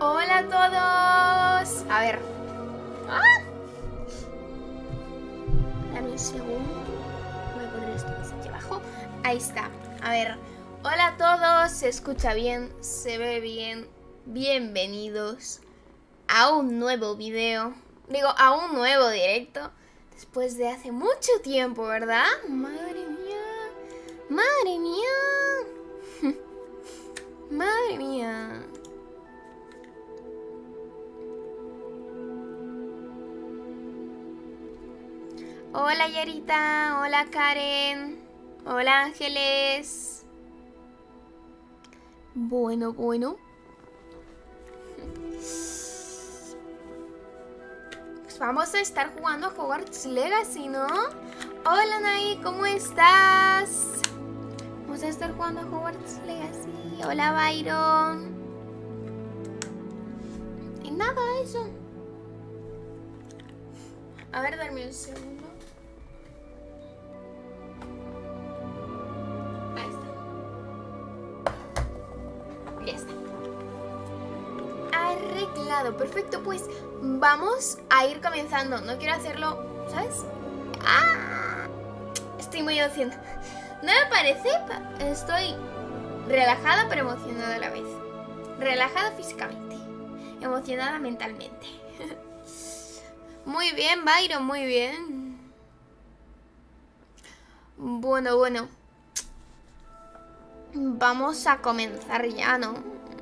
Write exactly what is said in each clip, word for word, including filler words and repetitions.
Hola a todos. A ver. ¡Ah! Dame un segundo. Voy a poner esto aquí abajo. Ahí está. A ver. Hola a todos. Se escucha bien. Se ve bien. Bienvenidos a un nuevo video. Digo, a un nuevo directo. Después de hace mucho tiempo, ¿verdad? Madre mía. Madre mía. Madre mía. Hola Yarita, hola Karen, hola Ángeles. Bueno, bueno. Pues vamos a estar jugando a Hogwarts Legacy, ¿no? Hola Nay, ¿cómo estás? Vamos a estar jugando a Hogwarts Legacy. Hola Byron. Y nada, eso. A ver, darme un segundo. Ahí está. Ya está. Arreglado. Perfecto, pues vamos a ir comenzando. No quiero hacerlo, ¿sabes? ¡Ah! Estoy muy emocionada. ¿No me parece? Estoy relajada pero emocionada a la vez. Relajada físicamente. Emocionada mentalmente. Muy bien, Byron, muy bien. Bueno, bueno. Vamos a comenzar ya, ¿no?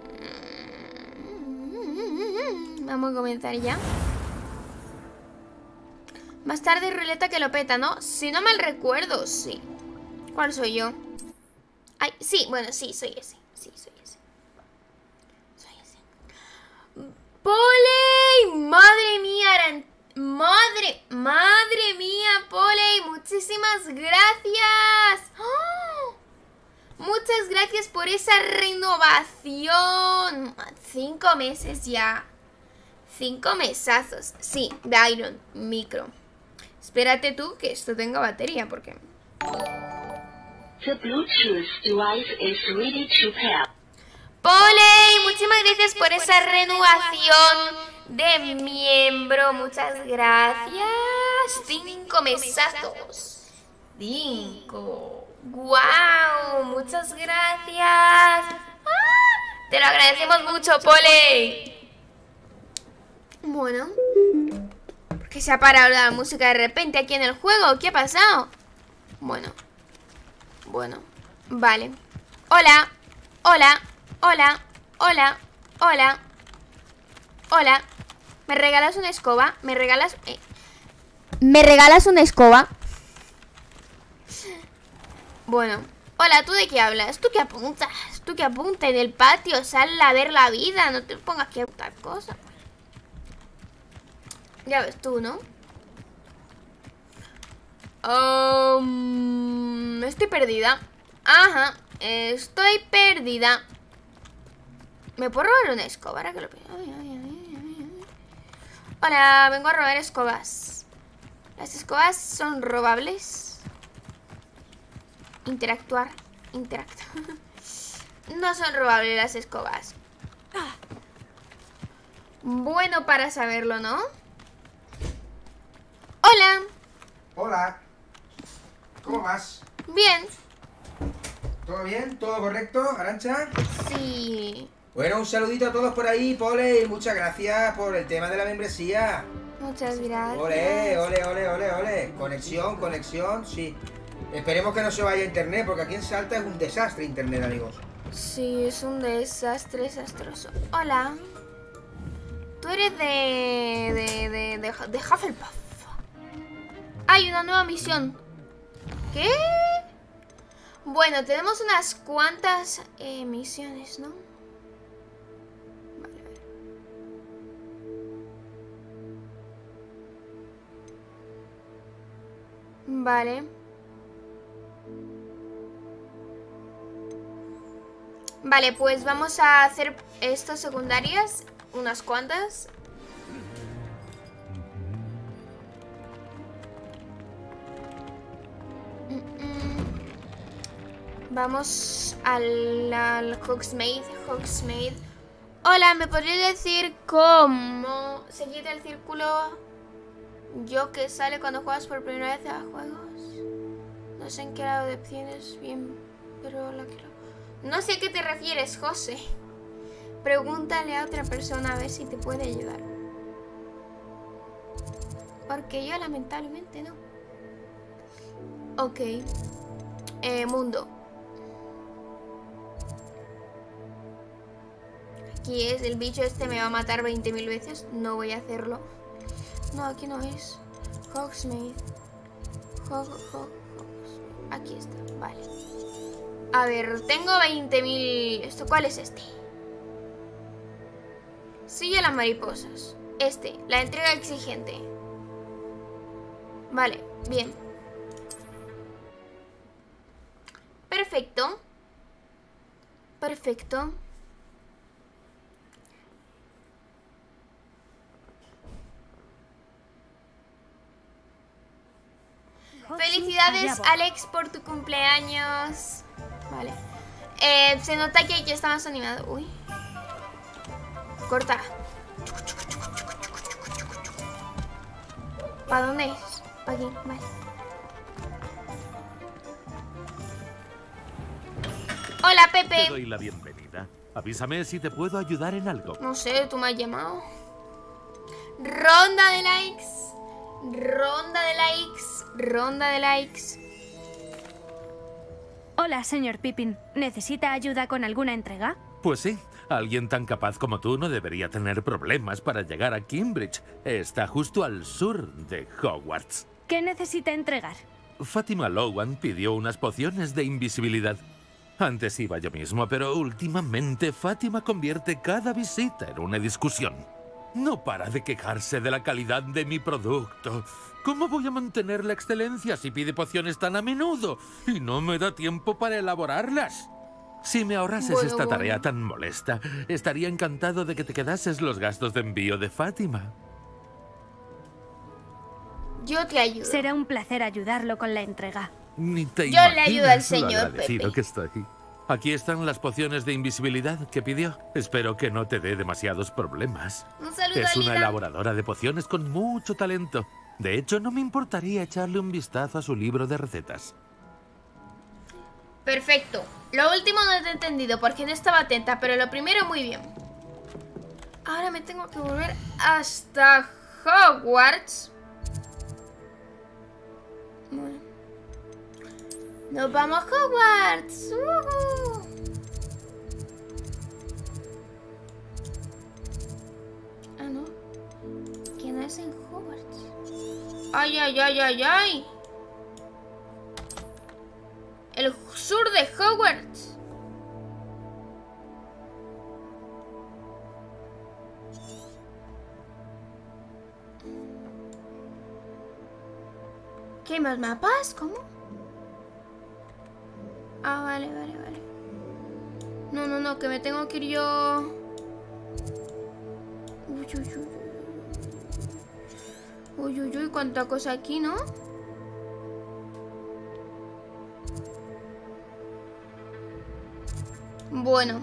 Vamos a comenzar ya. Más tarde ruleta que lo peta, ¿no? Si no mal recuerdo, sí. ¿Cuál soy yo? Ay, sí, bueno, sí, soy ese. Sí, soy ese. Soy ese. ¡Poley! ¡Madre mía! Aran... ¡Madre! ¡Madre mía, Poley! ¡Muchísimas gracias! ¡Oh! Muchas gracias por esa renovación. Cinco meses ya. Cinco mesazos. Sí, Byron, micro. Espérate tú que esto tenga batería, porque... The Bluetooth device is ready to pair. Poley, muchísimas gracias por esa renovación de miembro. Muchas gracias. Cinco mesazos. Cinco. Wow, muchas gracias. ¡Ah! Te lo agradecemos mucho, Poley. Bueno, ¿por qué se ha parado la música de repente aquí en el juego? ¿Qué ha pasado? Bueno, bueno, vale. Hola, hola, hola, hola, hola, hola. ¿Me regalas una escoba? ¿Me regalas...? Eh. ¿Me regalas una escoba? Bueno. Hola, ¿tú de qué hablas? ¿Tú qué apuntas? ¿Tú qué apuntas en el patio? Sal a ver la vida. No te pongas que apuntar cosas. Ya ves tú, ¿no? Um, estoy perdida. Ajá, estoy perdida. ¿Me puedo robar una escoba? Ahora que lo pienso. Ay, ay, ay, ay, ay. Hola, vengo a robar escobas. Las escobas son robables. Interactuar. Interactuar. No son robables las escobas. Ah. Bueno para saberlo, ¿no? Hola. Hola. ¿Cómo vas? Bien. ¿Todo bien? ¿Todo correcto, Arantxa? Sí. Bueno, un saludito a todos por ahí, Poley. Muchas gracias por el tema de la membresía. Muchas gracias. Ole, ole, ole, ole, ole. Conexión, conexión, sí. Esperemos que no se vaya a internet, porque aquí en Salta es un desastre internet, amigos. Sí, es un desastre desastroso. Hola. Tú eres de... de... de... de, de Hufflepuff. Hay una nueva misión. ¿Qué? Bueno, tenemos unas cuantas eh, misiones, ¿no? Vale, a ver. Vale. Vale, pues vamos a hacer estas secundarias. Unas cuantas. Vamos al, al Hogsmeade. Hogsmeade. Hola, ¿me podrías decir cómo se quita el círculo yo que sale cuando juegas por primera vez a juegos? No sé en qué lado de opciones, bien, pero la quiero. No sé a qué te refieres, José. Pregúntale a otra persona a ver si te puede ayudar. Porque yo lamentablemente no. Ok. Eh, mundo. Aquí es, el bicho este me va a matar veinte mil veces. No voy a hacerlo. No, aquí no es. Hogsmeade. Hog, Hog, Hogsmeade. Aquí está, vale. A ver, tengo veinte mil... ¿Esto cuál es este? Sigue las mariposas. Este, la entrega exigente. Vale, bien. Perfecto. Perfecto. Felicidades, Alex, por tu cumpleaños. Vale. Eh, se nota que ya está más animado. Uy. Corta. ¿Para dónde es? Para aquí, vale. Hola, Pepe. Te doy la bienvenida. Avísame si te puedo ayudar en algo. No sé, tú me has llamado. Ronda de likes. Ronda de likes. Ronda de likes. Hola, señor Pippin. ¿Necesita ayuda con alguna entrega? Pues sí. Alguien tan capaz como tú no debería tener problemas para llegar a Cambridge. Está justo al sur de Hogwarts. ¿Qué necesita entregar? Fátima Lowan pidió unas pociones de invisibilidad. Antes iba yo mismo, pero últimamente Fátima convierte cada visita en una discusión. No para de quejarse de la calidad de mi producto. ¿Cómo voy a mantener la excelencia si pide pociones tan a menudo y no me da tiempo para elaborarlas? Si me ahorrases bueno, esta bueno. tarea tan molesta, estaría encantado de que te quedases los gastos de envío de Fátima. Yo te ayudo. Será un placer ayudarlo con la entrega. Ni te Yo le ayudo al imaginas lo señor agradecido Pepe. que estoy. Aquí están las pociones de invisibilidad que pidió. Espero que no te dé demasiados problemas. Un saludo Es a una Lina. elaboradora de pociones con mucho talento. De hecho, no me importaría echarle un vistazo a su libro de recetas. Perfecto. Lo último no te he entendido porque no estaba atenta, pero lo primero muy bien. Ahora me tengo que volver hasta Hogwarts. Bueno. Nos vamos a Hogwarts. ¡Uhú! Ah, no. ¿Quién es en Hogwarts? Ay, ay, ay, ay, ay. El sur de Hogwarts. ¿Qué más mapas? ¿Cómo? Ah, vale, vale, vale. No, no, no, que me tengo que ir yo. Uy, uy, uy. Uy, uy, uy, cuánta cosa aquí, ¿no? Bueno.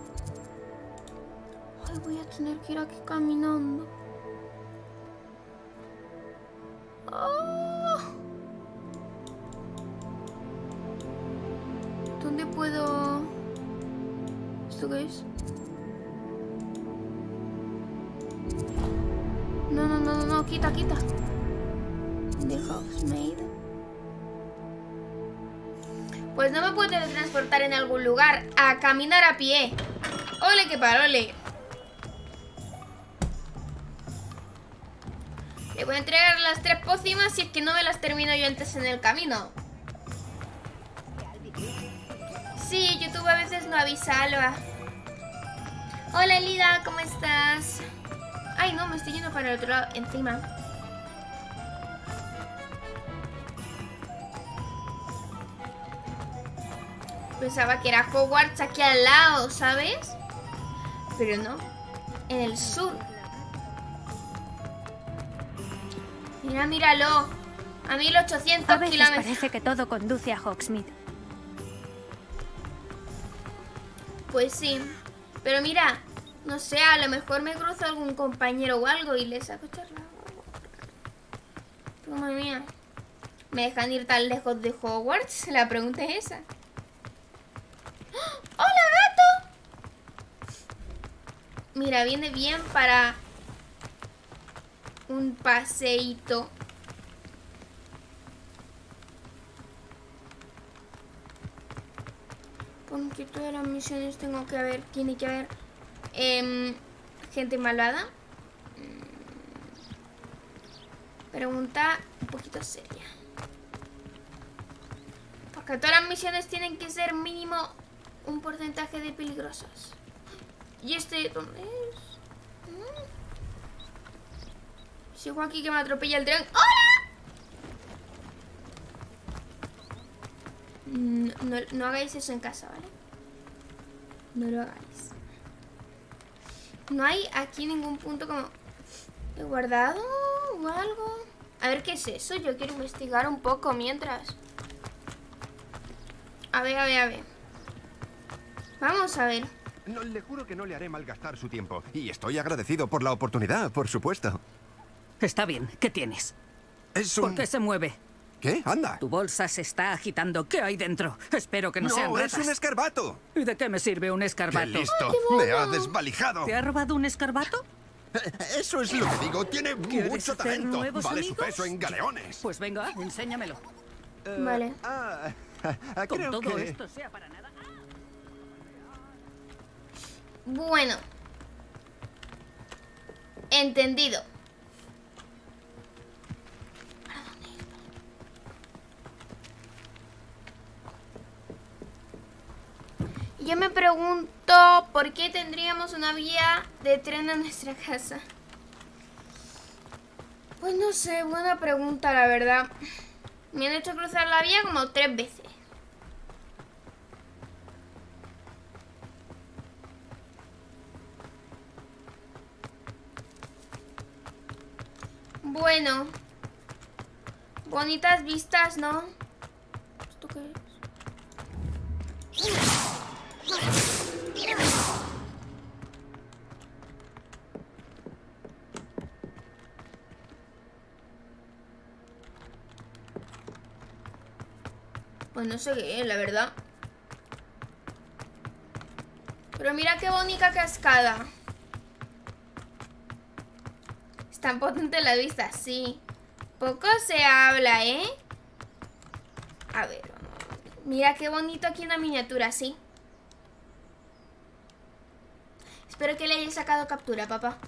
Ay, voy a tener que ir aquí caminando. Oh. ¿Dónde puedo...? ¿Esto qué es? No, no, no, no, no, quita, quita. The Hogsmeade. Pues no me puedo teletransportar en algún lugar. A caminar a pie. Ole, que parole. Le voy a entregar las tres pócimas si es que no me las termino yo antes en el camino. Sí, YouTube a veces no avisa, Alba. Hola, Lida, ¿cómo estás? Ay, no, me estoy yendo para el otro lado, encima. Pensaba que era Hogwarts aquí al lado, ¿sabes? Pero no, en el sur. Mira, míralo. A mil ochocientos A veces kilómetros. parece que todo conduce a Hogsmeade. Pues sí. Pero mira, No sé, a lo mejor me cruzo a algún compañero o algo y le saco charla. Pero, madre mía. ¿Me dejan ir tan lejos de Hogwarts? La pregunta es esa. ¡Oh! ¡Hola, gato! Mira, viene bien para un paseíto. Porque todas las misiones tengo que haber, tiene que haber eh, gente malvada. Pregunta un poquito seria. Porque todas las misiones tienen que ser mínimo un porcentaje de peligrosas. ¿Y este dónde es? ¿Mm? Sigo aquí que me atropella el tren. ¡Hola! No, no, no hagáis eso en casa, ¿vale? No lo hagáis. No hay aquí ningún punto como he guardado o algo. A ver qué es eso. Yo quiero investigar un poco mientras. A ver, a ver, a ver. Vamos a ver. No, le juro que no le haré malgastar su tiempo. Y estoy agradecido por la oportunidad, por supuesto. Está bien. ¿Qué tienes? Es ¿Por un... qué se mueve? ¿Qué? Anda. Tu bolsa se está agitando. ¿Qué hay dentro? Espero que no, No, sean es ratas. un escarbato. ¿Y de qué me sirve un ¡Qué escarbato? listo! ¡Me ha desvalijado! ¿Te ha robado un escarbato? Eh, Eso es lo que digo. Tiene ¿Quieres mucho hacer talento. nuevos Vale su amigos? peso en galeones. Pues venga, enséñamelo. Eh, Vale. Ah, Con creo todo que... esto sea para nada. Bueno. Entendido. Yo me pregunto por qué tendríamos una vía de tren en nuestra casa. Pues no sé, buena pregunta, la verdad. Me han hecho cruzar la vía como tres veces. Bueno. Bonitas vistas, ¿no? ¿Esto qué es? Pues no sé qué es, la verdad. Pero mira qué bonita cascada. Es tan potente la vista, sí. Poco se habla, ¿eh? A ver, mira qué bonito aquí una miniatura, sí. Espero que le hayas sacado captura, papá.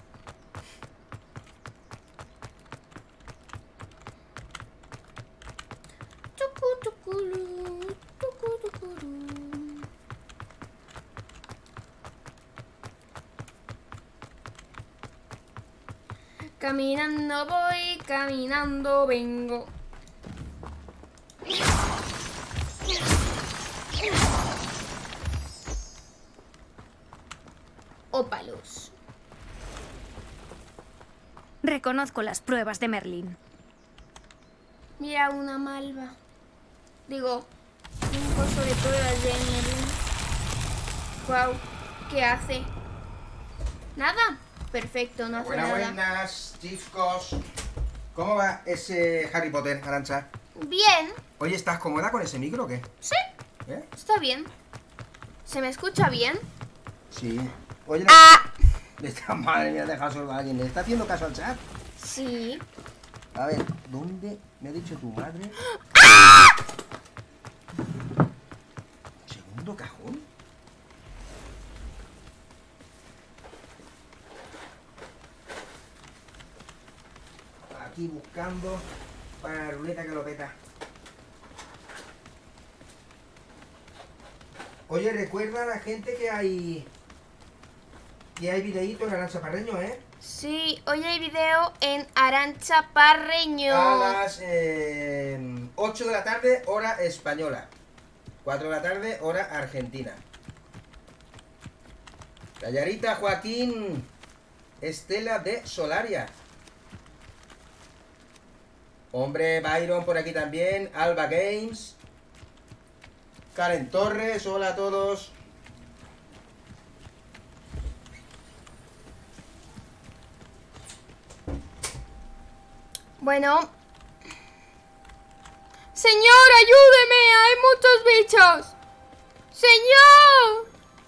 Caminando voy, caminando vengo. Ópalos. Reconozco las pruebas de Merlín. Mira una malva. Digo, un coso de pruebas de Merlín. Wow, ¿qué hace? Nada. Perfecto, no hace Buenas, nada. buenas, chicos. ¿Cómo va ese Harry Potter, Arantxa? Bien. Oye, ¿estás cómoda con ese micro o qué? Sí, ¿Eh? está bien. ¿Se me escucha bien? Sí. Oye, ¡Ah! le está... Madre mía, deja solo a alguien. ¿Le está haciendo caso al chat? Sí. A ver, ¿dónde me ha dicho tu madre? ¿Segundo cajón? Aquí buscando para la ruleta que lo peta. Oye, recuerda a la gente que hay... que hay videíto en Arantxa Parreño, ¿eh? Sí, hoy hay video en Arantxa Parreño. A las eh, ocho de la tarde, hora española. cuatro de la tarde, hora argentina. Callarita, Joaquín, Estela de Solaria. Hombre, Byron por aquí también. Alba Games. Karen Torres, hola a todos. Bueno. Señor, ayúdeme. Hay muchos bichos. Señor.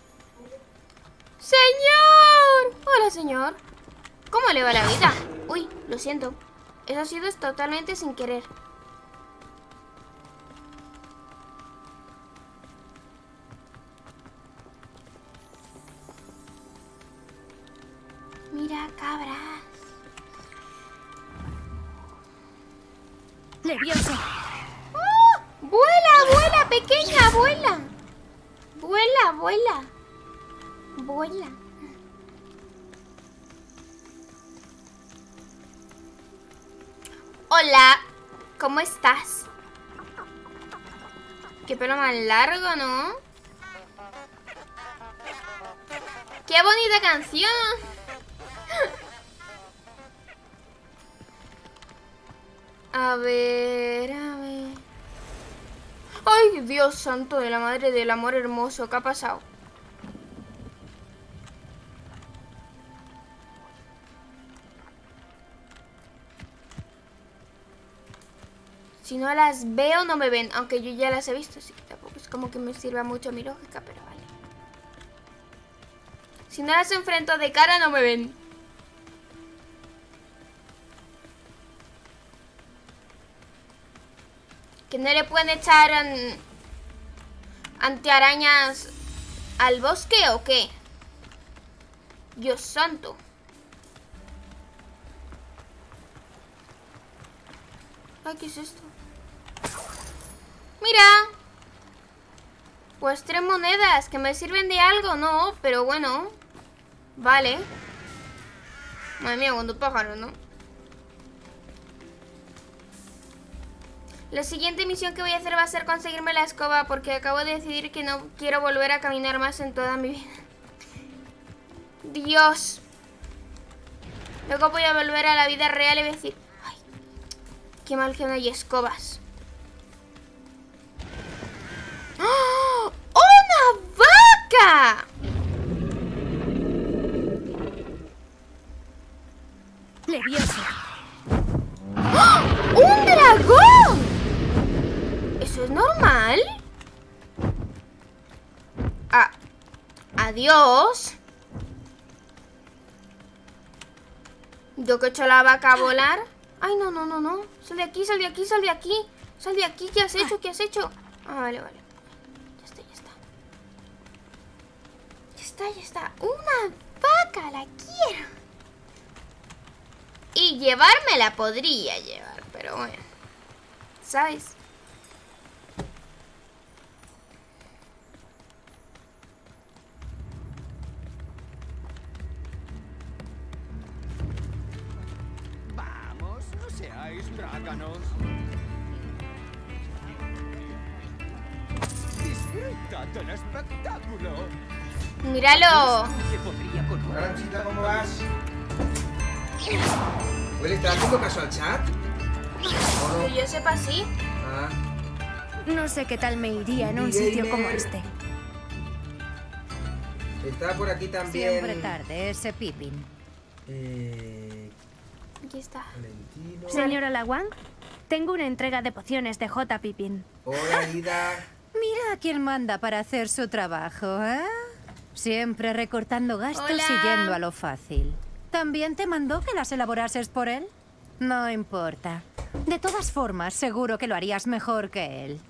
Señor. Hola, señor. ¿Cómo le va la vida? Uy, lo siento. Eso ha sido totalmente sin querer. Mira, cabras. Levioso. ¡Oh! ¡Vuela, vuela, pequeña, vuela! Vuela, vuela. Vuela. Hola, ¿cómo estás? Qué pelo más largo, ¿no? ¡Qué bonita canción! A ver, a ver... ¡Ay, Dios santo de la madre del amor hermoso! ¿Qué ha pasado? Si no las veo, no me ven. Aunque yo ya las he visto, así que tampoco es como que me sirva mucho mi lógica, pero vale. Si no las enfrento de cara, no me ven. ¿Que no le pueden echar um, antiarañas al bosque o qué? Dios santo. Ay, ¿qué es esto? Mira. Pues tres monedas que me sirven de algo, ¿no? Pero bueno. Vale. Madre mía, cuánto pájaro, ¿no? La siguiente misión que voy a hacer va a ser conseguirme la escoba, porque acabo de decidir que no quiero volver a caminar más en toda mi vida. Dios. Luego voy a volver a la vida real y voy a decir... Ay, qué mal que no hay escobas. ¡Oh! ¡Una vaca! Levioso. ¡Oh! ¡Un dragón! ¿Eso es normal? Ah, adiós. Yo que he hecho la vaca a volar. Ay, no, no, no, no. Sal de aquí, sal de aquí, sal de aquí. Sal de aquí, ¿qué has hecho? ¿Qué has hecho? Ah, vale, vale. Ya está, ya está. Ya está, ya está. Una vaca, la quiero. Y llevármela podría llevar, pero bueno. ¿Sabes? Vamos, no seáis dráganos. Disfruta del espectáculo. Míralo. Que podría con Hola, Aranchita, ¿cómo vas? Oye, ¿estás haciendo caso al chat? ¿O no? Que yo sepa, sí. Ah, No sé qué tal me iría en un sitio como este. está por aquí también. Siempre tarde, ese Pippin. Eh, Aquí está. Valentino. Señora Lawang, tengo una entrega de pociones de J. Pippin. Hola, Ida. Mira a quién manda para hacer su trabajo, ¿eh? Siempre recortando gastos Hola. y yendo a lo fácil. ¿También te mandó que las elaborases por él? No importa. De todas formas, seguro que lo harías mejor que él.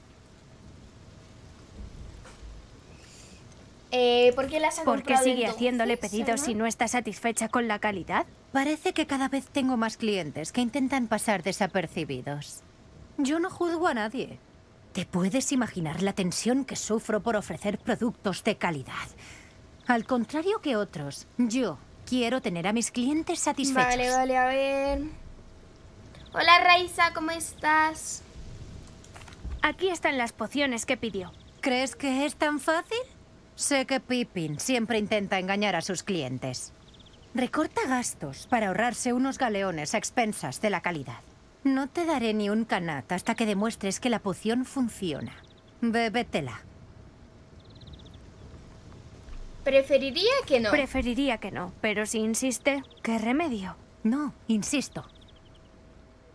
Eh, ¿por qué las ha ¿Por qué comprado sigue entonces, haciéndole pedidos Selma? si no está satisfecha con la calidad? Parece que cada vez tengo más clientes que intentan pasar desapercibidos. Yo no juzgo a nadie. ¿Te puedes imaginar la tensión que sufro por ofrecer productos de calidad? Al contrario que otros, yo quiero tener a mis clientes satisfechos. Vale, vale, a ver. Hola, Raiza, ¿cómo estás? Aquí están las pociones que pidió. ¿Crees que es tan fácil? Sé que Pippin siempre intenta engañar a sus clientes. Recorta gastos para ahorrarse unos galeones a expensas de la calidad. No te daré ni un canat hasta que demuestres que la poción funciona. Bébetela. Preferiría que no. Preferiría que no, pero si insiste, ¿qué remedio? No, insisto.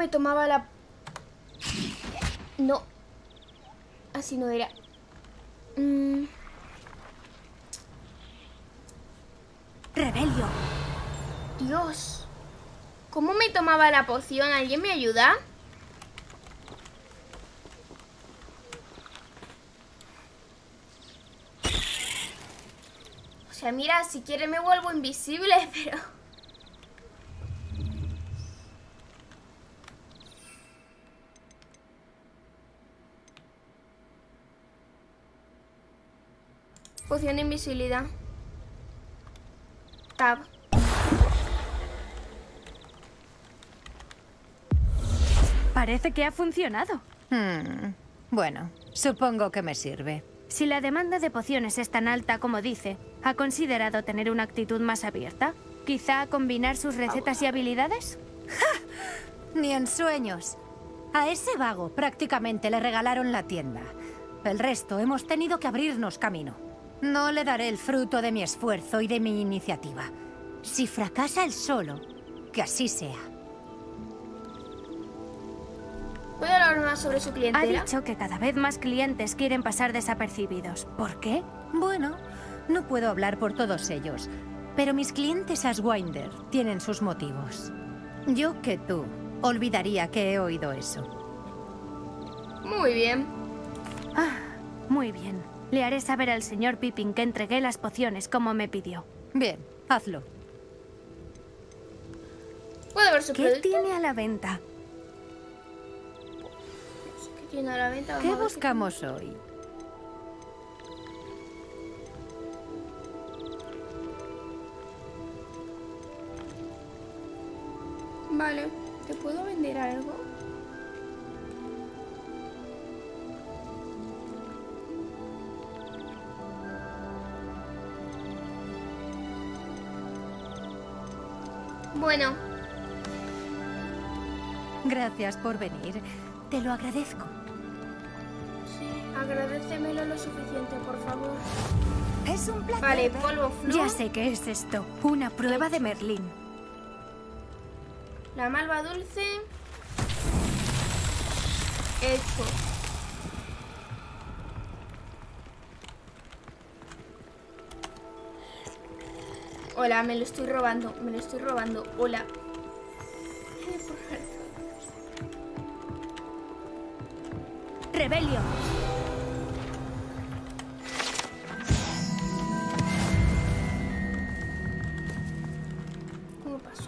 me tomaba la... No. Así no era. Mm. Rebelio. Dios. ¿Cómo me tomaba la poción? ¿Alguien me ayuda? O sea, mira, si quiere me vuelvo invisible, pero... Poción de invisibilidad. Tab. Parece que ha funcionado. Hmm, Bueno, supongo que me sirve. Si la demanda de pociones es tan alta como dice, ¿ha considerado tener una actitud más abierta? ¿Quizá combinar sus recetas y habilidades? Ni en sueños. A ese vago prácticamente le regalaron la tienda. El resto hemos tenido que abrirnos camino. No le daré el fruto de mi esfuerzo y de mi iniciativa. Si fracasa él solo, que así sea. ¿Puedo hablar más sobre su Ha clientela? dicho que cada vez más clientes quieren pasar desapercibidos. ¿Por qué? Bueno, no puedo hablar por todos ellos, pero mis clientes Ashwinder tienen sus motivos. Yo que tú olvidaría que he oído eso. Muy bien. Ah, muy bien. Le haré saber al señor Pippin que entregué las pociones como me pidió. Bien, hazlo. ¿Puedo ver su ¿Qué producto? tiene a la venta? ¿Qué tiene a la venta? Vamos ¿Qué a ver buscamos hoy? qué- Vale. ¿Te puedo vender algo? Bueno, Gracias por venir. Te lo agradezco. sí, agradécemelo lo suficiente, por favor. Es un placer. Vale, polvo flu. Ya sé qué es esto. Una prueba de Merlín. La malva dulce. Hecho. Hola, me lo estoy robando. Me lo estoy robando. Hola. Rebelio. ¿Cómo pasó?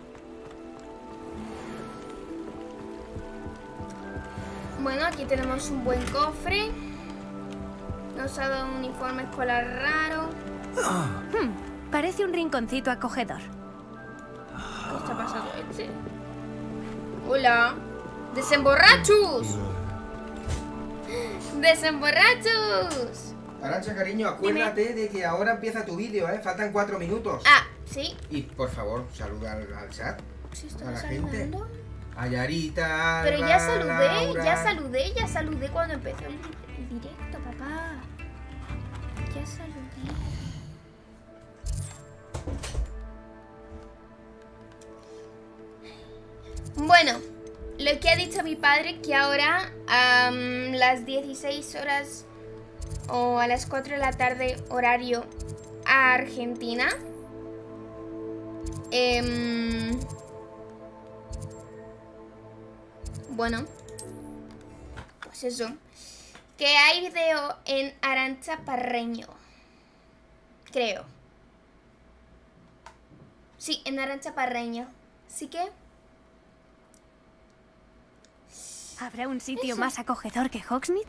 Bueno, aquí tenemos un buen cofre. Nos ha dado un uniforme escolar raro. Hmm, parece un rinconcito acogedor. ¿Qué está pasando este? Hola. ¡Desemborrachos! ¡Desemborrachos! Arantxa, cariño, acuérdate de que ahora empieza tu vídeo, ¿eh? Faltan cuatro minutos. Ah, ¿sí? Y por favor, saluda al, al chat, ¿Sí a están la gente. saludando? A Yarita, Pero Alba, ya saludé, Laura. ya saludé, ya saludé cuando empezó el, el directo, papá. Ya saludé. Bueno, lo que ha dicho mi padre, que ahora a las dieciséis horas o a las cuatro de la tarde horario a Argentina, em, bueno, pues eso, que hay video en Arantxa Parreño, creo. Sí, en Arantxa Parreño. Así que... ¿Habrá un sitio más acogedor que Hogsmeade?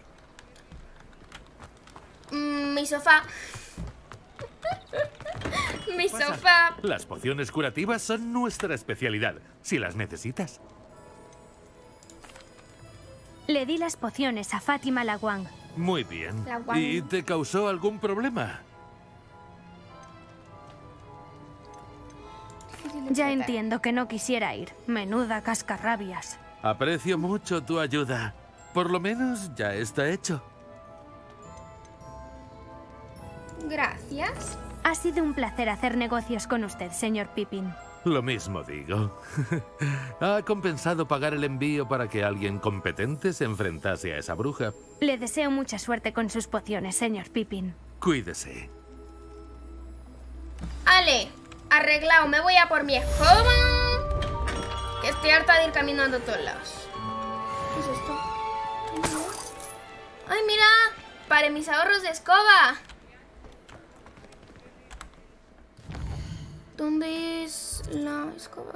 mm, mi sofá. Mi Pasa. sofá. Las pociones curativas son nuestra especialidad, si las necesitas. Le di las pociones a Fátima Lawang. Muy bien. La guan- ¿Y te causó algún problema? Ya entiendo que no quisiera ir. Menuda cascarrabias. Aprecio mucho tu ayuda. Por lo menos ya está hecho. Gracias. Ha sido un placer hacer negocios con usted, señor Pippin. Lo mismo digo. Ha compensado pagar el envío para que alguien competente se enfrentase a esa bruja. Le deseo mucha suerte con sus pociones, señor Pippin. Cuídese. Ale, arreglado, me voy a por mi escoba. Que estoy harta de ir caminando a todos lados. ¿Qué es esto? ¡Ay, mira! Para mis ahorros de escoba. ¿Dónde es la escoba?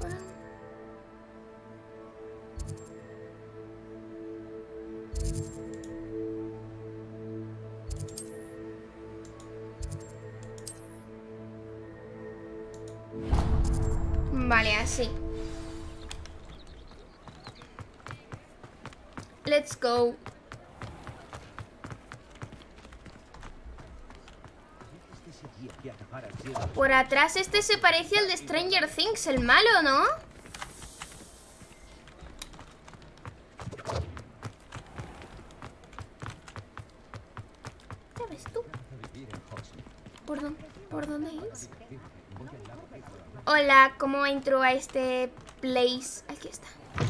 Vale, así. Let's go. Por atrás este se parece al de Stranger Things, el malo, ¿no? Ya ves tú. ¿Por dónde, por dónde es? Hola, ¿cómo entro a este place? Aquí está.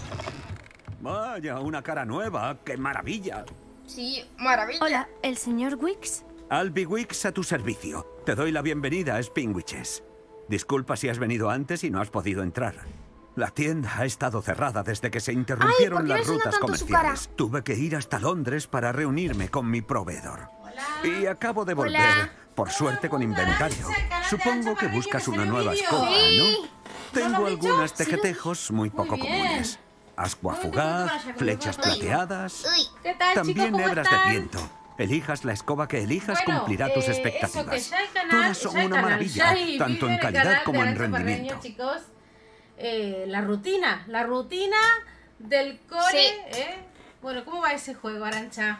Vaya, una cara nueva. ¡Qué maravilla! Sí, maravilla. Hola, ¿el señor Wicks? Albi Wicks a tu servicio. Te doy la bienvenida a Spinwitches. Disculpa si has venido antes y no has podido entrar. La tienda ha estado cerrada desde que se interrumpieron Ay, ¿por qué las me suena rutas tanto su comerciales. Tuve que ir hasta Londres para reunirme con mi proveedor. Y acabo de volver, Hola. por suerte, con inventario. Supongo que buscas una nueva escoba, Sí. ¿no? Tengo algunas tejetejos muy poco comunes. Ascua fugaz, flechas plateadas... Uy, ¿Qué tal, También chicos? ¿Cómo hebras están? de viento. Elijas la escoba que elijas, Bueno, cumplirá tus eh, expectativas. eso, que ya el canal- Todas son ya el una canal, maravilla, ya hay tanto vídeo en el calidad canal como de en Arancha Parreño, rendimiento. chicos, eh, la rutina, la rutina del core, Sí. ¿eh? Bueno, ¿cómo va ese juego, Arancha?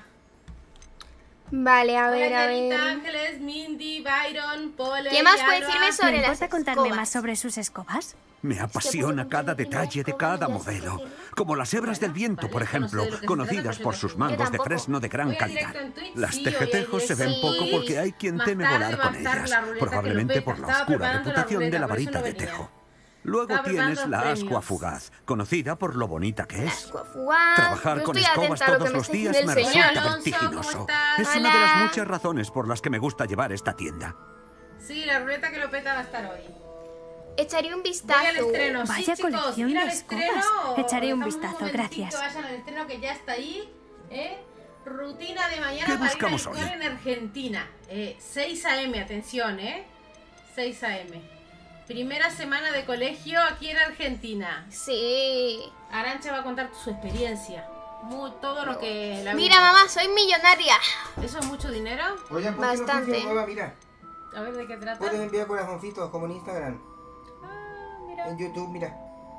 vale, a ver, Hola, a Clarita, ver. Ángeles, Mindy, Byron, Pole, ¿Qué más puede Yarroa. decirme ¿Me sobre las importa contarme escobas? más sobre sus escobas? Me apasiona cada detalle de cada modelo, como las hebras del viento, por ejemplo, conocidas por sus mangos de tampoco. fresno de gran Hoy hay calidad. directo en Twitch, Las sí, hoy hay tejetejos se ven directo en poco porque hay quien Más teme tarde volar va a con estar ellas, la ruleta que lo probablemente peta. por la Estaba oscura preparando la reputación de ruleta, la por eso varita no de venía. tejo. Luego Estaba tienes preparando la premios. ascua fugaz, conocida por lo bonita que es. Ascua fugaz. Trabajar Yo con estoy escobas atenta a lo todos que me los está días diciendo me el señor. resulta Alonso, ¿cómo vertiginoso. estás? Es una de las Hola. muchas razones por las que me gusta llevar esta tienda. Sí, la ruleta que lo peta va a estar hoy. Echaré un Voy vistazo. al estreno. Vaya sí, chicos, colección ir al de escobas. estreno, o Echaré un dejamos vistazo, momentito, gracias. Vayan al estreno que ya está ahí. ¿eh? Rutina de mañana ¿Qué para buscamos ir al hoy? licor en Argentina. Eh, seis a eme, atención, ¿eh? seis a eme. Primera semana de colegio aquí en Argentina. Sí. Arancha va a contar su experiencia. Mu- todo lo que la Mira, mamá, soy millonaria. ¿Eso es mucho dinero? Oigan, ¿por qué no Bastante. funciona nueva? Mira, A ver de qué trata. puedes enviar corazoncitos como en Instagram. Ah, mira. En YouTube, mira.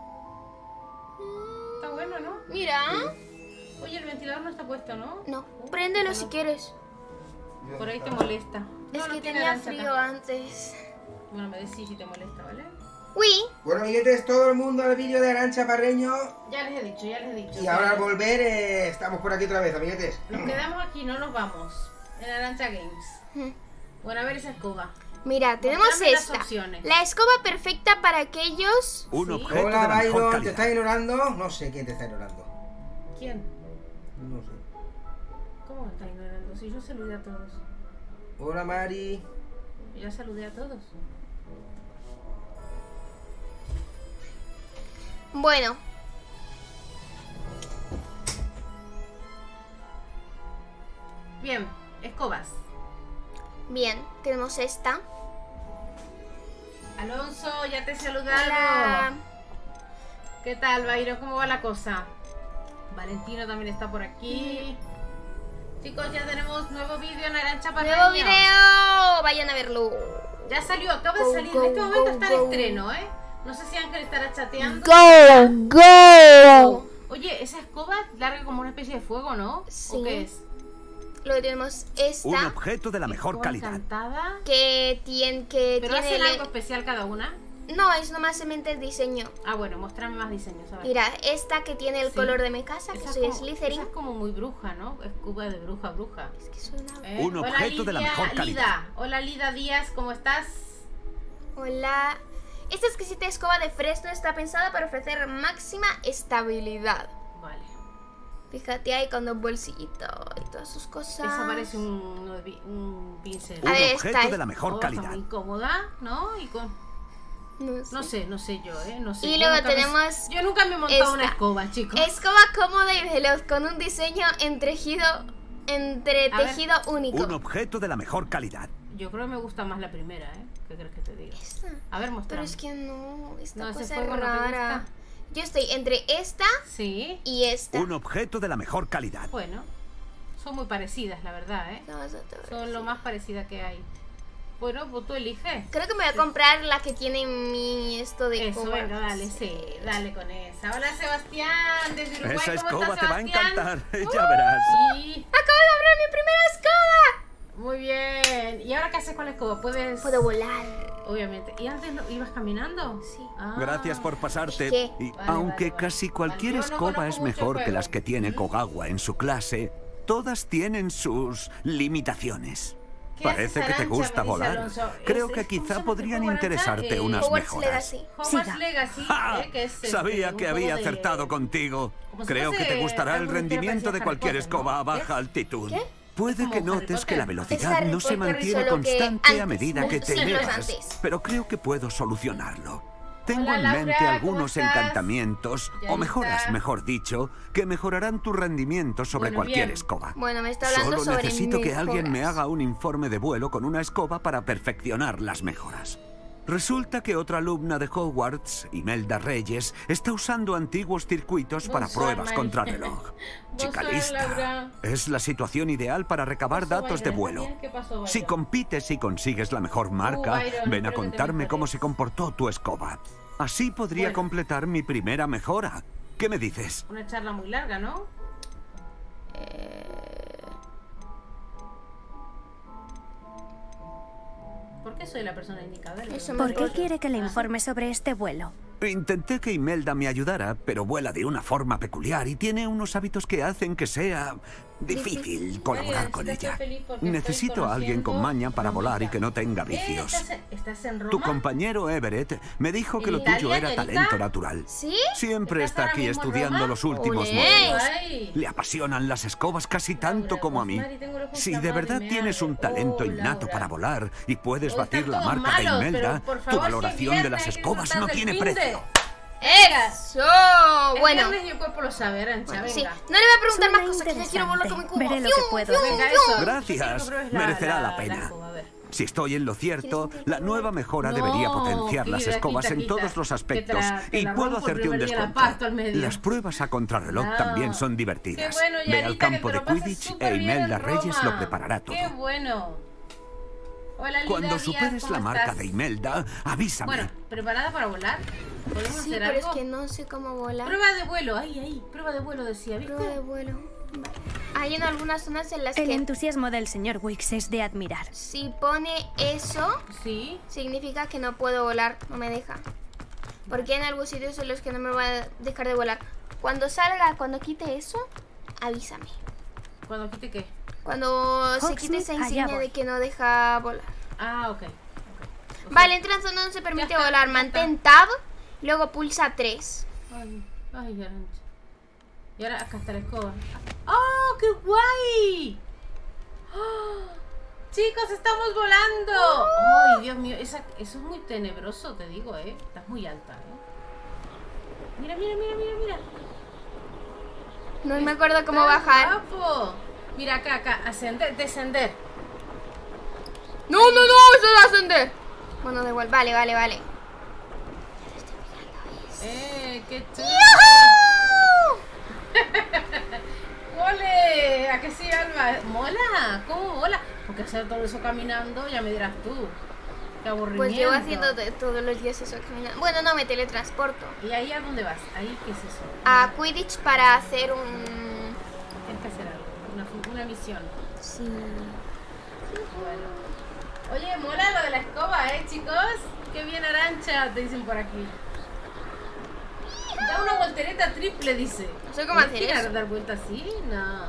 Está bueno, ¿no? Mira. Oye, el ventilador no está puesto, ¿no? No, préndelo si quieres. Por ahí te molesta. Es No, no que tiene tenía Arancha frío acá. antes. Bueno, me decís si te molesta, ¿vale? Uy. Bueno, amiguetes, todo el mundo al vídeo de Arancha Parreño. Ya les he dicho, ya les he dicho. Y ahora al volver, eh, estamos por aquí otra vez, amiguetes. Nos quedamos aquí, no nos vamos. En Arancha Games. Bueno, a ver esa escoba. Mira, tenemos Mostrame las esta. opciones. La escoba perfecta para aquellos. Un Sí. objeto de Hola, la mejor Byron, ¿te calidad. estás ignorando? No sé quién te está ignorando. ¿Quién? No sé. ¿Cómo me está ignorando? Si yo saludé a todos. Hola, Mari. Ya saludé a todos. Bueno, Bien, escobas. bien, tenemos esta. Alonso, ya te he saludado. Hola. ¿Qué tal, Byron? ¿Cómo va la cosa? Valentino también está por aquí. Chicos, ya tenemos nuevo vídeo en Arancha Parreño. Nuevo video. Vayan a verlo. Ya salió, acaba de Go, salir. go, en este momento go, está en go. estreno, ¿eh? No sé si Ángel estará chateando. Go, go. Oye, esa escoba larga como una especie de fuego, ¿no? Sí. ¿O qué es? Luego tenemos Un esta objeto de la mejor Escoba calidad. encantada. que tiene que ¿Pero tiene hacen le- algo especial cada una? No, es nomás solamente el diseño. Ah, bueno, mostrame más diseños. A ver. Mira, esta que tiene el Sí. color de mi casa, que Esa soy es como, Slytherin. esa es como muy bruja, ¿no? Escoba de bruja, bruja. Es que soy una... ¿Eh? Un Hola, objeto de la Lidia, mejor calidad. Lida. Hola, Lida Díaz, ¿cómo estás? Hola. Esta exquisita escoba de fresno está pensada para ofrecer máxima estabilidad. Vale. Fíjate ahí con dos bolsillitos y todas sus cosas. Esa parece un, un pincel. Un A ver, objeto está- de la mejor Oh, calidad. Está muy cómoda, ¿no? Y con... No sé. No sé, no sé yo, ¿eh? No sé. Y Yo luego nunca me- tenemos Yo nunca me he montado esta. una escoba, chicos. Escoba cómoda y veloz con un diseño entretejido, entretejido único. Un objeto de la mejor calidad. Yo creo que me gusta más la primera, ¿eh? ¿Qué crees que te diga? Esta. A ver, Pero mostrame. es que no, esta No, ese cosa es fuego no te rara. gusta. Yo estoy entre esta Sí. y esta. Un objeto de la mejor calidad. Bueno, son muy parecidas, la verdad, ¿eh? Vamos a ver. Son lo más parecida que hay. Bueno, pues tú eliges. Creo que me voy a comprar la que tiene mi esto de Eso, escoba. venga, dale, sí, dale con esa. Hola, Sebastián, desde Uruguay. Esa ¿Cómo escoba estás, te va a Sebastián? encantar, ya verás. Sí, ¡Acabo de abrir mi primera escoba! muy bien. ¿Y ahora qué haces con la escoba? ¿Puedes...? Puedo volar. Obviamente. ¿Y antes no, ibas caminando? Sí. Ah. Gracias por pasarte. ¿Qué? Y Vale, aunque vale, casi vale. cualquier Vale, yo no escoba conozco es mucho mejor el que juego. las que tiene Kogawa en su clase, todas tienen sus limitaciones. ¿Qué Parece haces, que te Arantxa? gusta Me dice volar. Alonso. Creo Es- que es- ¿cómo se quizá llama este podrían juego, Arantxa? interesarte Eh, unas Hogwarts mejoras. Legacy. Hogwarts Siga. Legacy, ¡Ja! ¿eh? Que es este, Sabía un que juego había de- acertado contigo. Como si Creo que fuese te gustará el algo que rendimiento de parecía cualquier Harry Potter, escoba a ¿no? baja ¿Ves? altitud. ¿Qué? Puede Es que como Harry notes que la Potter. Es velocidad Harry no se Potter, mantiene solo que constante a antes, medida que te muchos años elevas, antes. pero creo que puedo solucionarlo. Tengo Hola, en Laura, mente ¿cómo algunos estás? encantamientos, Ya o mejoras, está. mejor dicho, que mejorarán tu rendimiento sobre Bueno, cualquier bien. escoba. Bueno, me está hablando Solo sobre necesito que alguien me mejoras. haga un informe de vuelo con una escoba para perfeccionar las mejoras. Resulta que otra alumna de Hogwarts, Imelda Reyes, está usando antiguos circuitos para Bonsoir, pruebas Mari. contrarreloj. Chica Bonsoir, lista. Laura. Es la situación ideal para recabar pasó, datos de Byron? vuelo. ¿Qué pasó, Byron? Si compites y consigues la mejor marca, Byron, ven a creo que te contarme mejores. cómo se comportó tu escoba. Así podría Bueno. completar mi primera mejora. ¿Qué me dices? Una charla muy larga, ¿no? ¿Por qué soy la persona indicada? Eso me ¿Por qué recuerda. quiere que le informe sobre este vuelo? Intenté que Imelda me ayudara, pero vuela de una forma peculiar y tiene unos hábitos que hacen que sea difícil colaborar Oye, con estoy ella. feliz porque Necesito estoy a alguien con conociendo maña para volar y Romita. que no tenga Eh, vicios. ¿Estás en, estás en Roma? Tu compañero Everett me dijo que lo ¿Italia, tuyo era Yorita? talento natural. ¿Sí? Siempre ¿Estás está ahora aquí mismo en estudiando Roma? los últimos Olé. modelos. Ay. Le apasionan las escobas casi tanto Laura, como a pues, mí. Mari, tengo los ojos Si de tapados y verdad me tienes arde. un talento Oh, innato Laura. para volar y puedes Hoy batir están la todos marca de malos, Imelda, pero, por tu favor, valoración si de viernes las hay que escobas disfrutar no del tiene fin de- precio. ¡Eso! El Bueno, viernes y el cuerpo lo sabe, Arantxa, venga. sí. No le voy a preguntar Suena más cosas, que ya quiero volar con mi cubo. interesante. Veré lo que ¡Fium, puedo fium, hacer. Venga, fium! eso. Gracias. Yo quiero que pruebes Merecerá la pena. escoba, a ver. Si estoy en lo cierto, ¿Quieres la nueva mejora No, debería potenciar las quita, escobas quita, en quita. todos los Que te aspectos la- te y la puedo rompo el hacerte un primer día, la descuento. parto al medio. Las pruebas a contrarreloj No. también son Qué divertidas. bueno, Ve al Yarita, campo que te de lo pases Quidditch súper e bien Imelda en Reyes Roma. lo preparará todo. Qué bueno. Hola, Lila Cuando Díaz, superes ¿cómo la marca estás? de Imelda, avísame. Bueno, ¿preparada para volar? ¿Podemos Sí, hacer pero es algo? que no sé cómo volar. Prueba de vuelo, ahí, ahí. Prueba de vuelo decía, ¿viste? Prueba de vuelo. Vale. Hay en algunas zonas en las El que entusiasmo del señor Wicks es de admirar. si pone eso, Sí. significa que no puedo volar, no me deja. Porque hay en algunos sitios en los que no me va a dejar de volar. Cuando salga, cuando quite eso, avísame. ¿Cuando quite qué? Cuando se Hogsmeade, quite esa allá insignia voy. de que no deja volar. Ah, ok. okay. O sea, Vale, entra en zona donde se permite está, volar. ya Mantén Tab, luego pulsa tres. Ay, ay, Arantxa. Y ahora acá está la escoba. ¡Oh, qué guay! ¡Oh! Chicos, estamos volando. Ay, Dios mío, esa, eso es muy tenebroso, te digo, ¿eh? Estás muy alta, ¿eh? Mira, mira, mira, mira, mira. No me acuerdo cómo Está bajar. guapo. Mira acá, acá, ascender, descender. No, no, no, eso es ascender. Bueno, da igual, vale, vale, vale. ¡Eh, qué chulo! ¡Yujú! ¡Ole! ¿A que sí, Alba? ¿Mola? ¿Cómo mola? Porque hacer todo eso caminando, ya me dirás tú. Qué aburrimiento. Pues llevo haciendo de- todos los días eso caminando. Bueno, no, me teletransporto. ¿Y ahí a dónde vas? ¿Ahí qué es eso? A Quidditch para hacer un... Tienes que hacer algo, una, fu- una misión. Sí. Bueno. Oye, mola lo de la escoba, ¿eh, chicos? Qué bien, Arantxa, te dicen por aquí. Da una voltereta triple, dice. No sé cómo ¿Puedes hacer girar, eso. dar vuelta así? No.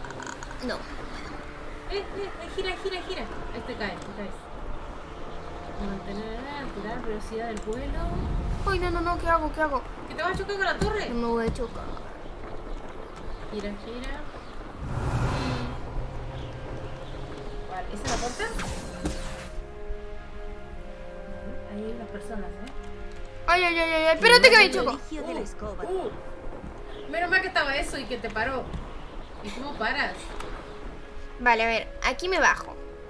No. Eh, eh, eh, gira, gira, gira. Ahí te caes, te caes. Mantener, alterar velocidad del vuelo. Ay, no, no, no, ¿qué hago? ¿Qué hago? ¿Que te vas a chocar con la torre? No me voy a chocar. Gira, gira. Vale, ¿esa es la puerta? Ahí hay unas personas, ¿eh? Ay, ay, ay, ay, espérate que me choco. Uh, menos mal que estaba eso y que te paró. ¿Y cómo paras? Vale, a ver, aquí me bajo.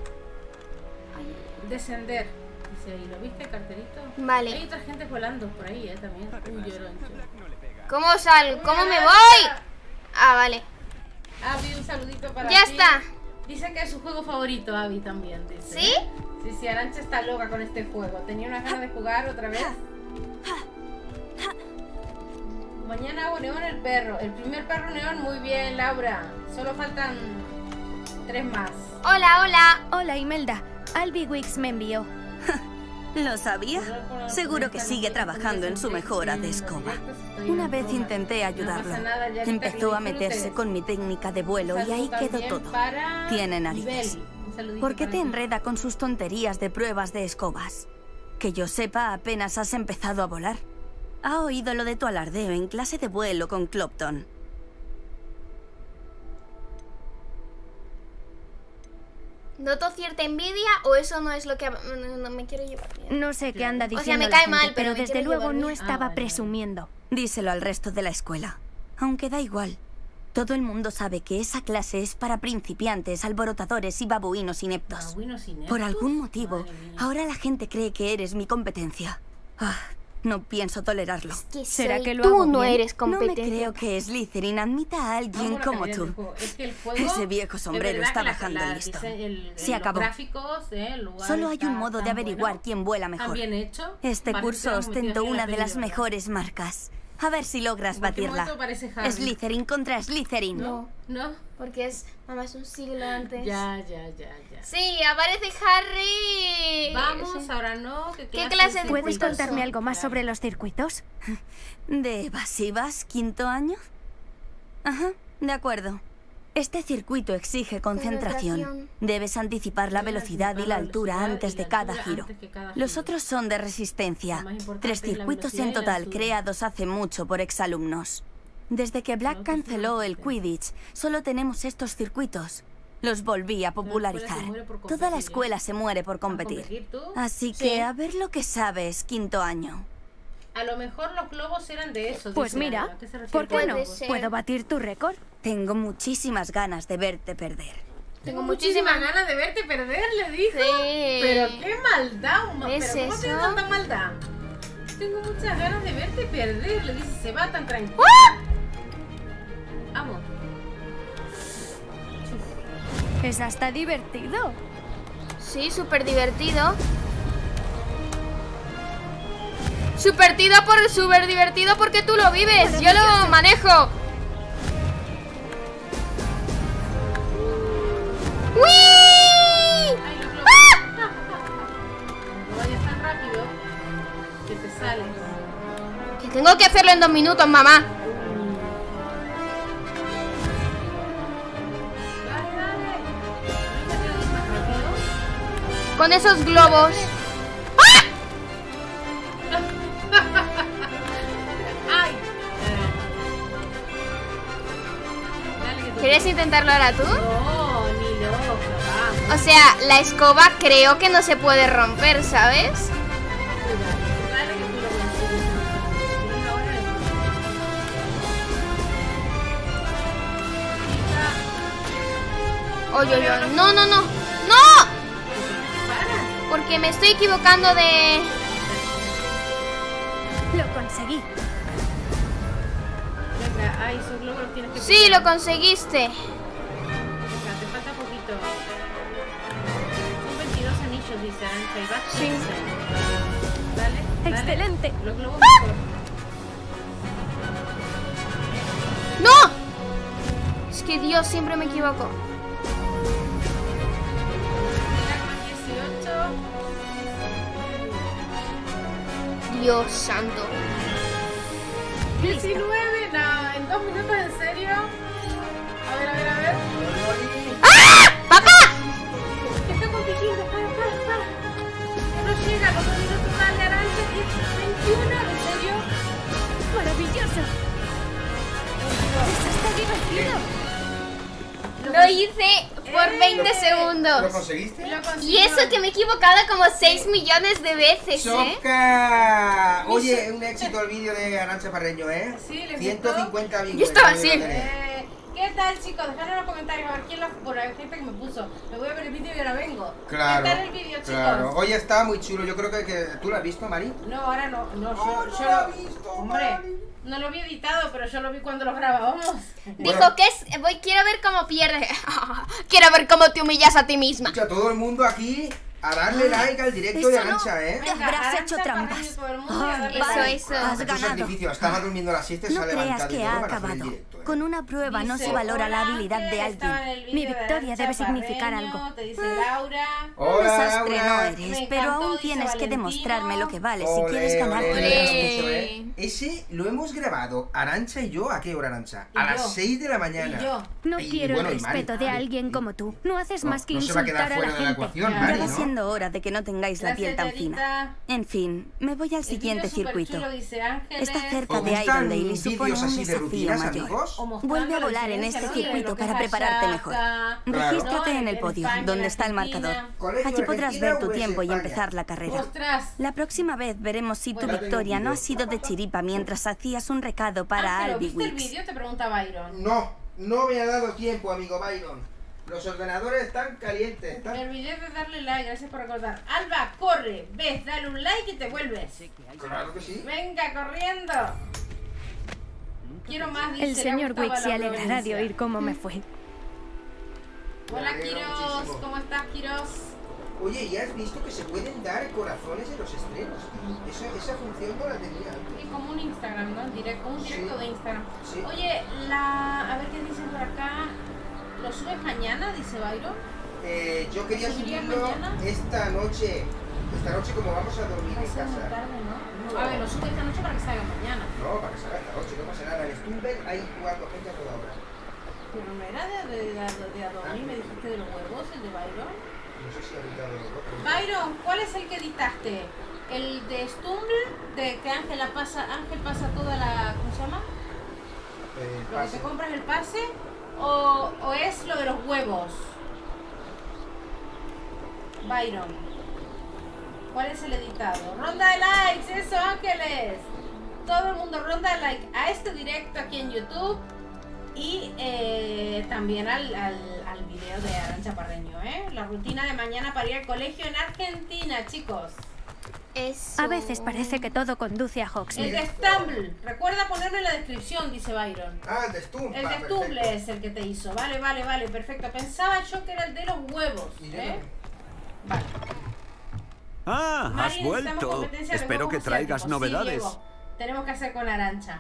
Descender. Dice ahí, ¿lo viste el cartelito? Vale. Hay otra gente volando por ahí, ¿eh? También. Un lloroncho. ¿Cómo salgo? ¿Cómo me voy? Ah, vale. Abby, un saludito para Ya ti. está. Dice que es su juego favorito, Abby, también. Dice. ¿Sí? Sí, sí, Arantxa está loca con este juego. Tenía unas ganas de jugar otra vez. Mañana hago Neón el perro. El primer perro Neón, muy bien, Laura. Solo faltan tres más. Hola, hola. Hola, Imelda. Albi Wicks me envió. ¿Lo sabía? Seguro que sigue trabajando en su mejora de escoba. Una vez intenté ayudarlo. Empezó a meterse con mi técnica de vuelo y ahí quedó todo. Tiene narices. ¿Por qué te enreda con sus tonterías de pruebas de escobas? Que yo sepa, apenas has empezado a volar. Ha oído lo de tu alardeo en clase de vuelo con Clopton. ¿Noto cierta envidia o eso no es lo que no, no me quiero llevar bien? No sé qué anda O sea, diciendo me la cae gente, mal, pero pero me desde quiero luego llevar no bien. estaba Ah, vale. presumiendo. Díselo al resto de la escuela. Aunque da igual. Todo el mundo sabe que esa clase es para principiantes, alborotadores y babuinos ineptos. Babuinos ineptos. Por algún motivo, Madre mía. ahora la gente cree que eres mi competencia. Ah, no pienso tolerarlo. Que ¿Será soy- que lo tú hago no bien? eres No me competente. creo que Slytherin admita a alguien Vamos a la como calidad del tú. juego. Es que el juego, Ese viejo de sombrero verdad está que la- bajando la el listón. dise- el- Se los acabó. gráficos, eh, el lugar Solo hay está un modo de tan averiguar bueno, quién vuela tan mejor. bien hecho. Este Parece que curso hemos metido ostento aquí en una la de peli, las ¿verdad? mejores marcas. A ver si logras ¿En cualquier batirla. momento aparece Harry? Slytherin contra Slytherin. No, ¿No? porque es, mamá, es un siglo antes. Ya, ya, ya, ya. Sí, aparece Harry. Vamos, Sí. ahora no. ¿Qué clase, clase de ¿Puedes circuitos contarme son? algo más Claro. sobre los circuitos? ¿De evasivas, quinto año? Ajá, de acuerdo. Este circuito exige concentración. Concentración. Debes anticipar la velocidad y la altura antes de cada giro. Los otros son de resistencia. Lo más importante Tres es la circuitos velocidad en y la total altura. creados hace mucho por exalumnos. Desde que Black Otros son canceló el resistencia. Quidditch, solo tenemos estos circuitos. Los volví a popularizar. muere por Toda la competir, ¿eh? escuela se muere por ¿A competir. competir tú? Así Sí. que a ver lo que sabes, quinto año. A lo mejor los globos eran de eso. Pues dice mira, Ana. ¿A qué se refiere ¿por qué con no? Puede globos? ser. ¿Puedo batir tu récord? Tengo muchísimas ganas de verte perder. Tengo Tengo muchísimas muchísimas ganas de verte perder, le dijo. Sí. Pero qué maldad, ma- ¿Ves pero ¿cómo eso? tiene tanta maldad? Tengo muchas ganas de verte perder, le dice, se va tan tranquilo. ¡Ah! Vamos. Es hasta divertido. Sí, súper divertido. Súper tido por súper divertido porque tú lo vives. Yo lo manejo. ¡Uy! Ay, los globos. ¡Ah! No vayas tan rápido que te sales. Que tengo que hacerlo en dos minutos, mamá. Dale, dale. ¿No te quedas más rápido? Con esos globos. ¡Ay! Dale, que tú- ¿Quieres intentarlo ahora tú? No, ni loca, vamos. O sea, la escoba creo que no se puede romper, ¿sabes? Dale que tú lo consigues. Tienes ahora el- Oye, oye, oye. No, no, no. ¡No! Para. Porque me estoy equivocando de... Lo conseguí. Venga, ay, esos globos los tienes que Sí, pillar. lo conseguiste. Venga, te falta poquito. Son veintidós anillos, dice Arantxa, y vas Sí. quince. Dale, dale. Excelente. Los globos mejor. ¡No! Es que Dios, siempre me equivoco. Mira con dieciocho. Dios santo. diecinueve, no, en dos minutos, ¿en serio? A ver, a ver, a ver. ¡Ah! ¡Papá! ¿Qué está compitiendo? Para, para, para. No llega. por veinte segundos. ¿Lo conseguiste? Lo consiguió. Y eso que me he equivocado como seis millones de veces, ¿eh? ¡Soca! Oye, un éxito el vídeo de Arantxa Parreño, ¿eh? Sí, ¿les ciento cincuenta Yo vídeos. estaba así. Eh, ¿Qué tal, chicos? Dejadme en los comentarios a ver quién lo... Por hay gente que me puso. Me voy a ver el vídeo y ahora vengo. Claro. ¿Qué tal el vídeo, chicos? Claro. Oye, está muy chulo. Yo creo que, que... ¿Tú lo has visto, Mari? No, ahora no. No, yo, Oh, no yo lo lo... he visto, Hombre, Mari. no lo vi editado, pero yo lo vi cuando lo grabábamos. Dijo que es... Voy, quiero ver cómo pierdes. Quiero ver cómo te humillas a ti misma. Escucha, todo el mundo aquí a darle like al directo de eso no. Arantxa, ¿eh? Te habrás Arantxa hecho Parreño, trampas. todo el mundo, y a Ah, darle Eso, like. eso. Has Esto es ganado. sacrificio. Estaba durmiendo la siesta y se No ha creas levantado y que todo ha para hacer el acabado. directo, ¿eh? Con una prueba no Dice, se valora la "Hola, habilidad de Ángel, estaba en el alguien. vídeo Mi de victoria Arantxa debe significar Parreño", algo. Te dice Laura. Un Hola, desastre Laura. no Me eres, encantó, pero aún dice tienes que Valentino. demostrarme lo que vales si Ole, quieres ganar ole, tu ole, puesto. mucho, ¿eh? Ese lo hemos grabado, Arantxa y yo. ¿A qué hora, Arantxa? Y A yo. las seis de la mañana. Y yo. No Y quiero bueno, el y Mari, respeto de Mari. alguien como tú. No haces No, más que no se va a quedar insultar a la fuera de la gente. ecuación, Ya. Mari, Ya va ¿no? siendo hora de que no tengáis la piel tan Gracias, fina. Yarita. En fin, me voy al El siguiente vídeo circuito. superchulo, dice Ángeles. Está cerca ¿Os de gustan Irondale y supone vídeos un así de desafío rutinas, mayor. amigos? O mostrando Vuelve a la volar en diferencia, este ¿no? De circuito lo que para es prepararte mejor. Ayaca, Regístrate ¿no? en el podio, España, donde está el Argentina. marcador. Colegio Allí podrás Argentina ver tu o es tiempo y España. empezar la carrera. ¡Ostras! La próxima vez veremos si tu Bueno, victoria no ha vídeo. sido de chiripa mientras hacías un recado para Ángelo, Albi ¿viste el Wicks. vídeo? Te pregunta Byron. No, no me ha dado tiempo, amigo Byron. Los ordenadores están calientes. Me Están... olvidé de darle like, gracias por recordar. Alba, corre, ves, dale un like y te vuelves. Claro que sí. Venga, corriendo. Quiero más, dice. El le señor gustaba Wick se la alegrará de provincia. oír cómo me fue. Hola, Me alegro Quiros, muchísimo. ¿cómo estás, Quiros? Oye, ¿y has visto que se pueden dar corazones en los estrenos? Esa, esa función no la tenía antes. Es como un Instagram, ¿no? Directo, como un directo Sí. de Instagram. Sí. Oye, la... a ver qué dicen por acá. ¿Lo subes mañana? Dice Byron. Eh, yo quería ¿Subirías subirlo mañana? esta noche. Esta noche como vamos a dormir Va a en ser muy casa. tarde, ¿no? No. A ver, lo subes esta noche para que salga mañana. No, para que salga esta noche, no pasa nada. En Stumble hay jugando gente a toda hora. Pero no era de, de, de, de Adonis, me dijiste de los huevos, el de Byron. No sé si ahorita lo pero... Byron, ¿cuál es el que editaste? ¿El de Stumble? ¿De que Ángela pasa, Ángel pasa toda la... ¿cómo se llama? Eh, ¿Lo que pase. te compras el pase? ¿O, o es lo de los huevos? Byron, ¿cuál es el editado? ¡Ronda de likes! ¡Eso, Ángeles! Todo el mundo ronda de like a este directo aquí en YouTube y eh, también al, al, al video de Arantxa Parreño, ¿eh? La rutina de mañana para ir al colegio en Argentina, chicos. Eso. A veces parece que todo conduce a El Hogsmeade. de Stumble, recuerda ponerlo en la descripción, dice Byron. Ah, el de Stumble. El de Stumble es el que te hizo. Vale, vale, vale, perfecto. Pensaba yo que era el de los huevos, Y yo ¿eh? también. Vale. Ah, Mari, has necesitamos vuelto. competencia de Espero huevos que traigas asiáticos. Sí, novedades. Diego. Tenemos que hacer con Arantxa.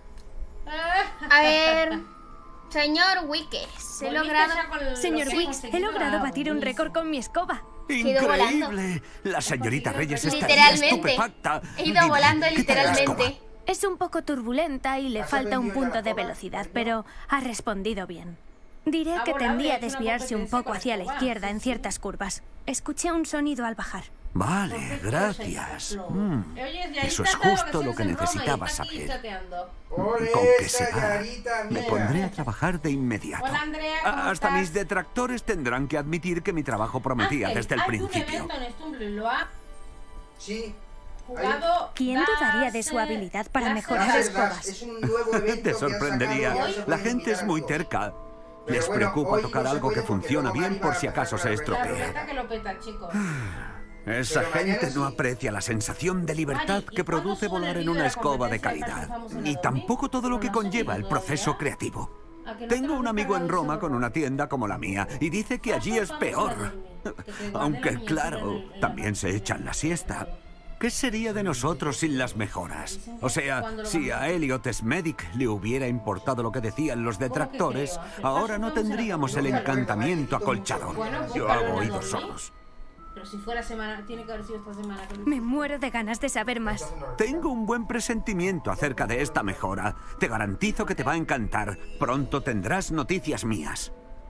A ver, señor Wickes, he ¿Volviste logrado... ya con lo Señor que has Wicks, he conseguido? logrado Ah, batir un buenísimo. récord con mi escoba. Quedó volando. ¡Increíble! La señorita Reyes estaría Literalmente. estupefacta. He ido Dime, volando ¿qué tal la escoba? literalmente. Es un poco turbulenta y le ¿Has falta un aprendido ya punto la de escoba? velocidad, pero ha respondido bien. Diré Ah, que volable, tendía a es una desviarse un competencia poco con hacia la escoba, izquierda sí, en sí. ciertas curvas. Escuché un sonido al bajar. Vale, Perfecto, gracias. Seiko. Mm, Oye, Yarita Eso es está de justo lo vacaciones que en Roma y necesitaba está aquí saber. chateando. ¡Ole, Con que esa se va, Yarita me mía! pondré a trabajar de inmediato. Hola, Andrea, A- ¿cómo Hasta estás? mis detractores tendrán que admitir que mi trabajo prometía Ángel, desde el hay principio. un evento en Stumble, lo ha Sí. jugado. ¿Quién Das, dudaría de su eh, habilidad para Das- mejorar Das, escobas? Das, es un nuevo evento Te que han sorprendería. sacado y ahora se La pueden gente invitar es a muy todos. terca. Pero Les bueno, preocupa hoy tocar no se algo que puede porque funciona luego bien Mari por va si a acaso se mejorar la La estropea. ruleta que lo peta, chicos. Esa Pero mañana gente no sí. aprecia la sensación de libertad Mari, ¿y que cuándo produce suben el volar en vídeo de una la escoba de competencia calidad, para que ni estamos en tampoco todo lo Adobe? que ¿No ha conlleva el subido proceso todavía? creativo. ¿A que no Tengo te un lo amigo en gusta Roma eso? con una tienda como la mía y dice que allí es peor. Aunque claro, también se echan la siesta. ¿Qué sería de nosotros sin las mejoras? O sea, si a Elliot Smedic le hubiera importado lo que decían los detractores, ahora no tendríamos el encantamiento acolchador. Yo hago oídos sordos. Pero si fuera semana, tiene que haber sido esta semana. que lo Me muero de ganas de saber más. Tengo un buen presentimiento acerca de esta mejora. Te garantizo que te va a encantar. Pronto tendrás noticias mías.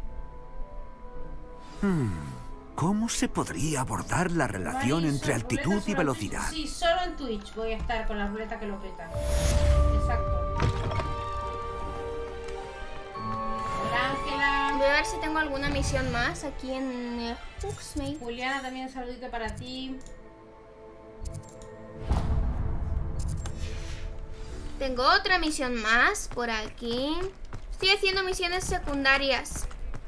Hmm, ¿Cómo se podría abordar la relación Mari, entre ¿so- altitud ruleta y solo en velocidad? Twitch? Sí, solo en Twitch voy a estar con la ruleta que lo peta. Exacto. Hola, Ángela. voy a ver si tengo alguna misión más aquí en eh, Hogsmeade. Juliana, también un saludito para ti. Tengo otra misión más por aquí. Estoy haciendo misiones secundarias.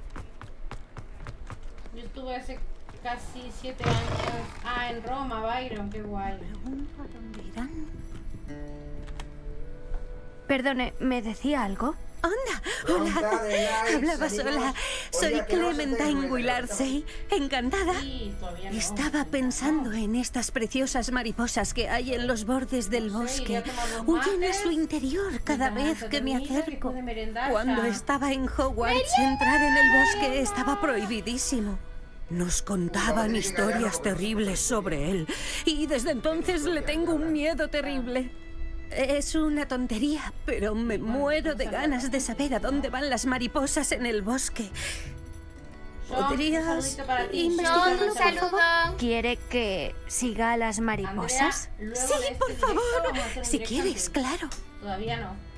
Yo estuve hace casi siete años. Ah, en Roma, Byron, qué guay. Perdone, ¿me decía algo? Anda, hola. Hablaba sola. Soy Clementine Willarsey. Encantada. Sí, todavía no. Estaba pensando en estas preciosas mariposas que hay en los bordes del bosque. Huyen a su interior cada vez que me acerco. Cuando estaba en Hogwarts, entrar en el bosque estaba prohibidísimo. Nos contaban historias terribles sobre él y desde entonces le tengo un miedo terrible. Es una tontería, pero me muero de ganas de saber a dónde van las mariposas en el bosque. ¿Podrías investigarlo, por favor? ¿Quiere que siga a las mariposas? Sí, por favor. Si quieres, claro. Todavía no.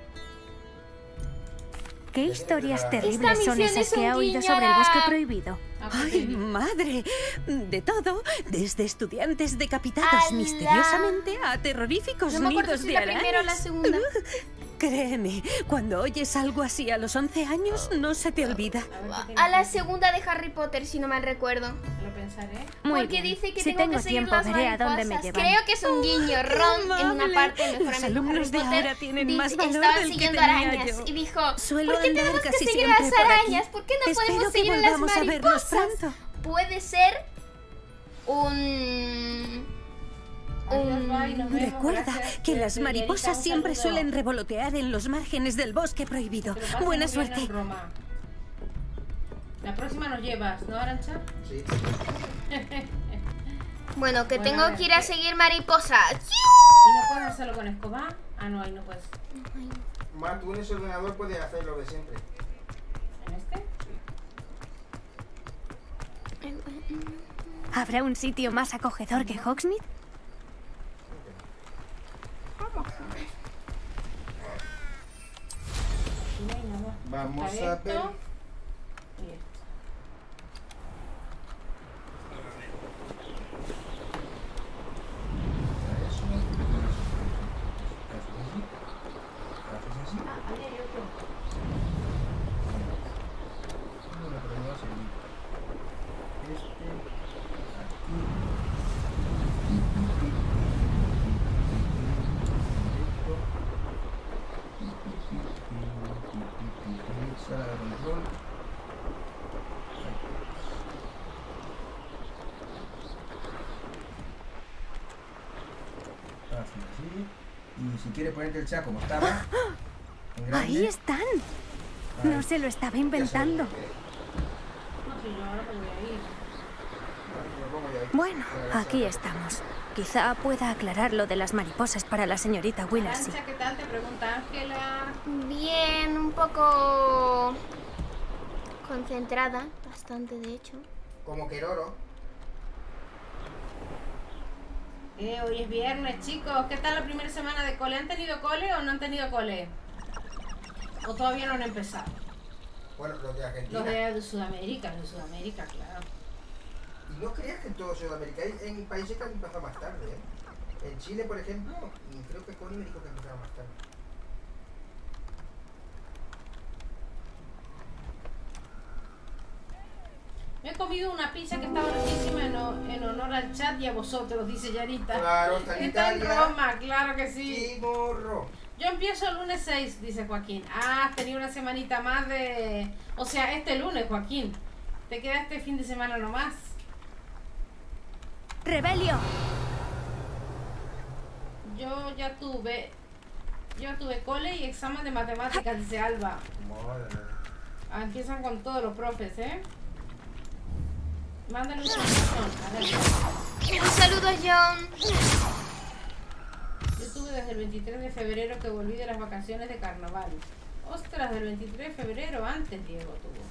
¿Qué historias terribles son esas que ha oído sobre el bosque prohibido? ¡Ay, madre! De todo, desde estudiantes decapitados ¡Hala! misteriosamente a terroríficos No me acuerdo nidos si de la arañas. primera o la segunda. Créeme, cuando oyes algo así a los once años, no se te olvida. A la segunda de Harry Potter, si no mal recuerdo. Lo pensaré. Muy Porque bien. dice que Si tengo, tengo que seguir tiempo, las veré a dónde me mariposas. llevan. Creo que es un guiño. Ron, en una amable. parte, el mejor Los amigo de alumnos Harry de Potter, ahora tienen dice- más valor estaban del que siguiendo tenía arañas yo. y dijo, Suelo ¿por qué andar tenemos que casi seguir a siempre las por aquí. arañas? ¿Por qué no Espero podemos que seguir a las volvamos a vernos mariposas? pronto. Puede ser un... Adiós, bye, nos vemos, Recuerda gracias. que las Señorita, mariposas un siempre saludo. suelen revolotear en los márgenes del bosque prohibido. Que lo pases Buena muy bien suerte. en Roma. La próxima nos llevas, ¿no, Arancha? Sí. Bueno, que Bueno, tengo a ver, que ir a ¿qué? seguir mariposas. ¿Y no puedes hacerlo con escoba? Ah, no, ahí no puedes. Más tú en ese ordenador puedes hacer lo de siempre. ¿En este? ¿Habrá un sitio más acogedor que Hogsmeade? Sí, no hay nada. Vamos Está a ver. esto y esto. Ah, ahí hay otro. Sala de control. Fácil, así. Y si quieres ponerte el chat como estaba. en grande, Ahí están. ahí. No se lo estaba Ya sabes inventando. lo que es. No sé, yo ahora me voy a ir. Lo pongo yo ahí. Bueno, Para la aquí sala. estamos. Quizá pueda aclarar lo de las mariposas para la señorita Willarsey. Arancha, ¿qué tal? Te pregunta Ángela. Bien, un poco concentrada, bastante de hecho. Como Keroro. Eh, hoy es viernes, chicos. ¿Qué tal la primera semana de cole? ¿Han tenido cole o no han tenido cole? ¿O todavía no han empezado? Bueno, los de Argentina. Los de Sudamérica, los de Sudamérica, claro. Y no creas que en todo Sudamérica, hay en países que han empezado más tarde, ¿eh? En Chile, por ejemplo, y creo que Connie me dijo que empezaron más tarde. Me he comido una pizza que estaba riquísima en, ho- en honor al chat y a vosotros, dice Yarita. Claro, está en Está en Italia. Roma, claro que sí. ¡Qué morro! Yo empiezo el lunes seis, dice Joaquín. Ah, has tenido una semanita más de... O sea, este lunes, Joaquín. Te queda este fin de semana nomás. ¡Rebelio! Yo ya tuve... Yo ya tuve cole y examen de matemáticas, dice Alba. Madre. Ah, empiezan con todos los profes, ¿eh? Mándale un saludo. A ver. Un saludo, John. Yo tuve desde el veintitrés de febrero que volví de las vacaciones de carnaval. Ostras, del veintitrés de febrero, antes Diego tuvo.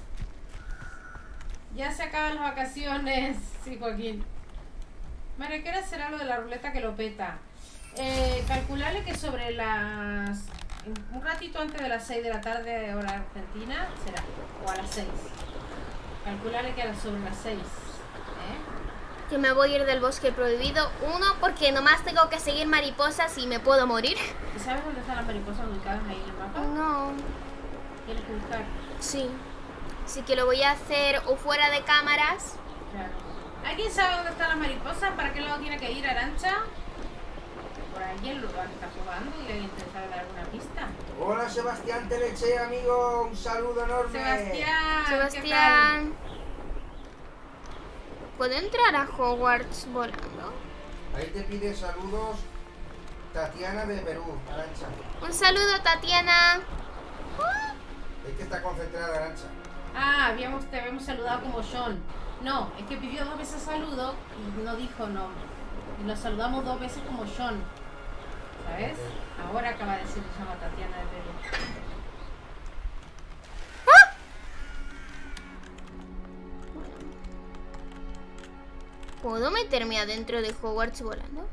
Ya se acaban las vacaciones, sí, Joaquín. María, ¿qué hora será lo de la ruleta que lo peta? Eh, calcularle que sobre las un ratito antes de las seis de la tarde, hora argentina, será. O a las seis. Calcularle que era sobre las seis. ¿Eh? Que me voy a ir del bosque prohibido. Uno, porque nomás tengo que seguir mariposas y me puedo morir. ¿Y sabes dónde están las mariposas ubicadas ahí en el mapa? No. ¿Tienes que buscar? Sí. Así que lo voy a hacer o fuera de cámaras. Claro. ¿Alguien sabe dónde están las mariposas? ¿Para qué lado tiene que ir Arancha? Por alguien lo está jugando y alguien te sabe dar alguna pista. Hola Sebastián Teleche, amigo, un saludo enorme. Sebastián, Sebastián. ¿Puedo entrar a Hogwarts volando? Ahí te pide saludos Tatiana de Perú, Arancha. Un saludo, Tatiana. Es que está concentrada, Arancha. Ah, habíamos, te habíamos saludado como Sean. No, es que pidió dos veces saludo y no dijo nombre. Y nos saludamos dos veces como Sean. ¿Sabes? Ahora acaba de decir que se llama Tatiana de Perú. ¡Ah! ¿Puedo meterme adentro de Hogwarts volando?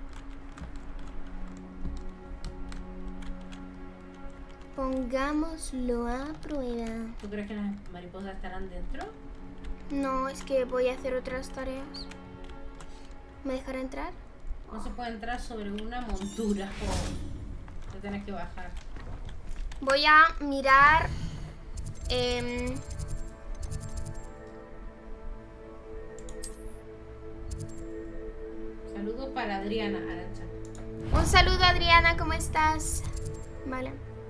Pongámoslo a prueba. ¿Tú crees que las mariposas estarán dentro? No, es que voy a hacer otras tareas. ¿Me dejará entrar? No se puede entrar sobre una montura. Oh, te tienes que bajar. Voy a mirar... Eh, Saludo para Adriana, Arancha. un saludo, Adriana, ¿cómo estás? Vale.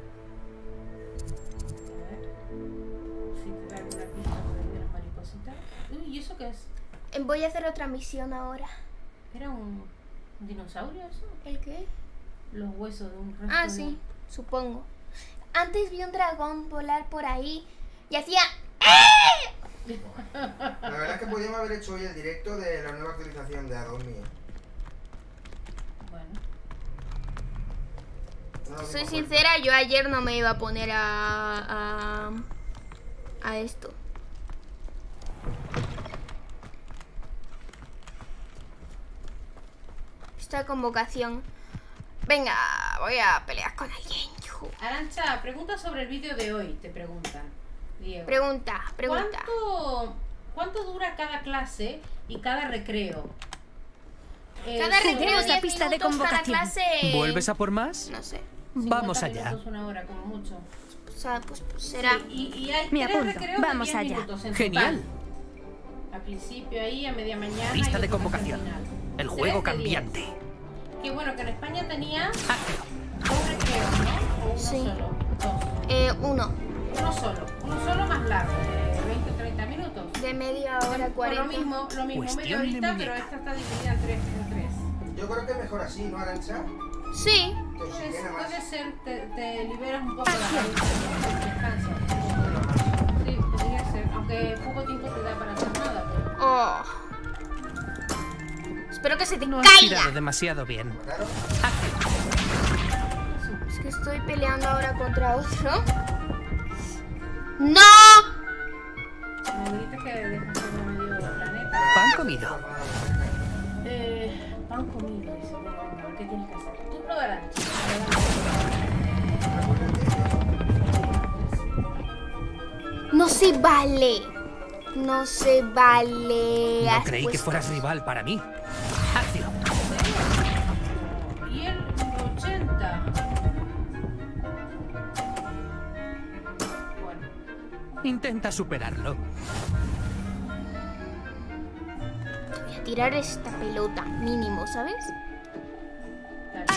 A ver si te da alguna pista por ahí de las maripositas. Uy, ¿y eso qué es? Eh, Voy a hacer otra misión ahora. ¿Era un dinosaurio eso? ¿El qué? Los huesos de un resto Ah, de- sí, supongo. Antes vi un dragón volar por ahí y hacía... La verdad es que podríamos haber hecho hoy el directo de la nueva actualización de Adobe. Bueno. No lo Soy dimos sincera, yo ayer no me iba a poner a... a, a esto. Esta convocación. Venga, voy a pelear con alguien. Yujú. Arancha, pregunta sobre el vídeo de hoy, te preguntan. Diego. Pregunta, pregunta. ¿Cuánto, ¿Cuánto dura cada clase y cada recreo? Eh, Cada sí, recreo la diez pista de minutos, cada convocación. clase... ¿Vuelves a por más? No sé. Vamos cincuenta allá. minutos, una hora, como mucho. O sea, pues, pues será... Sí, y, y hay Me tres apunto. recreos Vamos de diez allá. minutos en Genial. total. Al principio ahí, a media mañana. Pista y de otro convocación. al final. El Tres juego de cambiante. diez. Qué bueno que en España tenía Acción. dos recreos, ¿no? O uno Sí. solo. Dos. Eh, uno. Uno solo. Uno solo más largo, de veinte o treinta minutos. De media hora, Bueno, cuarenta. lo mismo, lo mismo, Cuestión media de horita, muñeca. pero esta está dividida en tres. En tres. Yo creo que es mejor así, ¿no, Arancha? Sí. Que Pues, oxigena más. puede ser, te, te liberas un poco la cabeza, descansas. Sí, podría ser, aunque poco tiempo te da para hacer nada, pero... Oh. Espero que se te No has caiga. tirado demasiado bien. Claro. Es que estoy peleando ahora contra otro. ¡No! Me dijiste que dejas sobre medio planeta. Pan comido. Eh, pan comido, dice. Bueno, venga, a ver qué tienes que hacer. Tú probarás. No se vale. No se vale. No Has creí que puesto- fueras rival para mí. Acción. Y el ochenta. Bueno, Intenta superarlo. Voy a tirar esta pelota, mínimo, ¿sabes? dale.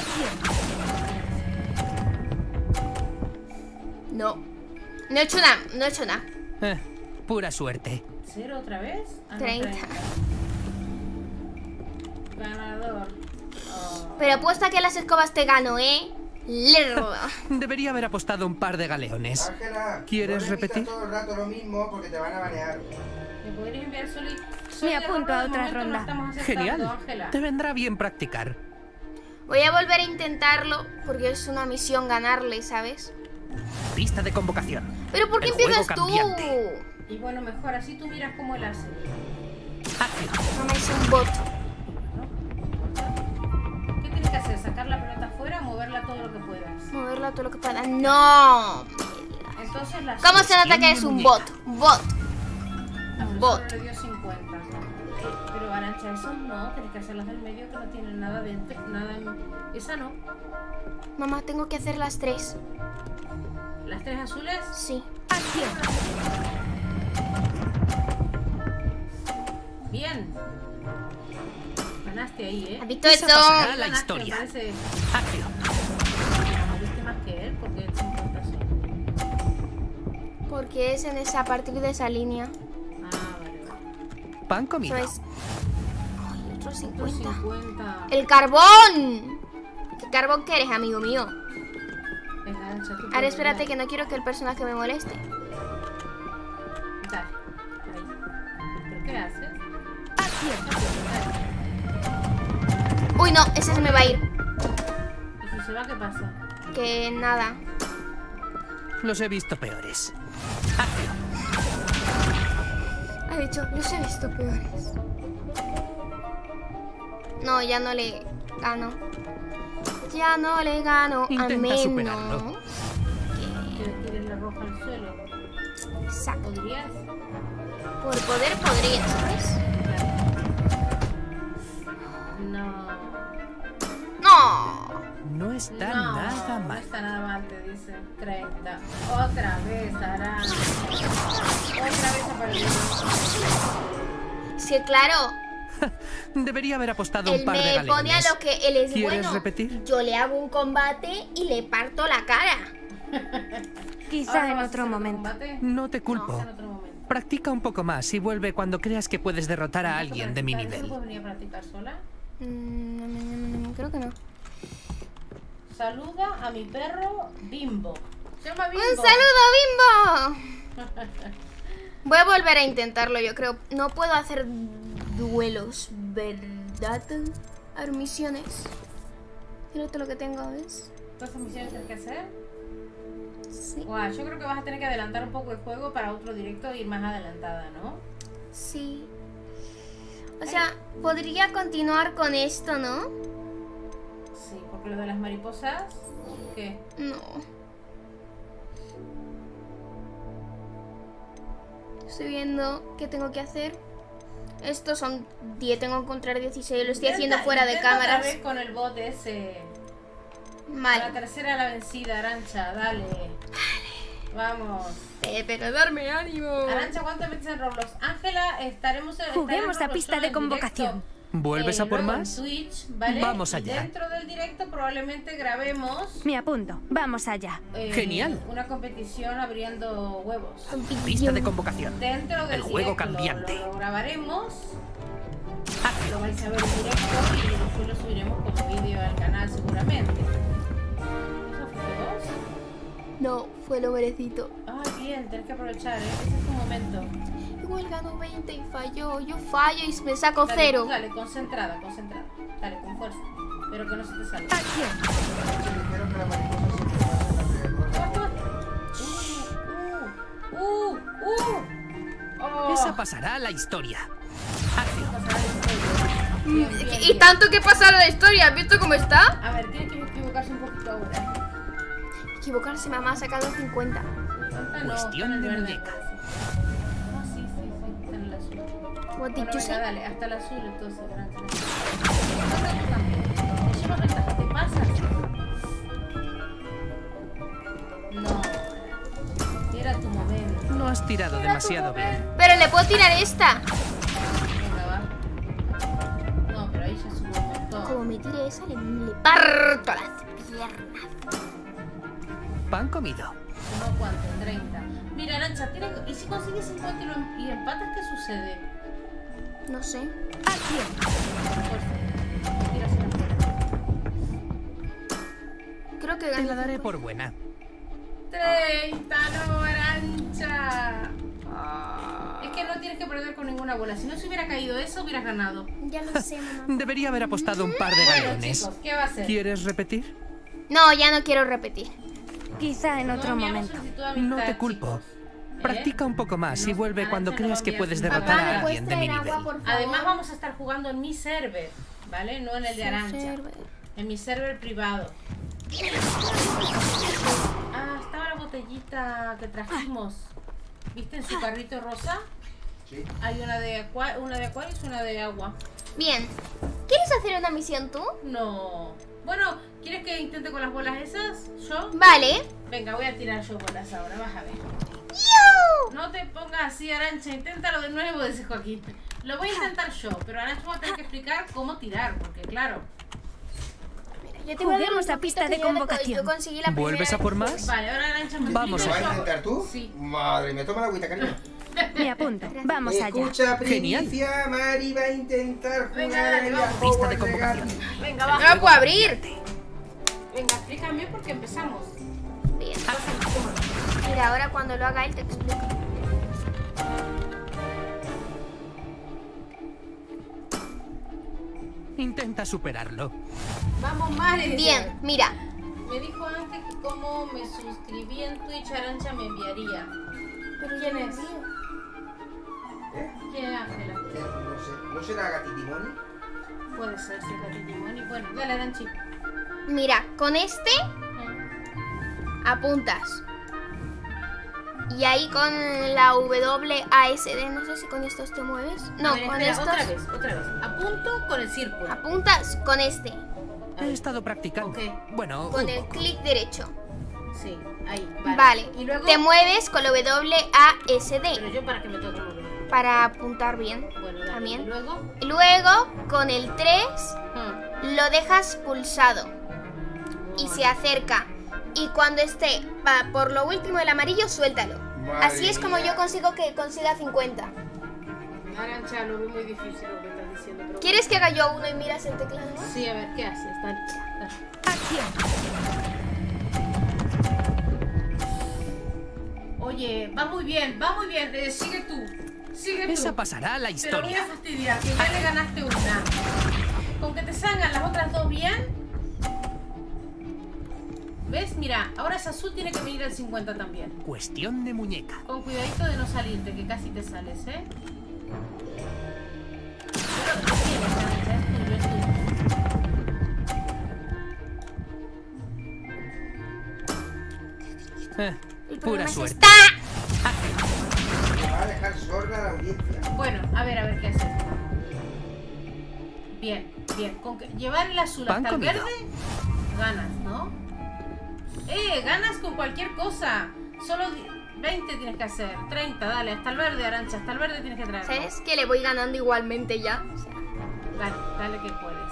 No. No he hecho nada, no he hecho nada. Eh, pura suerte. ¿Cero otra vez? Ah, no, Treinta. Ganador. Oh. Pero apuesta que las escobas te gano, ¿eh? Lerda. Debería haber apostado un par de galeones. Ángela, ¿Quieres no repitas repetir? todo el rato lo mismo porque te van a banear. ¿Me podrías enviar Soli? Me apunto a otra ronda. Genial. Ángela. Te vendrá bien practicar. Voy a volver a intentarlo porque es una misión ganarle, ¿sabes? Pista de convocación. Pero ¿por qué El juego empiezas tú? cambiante. Y bueno, mejor así tú miras cómo él hace. Acción. No me hice un bot. ¿Qué tienes que hacer? ¿Sacar la pelota afuera? ¿Mover moverla todo lo que puedas. Moverla todo lo que pueda. ¡No! Entonces la ¿Cómo se nota que es un bot? Un bot. Un bot. Le dio cincuenta. Pero Arancha, esos no, tienes que hacerlas del medio que no tienen nada dentro, nada en... Esa no. Mamá, tengo que hacer las tres. ¿Las tres azules? Sí. ¡Acción! Bien. Ganaste ahí, ¿eh? ¿Has visto eso? pasará la Ganaste, historia. me parece. Acción. No viste más que él, porque él cincuenta solo. Porque es en esa, a partir de esa línea. Ah, vale, vale. Pan comido. ¿Sabes? Ay, otro cincuenta. cincuenta. ¡El carbón! ¿Qué carbón que eres, amigo mío? Venga, Arancha, tú Ahora puedes, espérate dale. que no quiero que el personaje me moleste. Dale. Ahí. ¿Pero qué haces? Uy, no, ese se me va a ir. ¿Y si se va, qué pasa? Que nada. Los he visto peores. Ha dicho, los he visto peores. No, ya no le gano. Ya no le gano. Intenta al menos. superarlo. ¿Que tires la roja al suelo? Exacto. ¿Podrías? Por poder podría, ¿sabes? No. No. No está No, nada no mal. está nada mal, te dice. treinta. Otra vez, Arancha. Otra vez apareció. Sí, claro. Debería haber apostado un Él par de me galeones. pone a lo que él es ¿Quieres bueno. repetir? Yo le hago un combate y le parto la cara. Quizá Ahora en vas a otro hacer momento. combate. No te culpo. En otro momento. Practica un poco más y vuelve cuando creas que puedes derrotar a alguien de mi ¿Practicar? ¿Eso nivel. puedes venir a practicar sola? Mm, no, no, no, no, creo que no. Saluda a mi perro Bimbo. Se llama Bimbo. ¡Un saludo, Bimbo! Voy a volver a intentarlo, yo creo. No puedo hacer duelos, ¿verdad? A ver, misiones. Pero todo lo que tengo es... ¿Cuántas misiones tienes que hacer? Sí. Guau, yo creo que vas a tener que adelantar un poco el juego para otro directo e ir más adelantada, ¿no? Sí. O sea, podría continuar con esto, ¿no? Sí, porque lo de las mariposas... ¿Qué? No. Estoy viendo qué tengo que hacer. Estos son diez, tengo que encontrar dieciséis. Lo estoy haciendo Intenta- fuera de intenta cámaras. otra vez con el bot ese. Vale. La tercera la vencida, Arancha, dale. Vamos. Eh, pero darme ánimo. Arancha, ¿cuántas veces en Roblox? Ángela, estaremos en Juguemos estará a en pista Roblox de en convocación. directo. ¿Vuelves Eh, a por luego en más? Twitch, ¿vale? Vamos Y allá. dentro del directo probablemente grabemos Me apunto. Vamos allá. eh, Genial. una competición abriendo huevos. Pista de convocación. Dentro del El juego directo, lo- cambiante. Lo, lo grabaremos, Acción. lo vais a ver en directo y después lo subiremos como vídeo al canal seguramente. ¿Eso fue dos? No, fue lo merecito. Ah, bien, tenés que aprovechar, ¿eh? Ese es tu momento. Igual ganó veinte y falló. Yo fallo y me saco Dale, cero. tú dale, concentrada, concentrada. Dale, con fuerza. Pero que no se te salga. Acción. Dijeron que la mariposa se quedaba en la primera ronda. Uh, uh, uh, uh. Oh. Esa pasará a la historia. Acción. Pasará la historia. Bien, bien, Y bien. tanto que pasa la historia. ¿Has visto cómo está? A ver, tiene que equivocarse un poquito ahora. Equivocarse, mamá ha sacado cincuenta. cincuenta no, Cuestión está en de el verde, muñeca. parece. No, sí, sí, sí, está en el azul. What did Bueno, you venga, say? dale, hasta el azul entonces, Arancha. Te lleva ventaja, te pasas. No. Era tu momento. No has tirado demasiado bien. Pero le puedo tirar esta. Venga, va. No, pero ahí ya subió un montón. Como me tire esa, le, le parto las piernas. Pan comido. ¿No cuánto? treinta. Mira, Arancha, tira... ¿y si consigues cincuenta y, lo em- y empatas, qué sucede? No sé. Acción. Fuerza. Tiras en la fuerza. Creo que Te gané. la daré por buena. treinta, no, Arancha. Es que no tienes que perder con ninguna bola. Si no se hubiera caído eso, hubieras ganado. Ya lo sé, mamá. Debería haber apostado un par de Bueno, galeones. chicos, ¿qué va a hacer? ¿Quieres repetir? No, ya no quiero repetir. Quizá en No otro enviamos momento. solicitud de amistad, No te culpo. chicos. ¿Eh? Practica un poco más y No, vuelve Arancha cuando no creas va a que enviar puedes solicitud. derrotar Papá, a ¿me puedes alguien de mi traer agua, nivel. por favor? Además vamos a estar jugando en mi server, ¿vale? No en el de Arancha. Server. En mi server privado. Ah, estaba la botellita que trajimos. ¿Viste en su carrito rosa? Sí. Hay una de aqua, una de Aquarius y una de agua. Bien. ¿Quieres hacer una misión tú? No. Bueno, ¿quieres que intente con las bolas esas? ¿Yo? Vale. Venga, voy a tirar yo bolas ahora, vas a ver. ¡Yo! No te pongas así, Arancha, inténtalo de nuevo, dice Joaquín. Lo voy a intentar yo, pero Arancha va a tener que explicar cómo tirar, porque claro. Yo te voy a dar Juguemos un a truquito pista que de yo le- convocación. Yo conseguí la ¿Vuelves a por más? Vale, ahora Arancha me Vamos ¿Lo vas allá. a intentar tú? Sí. Madre, me toma la agüita, cariño. Me apunto. Vamos allá. Escucha, Genial. primicia, Mari va a intentar Venga, jugar dale, en la vamos. Pista de Hogwarts convocación. Legacy. Venga, No va. lo puedo abrir. Venga, explícame porque empezamos. Bien. Mira, ahora cuando lo haga él te explico. Intenta superarlo. Vamos, Mari. Bien, mira. Me dijo antes que como me suscribí en Twitch, Arancha me enviaría. Pero ya ¿Quién no es? ¿Eh? ¿Quién es Ángela? Eh, No sé, ¿no será Gatitimoni? Puede ser, si es la Titimoni. Bueno, dale, Aranchi. Mira, con este apuntas. Y ahí con la W A S D, no sé si con estos te mueves. No, A ver, con espera, estos otra vez, otra vez. Apunto con el círculo. apuntas con este. He estado practicando. Ok. Bueno, Con un el poco. clic derecho. Sí, ahí. Vale. Vale. Y luego. Te mueves con la W A S Pero D yo para que me toque mover. para apuntar bien. Bueno, dale. También. Y luego. Y luego con el tres Hmm. lo dejas pulsado y se acerca. Y cuando esté pa- por lo último el amarillo, suéltalo. Madre Así es como mía. yo consigo que consiga cincuenta. Arancha, lo veo muy difícil lo que estás diciendo. Pero ¿Quieres que haga yo uno y miras el teclado? Sí, a ver, ¿qué haces? Dale. Dale. Oye, va muy bien, va muy bien. Eh, sigue tú. Sigue tú. Esa pasará a la Te lo voy historia. a fastidiar, que ya le ganaste una. Con que te salgan las otras dos bien. ¿Ves? Mira, ahora esa azul tiene que venir el cincuenta también. Cuestión de muñeca. Con cuidadito de no salirte, que casi te sales, ¿eh? Pero tú tienes, Arancha, es tuyo, es tuyo. Eh, El pura problema es suerte. esta. Me va a dejar sorda la audiencia. Bueno, a ver, a ver qué haces. Bien, bien. Con que llevar el azul Pan hasta el comido. verde, ganas, ¿no? Eh, ganas con cualquier cosa. Solo di- veinte tienes que hacer. treinta, dale, hasta el verde, Arancha, hasta el verde tienes que traer. ¿Sabes que le voy ganando igualmente ya? O sea, Dale, dale que puedes.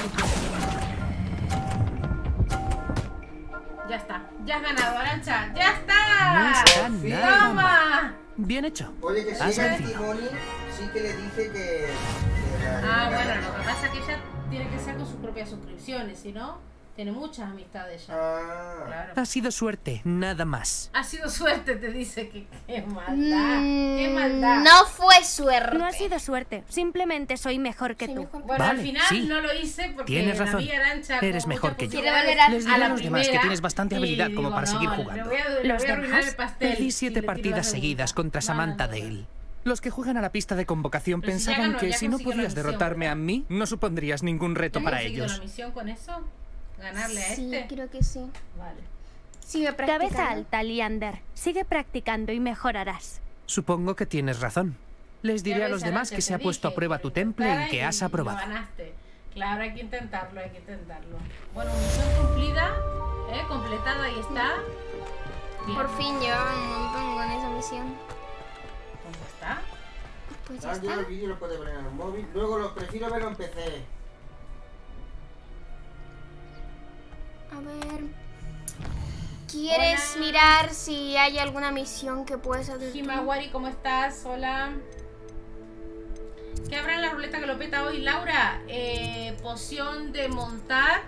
Ya está, ya has ganado, Arancha, ya está. No está Sí. nada Toma. mal. Bien hecho. Oye, que Has si vencido. Gatitimoni sí que le dije que... que la- Ah, la- bueno, lo que pasa es que ella tiene que ser con sus propias suscripciones, si no, tiene muchas amistades ya. Ah. Claro. Ha sido suerte, nada más. Ha sido suerte, te dice que qué maldad, qué mm, maldad. no fue suerte. No ha sido suerte. Simplemente soy mejor que Soy tú. mejor. Bueno, al Vale, final sí. no lo hice porque Tienes la razón. vi a Arancha Eres con mejor muchas que yo. Quiere posibilidades valer a- Les diré a a la los demás que primera, tienes bastante y habilidad como digo, para seguir no, jugando. Le voy a, le Los voy a arruinar demás, el pastel. Perdí si siete le tiro la partidas segunda. seguidas contra No, Samantha no, no. Dale. Los que juegan a la pista de convocación Pero si ya pensaban ganó, que ya si no consiguió la podías misión, derrotarme ¿verdad? a mí, no supondrías ningún reto ¿Has para conseguido ellos. la misión con eso? ¿Ganarle a Sí, este? creo que sí. Vale. Sigue practicando. Cabeza alta, Leander. Sigue practicando y mejorarás. Supongo que tienes razón. Les diré Ya a ves, los demás Arancha, que se ha te puesto a dije prueba que tu lo temple y intentara que has y aprobado. Lo ganaste. Claro, hay que intentarlo, hay que intentarlo. Bueno, misión cumplida, ¿eh? Completada, ahí está. Bien. Por fin llevaba un montón con esa misión. ¿Cómo está? Pues ya Ah, yo está. el vídeo lo puede poner en el móvil. Luego lo prefiero verlo en P C. A ver. ¿Quieres Hola. mirar si hay alguna misión que puedes hacer tú? Himawari, ¿cómo estás? Hola. ¿Qué habrá en la ruleta que lo peta hoy, Laura? Eh, poción de montar.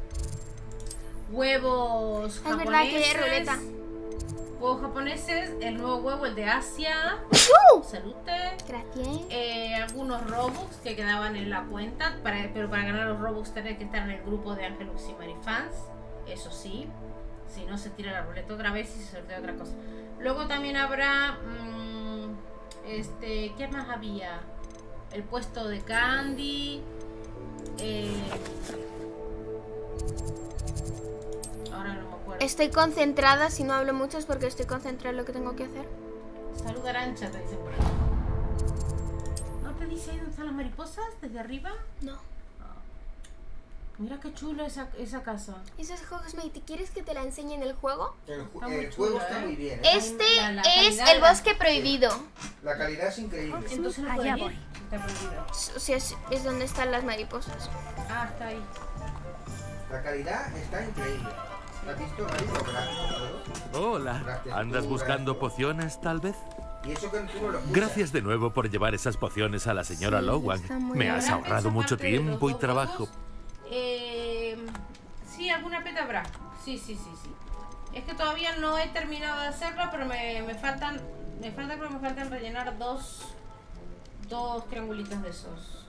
Huevos Es japoneses. verdad que hay ruleta. Huevos japoneses. El nuevo huevo, el de Asia. ¡Uh! Salute. Gracias. Eh, algunos Robux que quedaban en la cuenta. Para, pero para ganar los Robux tenés que estar en el grupo de Angelux y Marifans. Eso sí. Si no, se tira la ruleta otra vez y se sortea otra cosa. Luego también habrá... mmm, este, ¿qué más había? El puesto de Candy. Eh, ahora no me acuerdo. Estoy concentrada, si no hablo mucho es porque estoy concentrada en lo que tengo que hacer. Salud Arancha, te dice por ahí. ¿No te dice ahí dónde están las mariposas? ¿Desde arriba? No. Mira qué chulo esa, esa casa. Esos juegos, mate, ¿quieres que te la enseñe en el juego? El, ju Está muy el juego chulo, está ¿eh? muy bien. ¿eh? Este La- la es calidad el de bosque la- prohibido. La calidad es increíble. Entonces no Allá pueden voy. ir. Está prohibido. O sea, es, es donde están las mariposas. Ah, está ahí. La calidad está increíble. ¿La has visto, Marico? Gráficos, todo. Hola. Gracias. ¿Andas buscando pociones, tal vez? Y eso que tú no lo escuchas. Gracias de nuevo por llevar esas pociones a la señora Sí, Lowan. está muy Me bien. has ¿Habrá ahorrado peso mucho aparte de los tiempo y dos trabajo. huevos? Eh, sí, alguna peta habrá. Sí, sí, sí, sí. Es que todavía no he terminado de hacerlo, pero me, me faltan. Me falta, creo que me faltan rellenar dos. Dos triangulitos de esos.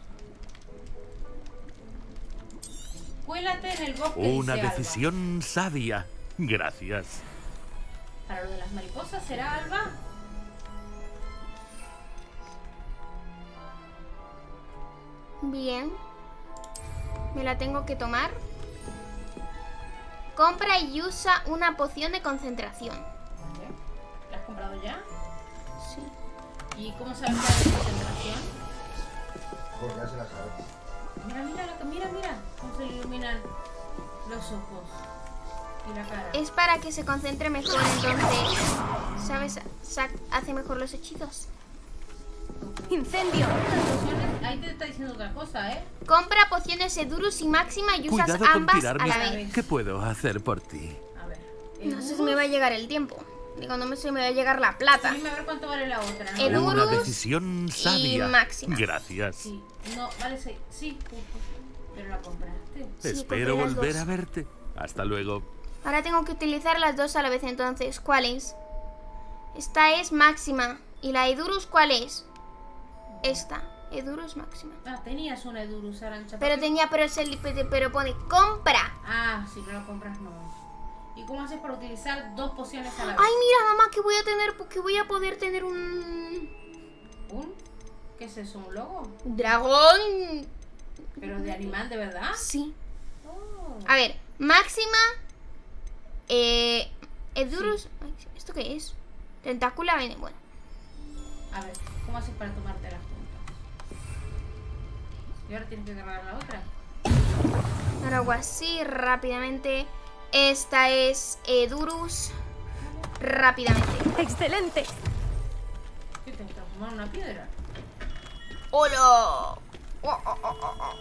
Cuélate en el bosque. Una dice Alba. decisión sabia. Gracias. Para lo de las mariposas, ¿será Alba? Bien. Me la tengo que tomar. Compra y usa una poción de concentración. Vale. ¿La has comprado ya? Sí. ¿Y cómo sabes cuál es la concentración? Pues ya se la sabes. Mira, mira, lo que- mira, mira. Cómo se le iluminan los ojos. Y la cara. Es para que se concentre mejor, entonces, ¿sabes? Sa- hace mejor los hechizos. ¡Incendio! Pociones, ahí te está diciendo otra cosa, ¿eh? Compra pociones Edurus y Máxima y usas Cuidado con ambas a tirarme. la vez. ¿Qué puedo hacer por ti? A ver. No sé si me va a llegar el tiempo. Digo, no me sé si me va a llegar la plata. Dime a ver cuánto vale la otra. ¿no? El- Una Edurus decisión sabia. Máxima. Gracias. Sí, no, vale seis. Sí, justo. Pero la compraste. Sí, Espero compré las volver dos. a verte. Hasta luego. Ahora tengo que utilizar las dos a la vez, entonces, ¿cuál es? Esta es Máxima. ¿Y la Edurus cuál es? Esta, Edurus Máxima. Ah, tenías una Edurus, Arancha. Pero tenía, pero, es el, pero pone compra. Ah, si no la compras, no. ¿Y cómo haces para utilizar dos pociones a la vez? Ay, mira, mamá, que voy a tener, que voy a poder tener un ¿Un? ¿Qué es eso? ¿Un logo? dragón. ¿Pero de animal, de verdad? Sí. Oh. A ver, Máxima, eh, Edurus. Ay, ¿esto qué es? Tentácula, viene, bueno. A ver, ¿cómo haces para tomarte las juntas? Y ahora tienes que agarrar la otra. Ahora hago así rápidamente. Esta es Edurus. Rápidamente. ¡Excelente! ¿Qué te transformar en una piedra? ¡Hola! Oh, oh, oh, oh, oh.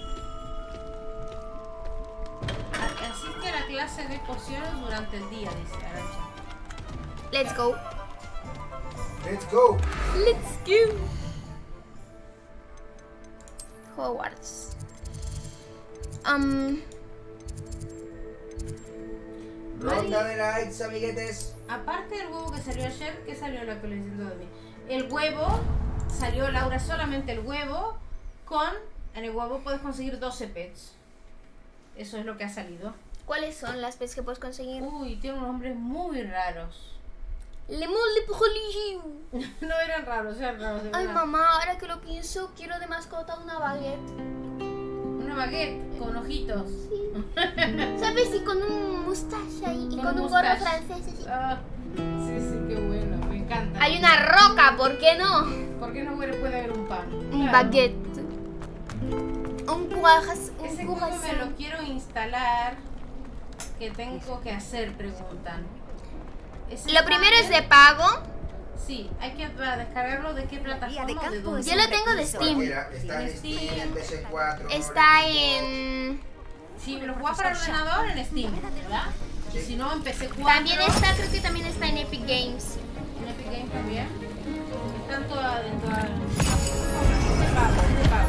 Asiste a la clase de pociones durante el día, dice Arancha. Let's go. Let's go. Let's go. Hogwarts. Um, Ronda de likes, amiguetes. Aparte del huevo que salió ayer, ¿qué salió la actualización de mí? El huevo, salió Laura solamente el huevo, con, en el huevo puedes conseguir doce pets. Eso es lo que ha salido. ¿cuáles son las pets que puedes conseguir? Uy, tiene unos nombres muy raros. Le Mont de Proligieux. No eran raros, eran raros de Ay, verdad. mamá, ahora que lo pienso, quiero de mascota una baguette. Una baguette con ojitos. ¿Sabes? Y con un mustache ahí. Y Con con, un un gorro mustache. francés así. Ah, sí, sí, qué bueno, me encanta. Hay una roca, ¿por qué no? ¿Por qué no puede haber un pan? Un Claro. baguette. Un cuajas. Un Ese juego cuajas. me lo quiero instalar. ¿Qué tengo que hacer? Preguntan. Ese Lo primero es de Battle- pago. Sí, hay que para descargarlo de qué plataforma o de dónde. Yo lo tengo de Steam. Cualquiera. Está en Steam, en P S cuatro. Está en en... Sí, lo juegas para ordenador en Steam, ¿verdad? Y si no, en P C cuatro. También está, creo que también está en Epic Games. En Epic Games también. Están todas dentro de... de pago, de pago.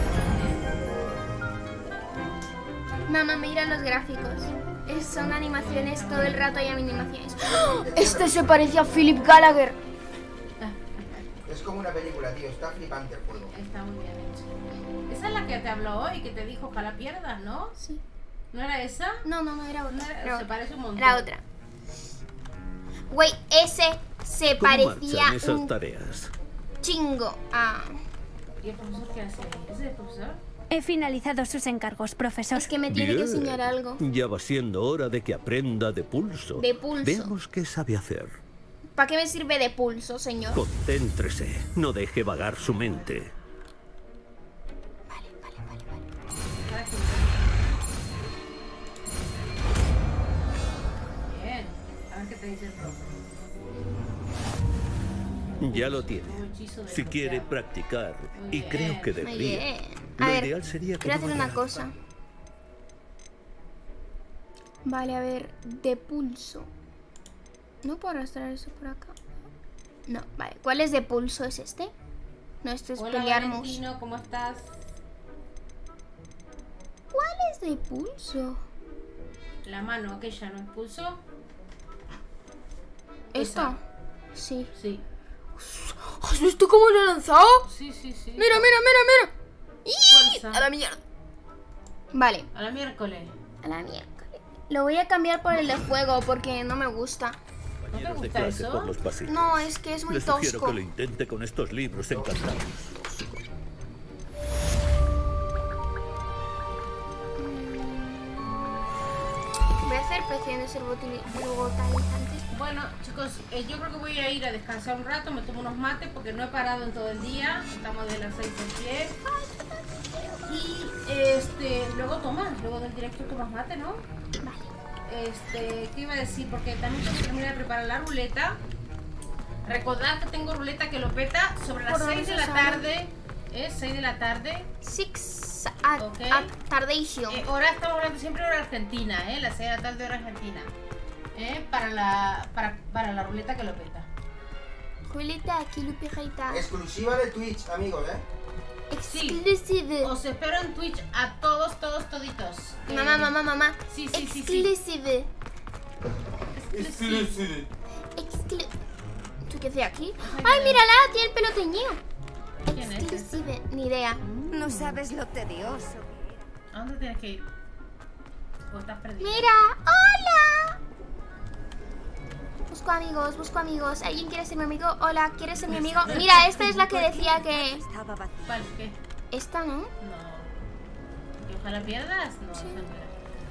Mamá, mira los gráficos. Es- Son animaciones, todo el rato hay animaciones. ¡Oh! Este se parece a Philip Gallagher. Es como una película, tío. Está flipante el juego. Está muy bien hecho. Esa es la que te habló hoy, que te dijo ojalá pierdas, ¿no? Sí. ¿No era esa? No, no, no, era otra. No era- Era se otra. parece un montón. Era otra. Güey, ese se ¿Cómo parecía marchan esas un tareas? chingo a... ¿Y el profesor qué hace ahí? ¿Ese es el profesor? He finalizado sus encargos, profesor. Es que me tiene que Bien. enseñar algo. Ya va siendo hora de que aprenda de pulso. De pulso. Veamos qué sabe hacer. ¿Para qué me sirve de pulso, señor? Concéntrese. No deje vagar su mente. Bien. A ver qué te dice el profe. Ya lo tiene. Si quiere practicar, y creo que Muy debería, bien. lo A ver, ideal sería que quiero no hacer una vaya- cosa. Vale, a ver, de pulso. ¿No puedo arrastrar eso por acá? No, vale. ¿Cuál es de pulso? ¿Es este? No, este es Hola, pelearmos. Valentino, ¿cómo estás? ¿Cuál es de pulso? La mano, aquella, ¿no es pulso? ¿Esta? Sí. Sí. ¿Has visto cómo lo he lanzado? Sí, sí, sí. Mira, mira, mira, mira. ¡Ih! Fuerza. A la mierda. Vale. A la miércoles. A la miércoles. Lo voy a cambiar por el de fuego porque no me gusta. ¿No te de gusta clase eso? por los pasillos. No, es que es muy Le sugiero tosco. que lo intente con estos libros encantados. Voy a hacer peticiones revitalizantes. Bueno, chicos, eh, yo creo que voy a ir a descansar un rato, me tomo unos mates porque no he parado en todo el día. Estamos de las seis a diez. Y este, luego tomas, luego del directo tomas mate, ¿no? Vale. Este, ¿qué iba a decir? Porque también tengo que terminar de preparar la ruleta. Recordad que tengo ruleta que lo peta sobre las ¿Por dónde seis de se la sale? tarde. ¿Eh? seis de la tarde. Six at, Ok. at tardation. Eh, hora, estamos hablando siempre de hora argentina, ¿eh? Las seis de la tarde hora argentina. ¿Eh? Para la, para, para la ruleta que lo peta. Julieta, aquí Luperita. Exclusiva de Twitch, amigos, ¿eh? Exclusive. Os espero en Twitch a todos, todos, toditos. Mamá, Eh, mamá, mamá. Sí, sí, sí, sí. Exclusive. Exclusive. Exclu- ¿Tú qué haces aquí? ¡Ay, mírala! Tiene el pelo teñido. ¿Quién es? Exclusive. Ni idea. No sabes lo tedioso. ¿A dónde tienes que ir? ¿O estás perdido? Mira. ¡Hola! Busco amigos, busco amigos. ¿Alguien quiere ser mi amigo? Hola, ¿quieres ser mi amigo? Mira, esta es la que decía que... ¿Cuál? ¿Qué? Esta, ¿no? No. ¿Que ojalá pierdas? No, Sí. esa no era.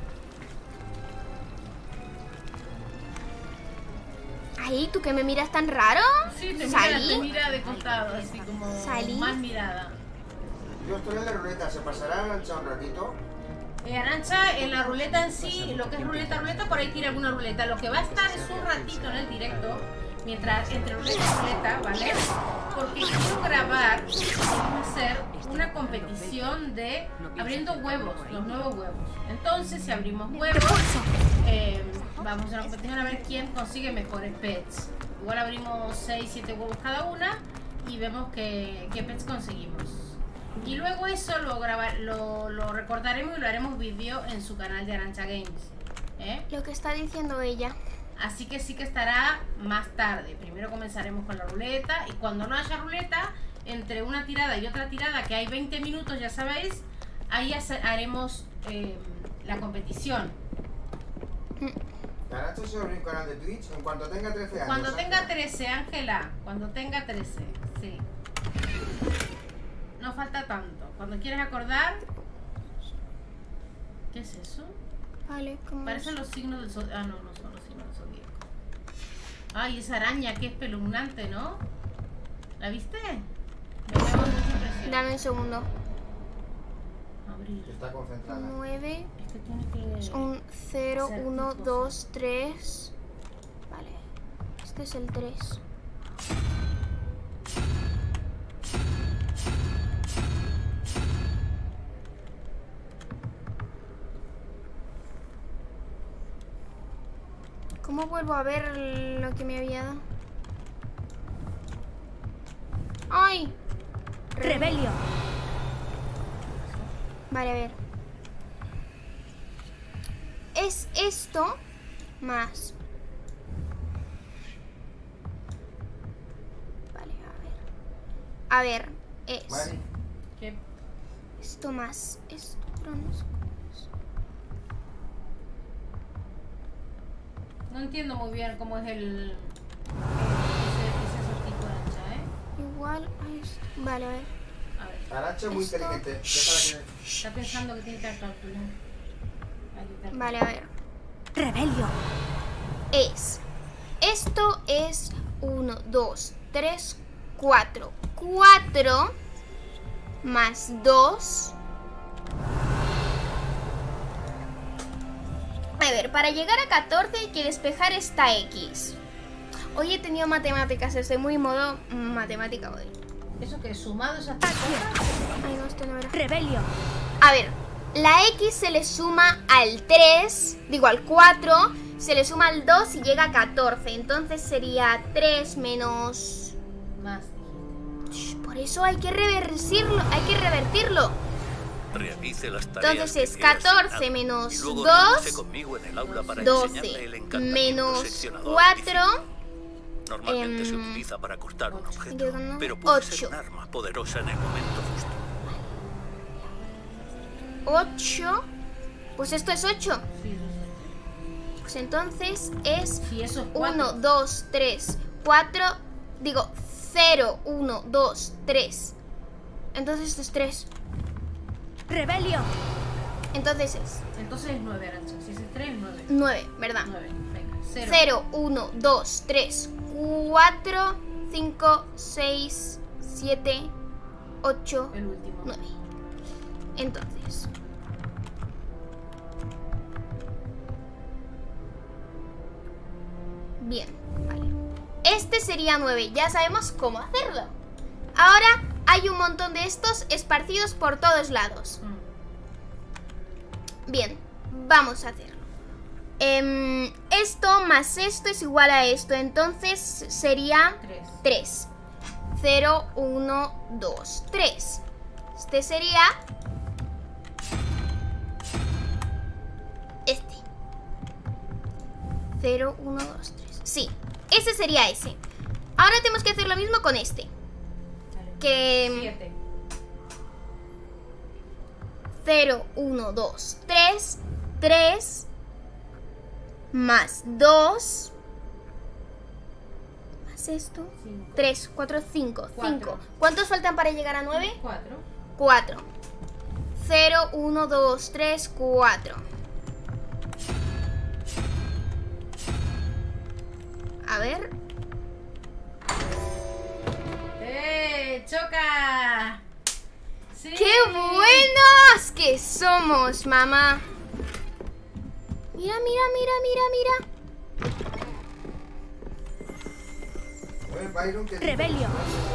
Ay, ¿tú que me miras tan raro? Sí, te mira, ¿Salí? te mira de costado, así como ¿Salí? más mirada. Yo estoy en la ruleta, ¿se pasará Arancha un ratito? Eh, Arancha, en la ruleta en sí, lo que es ruleta, ruleta, por ahí tira alguna ruleta. Lo que va a estar es un ratito en el directo, mientras entre ruleta y ruleta, ¿vale? Porque quiero grabar, vamos a hacer una competición de abriendo huevos, los nuevos huevos. Entonces, si abrimos huevos, eh, vamos a hacer una competición a ver quién consigue mejores pets. Igual abrimos seis, siete huevos cada una y vemos qué, qué pets conseguimos. Y luego eso lo, grabar, lo, lo recordaremos y lo haremos vídeo en su canal de Arancha Games. ¿eh? Lo que está diciendo ella. Así que sí que estará más tarde. Primero comenzaremos con la ruleta y cuando no haya ruleta, entre una tirada y otra tirada, que hay veinte minutos, ya sabéis, ahí hace- haremos eh, la competición. Arancha se abre un canal de Twitch en cuanto tenga trece años. Cuando ¿sabes? tenga trece, Ángela, cuando tenga trece, sí. No falta tanto. Cuando quieres acordar... ¿Qué es eso? Vale, ¿cómo Parecen es? los signos del zodíaco. Ah, no, no son los signos del zodíaco. Ay, esa araña que es espeluznante, ¿no? ¿La viste? Me llama mucha impresión. Dame un segundo. Abrir. Está concentrada. nueve. Es que tiene que... Un cero, hacer uno, cosas. dos, tres. Vale. Este es el tres. ¿Cómo vuelvo a ver lo que me había dado? ¡Ay! Rebelio. Vale, a ver. Es esto más. Vale, a ver. A ver, es Mari, ¿Qué? esto más esto, pero no sé cómo es. No entiendo muy bien cómo es el... Ese, ese acertijo de ancha, ¿eh? Igual a esto. Vale, a ver. A ver. Arancha es muy Esto. inteligente. Déjala que- Está pensando que tiene que calcular. Ayúdame. Vale, a ver. Rebelio. Es. Esto es uno, dos, tres, cuatro. cuatro más dos. A ver, para llegar a catorce hay que despejar esta X. Hoy he tenido matemáticas, estoy muy modo matemática hoy. ¿Eso que es sumado esas cosas? Ay, no, esto no era. Rebelio. A ver, la X se le suma al tres, digo al cuatro, se le suma al dos y llega a catorce. Entonces sería tres menos... Más. Shh, por eso hay que revertirlo, hay que revertirlo. Realice las tareas Entonces es que tiene catorce asignado, menos y luego dos, regrese conmigo en el aula para enseñarle el doce encantamiento menos seccionador cuatro, artificial. Normalmente se em, utiliza para cortar un objeto, diagonal, pero puede ocho. ser un arma poderosa en el momento justo. ocho. Pues esto es ocho. Sí, eso sí. Pues entonces es Sí, eso es cuatro. uno, dos, tres, cuatro. Digo, cero, uno, dos, tres. Entonces esto es tres. Rebelio. Entonces es Entonces es nueve, Arancha. Si es tres, es nueve. nueve, ¿verdad? nueve. Venga, cero. cero, uno, dos, tres, cuatro, cinco, seis, siete, ocho, El último. nueve. Entonces, bien, vale. Este sería nueve, ya sabemos cómo hacerlo. Ahora hay un montón de estos esparcidos por todos lados. Mm. Bien, vamos a hacerlo. Em, esto más esto es igual a esto, entonces sería Tres. tres. cero, uno, dos, tres. Este sería este. cero, uno, dos, tres. Sí, ese sería ese. Ahora tenemos que hacer lo mismo con este. Dale. Que Siete. cero, uno, dos, tres. tres más dos más esto. Cinco. tres, cuatro, cinco. Cuatro. cinco. ¿Cuántos faltan para llegar a nueve? Cuatro. cuatro. cero, uno, dos, tres, cuatro. A ver. ¡Eh! ¡Choca! ¡Sí! ¡Qué buenos que somos, mamá! Mira, mira, mira, mira, mira. Oye, Byron, que- Rebelio.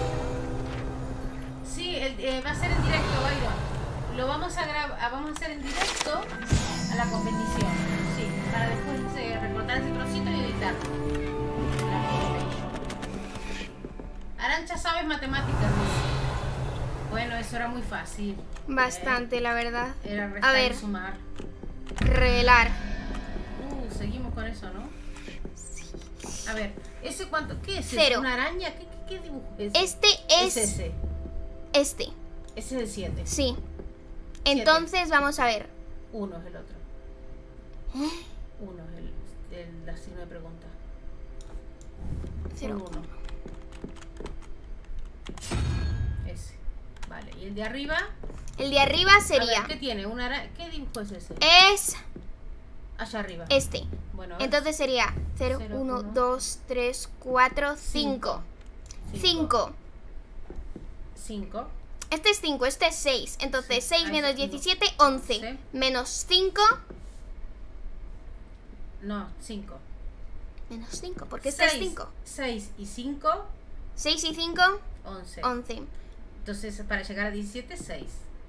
Sí, el- eh, va a ser en directo, Byron. Lo vamos a grabar, vamos a hacer en directo a la competición. Sí, para después eh, recortar ese trocito y editarlo. La competition. Arancha, ¿sabes matemáticas? Bueno, eso era muy fácil. Bastante, la verdad. Eh, Era A restar ver. y sumar. Revelar. Uh, seguimos con eso, ¿no? A ver, ¿ese cuánto? ¿Qué es? Cero. ¿Es una araña? ¿Qué, qué, qué dibujo es? Este Es es ese. este. Ese es el siete. Sí. Entonces vamos a ver. Uno es el otro. Uno es el, el, el signo de pregunta. Cero. Uno. Ese. Vale, y el de arriba. El de arriba A sería. ver, ¿qué tiene? Una ara- ¿Qué dibujo es ese? Es Allá arriba. este. Bueno, a ver. Entonces sería cero, Cero, uno, uno. dos, tres, cuatro, cinco. cinco. Cinco. Este es cinco, este es seis. Entonces Sí, seis ahí menos sí, diecisiete, once. once. Menos cinco. No, cinco. Menos cinco, porque este es Seis. cinco. Seis y cinco, seis y cinco, once. once. Entonces, para llegar a diecisiete, seis.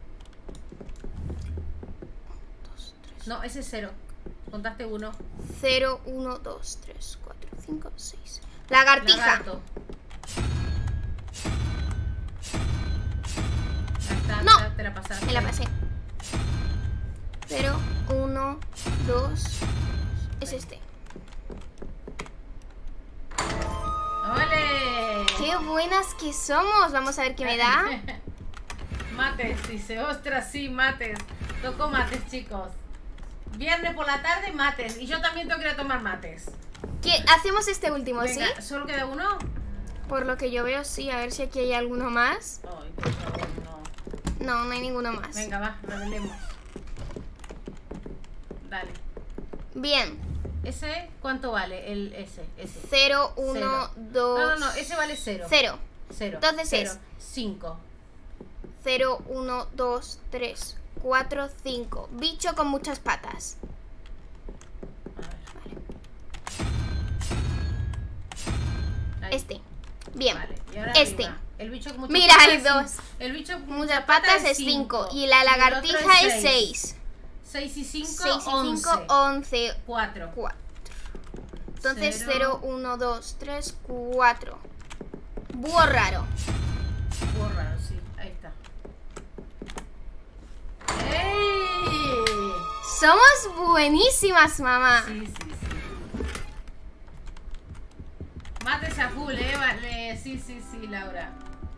No, ese es cero. Contaste uno. cero, uno, dos, tres, cuatro, cinco, seis. Lagartija. Lagarto. Ahí está, No. ya te la pasaste. Me la pasé. cero, uno, dos. Es este. ¡Ole! ¡Qué buenas que somos! Vamos a ver qué me da. Mates, dice. Ostras, sí, mates. Tocó mates, chicos. Viernes por la tarde, mates. Y yo también tengo que ir a tomar mates. ¿Qué? Hacemos este último, Venga, ¿sí? ¿solo queda uno? Por lo que yo veo, sí. A ver si aquí hay alguno más. Ay, por favor, no. No, no hay ninguno más. Venga, va, revelemos. Dale. Bien. ¿Ese cuánto vale? El ese, ese. cero, uno, dos... No, no, no, ese vale cero. Cero. Cero. Entonces cero. es... cinco. cero, uno, dos, tres, cuatro, cinco. Bicho con muchas patas. Vale. Este. Bien. Vale. Y ahora este. arriba. El bicho con muchas Mira, patas hay dos. El bicho con muchas patas es cinco. Y la lagartija es seis. seis y cinco, seis y cinco, once. cuatro. cuatro. Entonces cero, uno, dos, tres, cuatro. Búho raro. Búho raro, sí. Ahí está. ¡Ey! Somos buenísimas, mamá. Sí, sí, sí. Mates a full, eh. Vale. Sí, sí, sí, Laura.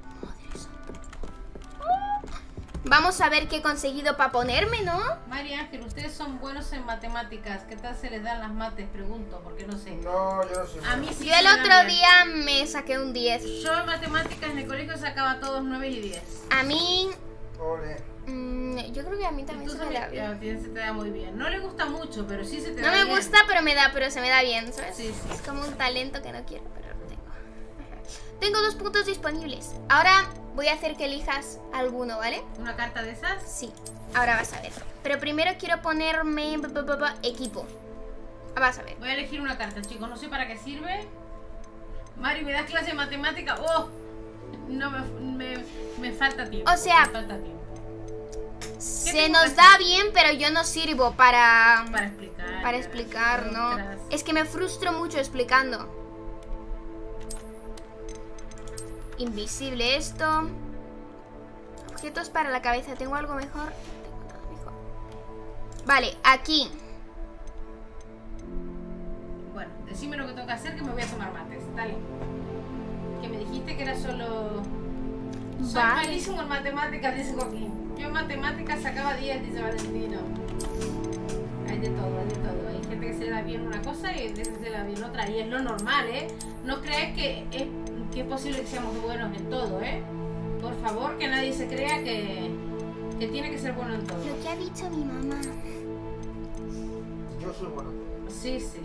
Vamos a ver qué he conseguido para ponerme, ¿no? María Ángel, ustedes son buenos en matemáticas. ¿Qué tal se les dan las mates? Pregunto, porque no sé. No, yo no sé. A mí sí Yo el se me otro dan día me saqué un diez. Yo en matemáticas en el colegio sacaba todos nueve y diez. A mí... Ole. Mmm, yo creo que a mí también se me da bien. A ti se te da muy bien. No le gusta mucho, pero sí se te No da me bien. gusta, pero me da, pero se me da bien, ¿sabes? Sí, sí. Es como un talento que no quiero, pero lo tengo. Tengo dos puntos disponibles. Ahora voy a hacer que elijas alguno, ¿vale? ¿Una carta de esas? Sí. Ahora vas a ver. Pero primero quiero ponerme equipo. Vas a ver. Voy a elegir una carta, chicos. No sé para qué sirve. Mari, ¿me das clase de matemática? ¡Oh! No, me, me, me falta tiempo. O sea, me falta tiempo. Se nos da bien, pero yo no sirvo para... Para explicar. Para explicar, ¿no? otras. Es que me frustro mucho explicando. Invisible esto. Objetos para la cabeza. ¿Tengo algo mejor? No tengo nada mejor. Vale, aquí. Bueno, decime lo que tengo que hacer, que me voy a tomar mates. Dale. Que me dijiste que era solo... Soy Vale. malísimo en matemáticas, dice Joaquín. Yo en matemáticas sacaba diez, dice Valentino. Hay de todo, hay de todo. Hay gente que se le da bien una cosa y hay gente que se le da bien otra. Y es lo normal, ¿eh? No crees que es, que es posible que seamos buenos en todo, ¿eh? Por favor, que nadie se crea que, que tiene que ser bueno en todo. Lo que ha dicho mi mamá. Yo soy bueno. Sí, sí.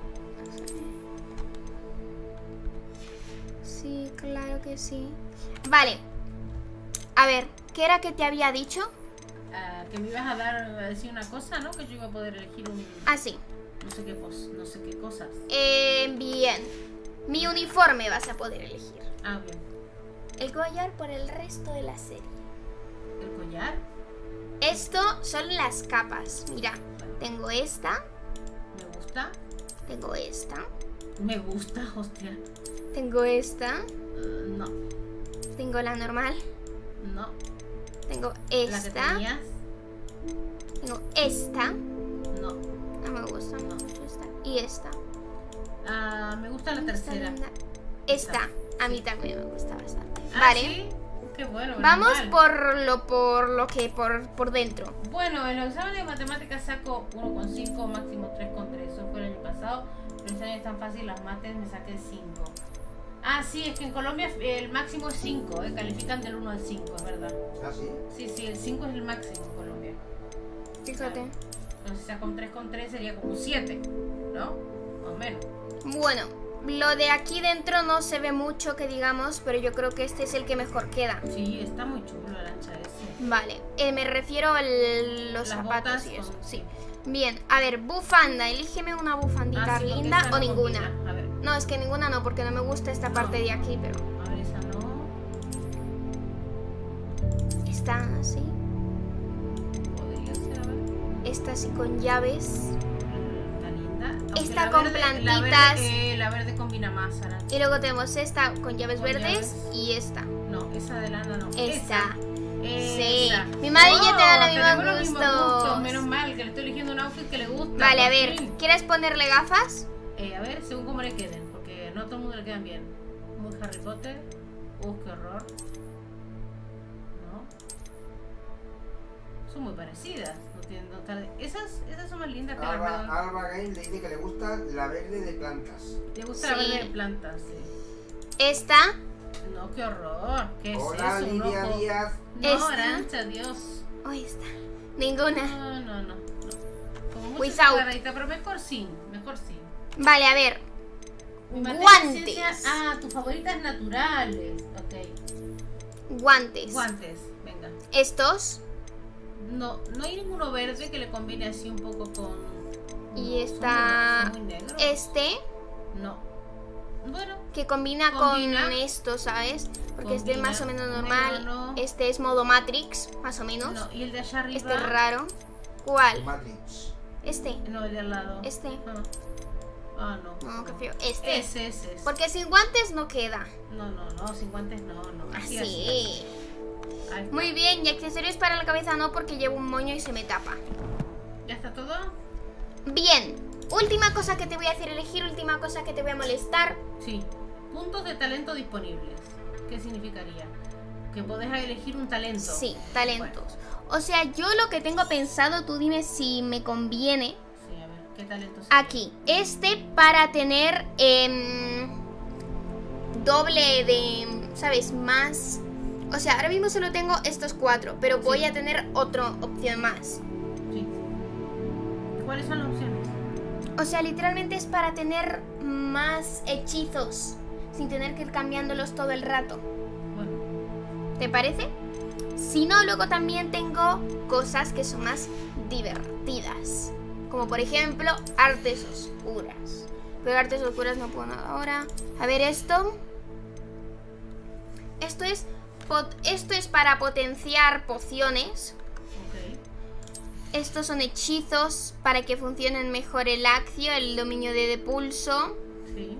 Sí, claro que sí. Vale. A ver, ¿qué era que te había dicho? Uh, que me ibas a dar, a decir una cosa, ¿no? Que yo iba a poder elegir un... Ah, sí. No sé qué, pos, no sé qué cosas. Eh, bien. Mi uniforme vas a poder elegir. Ah, bien. El collar por el resto de la serie. ¿El collar? Esto son las capas. Mira, tengo esta. Me gusta. Tengo esta. Me gusta, hostia. Tengo esta. Uh, no. Tengo la normal. No. Tengo ¿La esta. que tenías? Tengo esta. No. No me gusta No. mucho esta. Y esta. Ah, me gusta la Me gusta tercera. linda. Esta. A mí también me gusta bastante. Ah, Vale. ¿sí? Qué bueno. Vamos mal. por lo por lo que por, por dentro. Bueno, en los exámenes de matemáticas saco uno coma cinco, máximo tres coma tres. Eso fue el año pasado. Pero este año es tan fácil, las mates me saqué cinco. Ah, sí, es que en Colombia el máximo es cinco, ¿eh? Califican del uno al cinco, es verdad. ¿Ah, sí? Sí, sí, el cinco es el máximo en Colombia. Fíjate. Entonces si saco un tres coma tres sería como un siete, ¿no? Más o menos. Bueno, lo de aquí dentro no se ve mucho que digamos, pero yo creo que este es el que mejor queda. Sí, está muy chulo el ancha ese. Vale, eh, me refiero a los Las zapatos botas y eso, con- sí. Bien, a ver, bufanda, elígeme una bufandita Ah, sí, porque linda esa o no ninguna. combina. A ver, No, es que ninguna no, porque no me gusta esta parte de aquí, pero a ver, esa no. esta así, Podría ser, a ver. esta así con llaves. Está linda. Aunque Esta la con verde- La plantitas. verde, eh, la verde combina más, Sara. Y luego tenemos esta con llaves Con verdes llaves. y esta. No, esa de lana no. Esta. Esa. Sí. Esa. Mi madre y yo te da los tenemos mismos los mismos gustos. gustos. Menos mal que le estoy eligiendo un outfit que le gusta. Vale, a por ver, fin. ¿quieres ponerle gafas? Eh, a ver, según cómo le queden, porque no a todo el mundo le quedan bien. Muy Harry Potter. Uh, qué horror. No. Son muy parecidas. No tienen, no tal- esas, esas son más lindas que las Alba, redondas. Alba Game le dice que le gusta la verde de plantas. Le gusta Sí. la verde de plantas, sí. Esta. No, qué horror. ¿Qué es Hola, eso? Un Lidia ojo, Díaz. No, Esta. Arancha, Dios. Oh, esta. Ninguna. No, no, no. no. Como mucho Without. rarita, pero mejor sí, mejor sí. Vale, a ver. Mi materia de Guantes. ciencia- Ah, tus favoritas naturales. Ok. Guantes. Guantes, venga. Estos. No, no hay ninguno verde que le combine así un poco con... Y está... Son muy negros. Este. No. Bueno. Que combina, Combina. con esto, ¿sabes? Porque este es Combina. más o menos normal. Negro no. Este es modo Matrix, más o menos. No, y el de allá arriba... Este es raro. ¿Cuál? Matrix. Este. No, el de al lado. Este. Ah, ah no. No, qué feo. Este. Ese, ese, ese. Porque sin guantes no queda. No, no, no, sin guantes no, no. Así, Así. así, así. Ahí está. Muy bien, y accesorios para la cabeza no, porque llevo un moño y se me tapa. ¿Ya está todo? Bien. Última cosa que te voy a hacer elegir, última cosa que te voy a molestar. Sí. Puntos de talento disponibles. ¿Qué significaría? Que podés elegir un talento. Sí, talentos. O sea, yo lo que tengo pensado, tú dime si me conviene. Sí, a ver, ¿qué talento sería? Aquí, este para tener em, doble de, ¿sabes? Más. O sea, ahora mismo solo tengo estos cuatro, pero voy Sí. a tener otra opción más. Sí. ¿Cuáles son las opciones? O sea, literalmente es para tener más hechizos, sin tener que ir cambiándolos todo el rato. Bueno. ¿Te parece? Si no, luego también tengo cosas que son más divertidas. Como por ejemplo, artes oscuras. Pero artes oscuras no puedo nada ahora. A ver esto. Esto es, pot- esto es para potenciar pociones. Ok. Estos son hechizos para que funcionen mejor el accio, el dominio de, de pulso. Sí.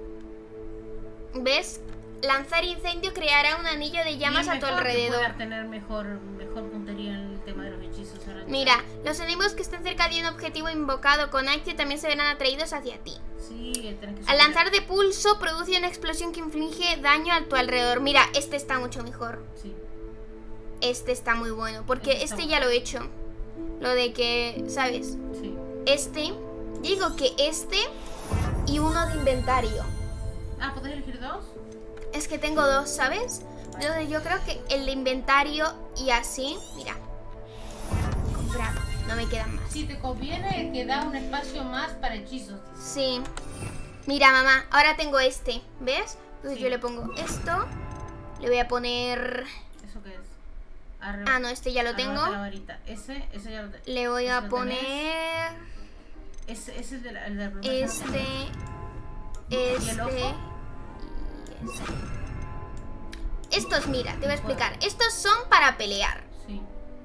¿Ves? Lanzar incendio creará un anillo de llamas Y a tu mejor que alrededor. puedas tener mejor, mejor puntería en el tema de los hechizos. Ahora ya Mira, sabes. los enemigos que estén cerca de un objetivo invocado con accio también se verán atraídos hacia ti. Sí, tenés que Al saber. lanzar de pulso produce una explosión que inflige daño a tu alrededor. Mira, este está mucho mejor. Sí. Este está muy bueno, porque Este está este bueno. ya lo he hecho. Lo de que, ¿sabes? Sí. Este, digo que este y uno de inventario. Ah, ¿podés elegir dos? Es que tengo dos, ¿sabes? Yo, yo creo que el de inventario y así, mira. Comprar, no me quedan más. Si te conviene, que da un espacio más para hechizos. Sí. Mira, mamá, ahora tengo este, ¿ves? Entonces Sí. yo le pongo esto. Le voy a poner... ¿Eso qué es? Arre- Ah, no, este ya lo tengo. arrebata la varita. Ese, ese ya lo tengo. Le voy a poner... Ese, ese es del, el del primer Este... ¿Y el Este... ojo? Y este. Estos, mira, te voy a explicar. Estos son para pelear. Sí.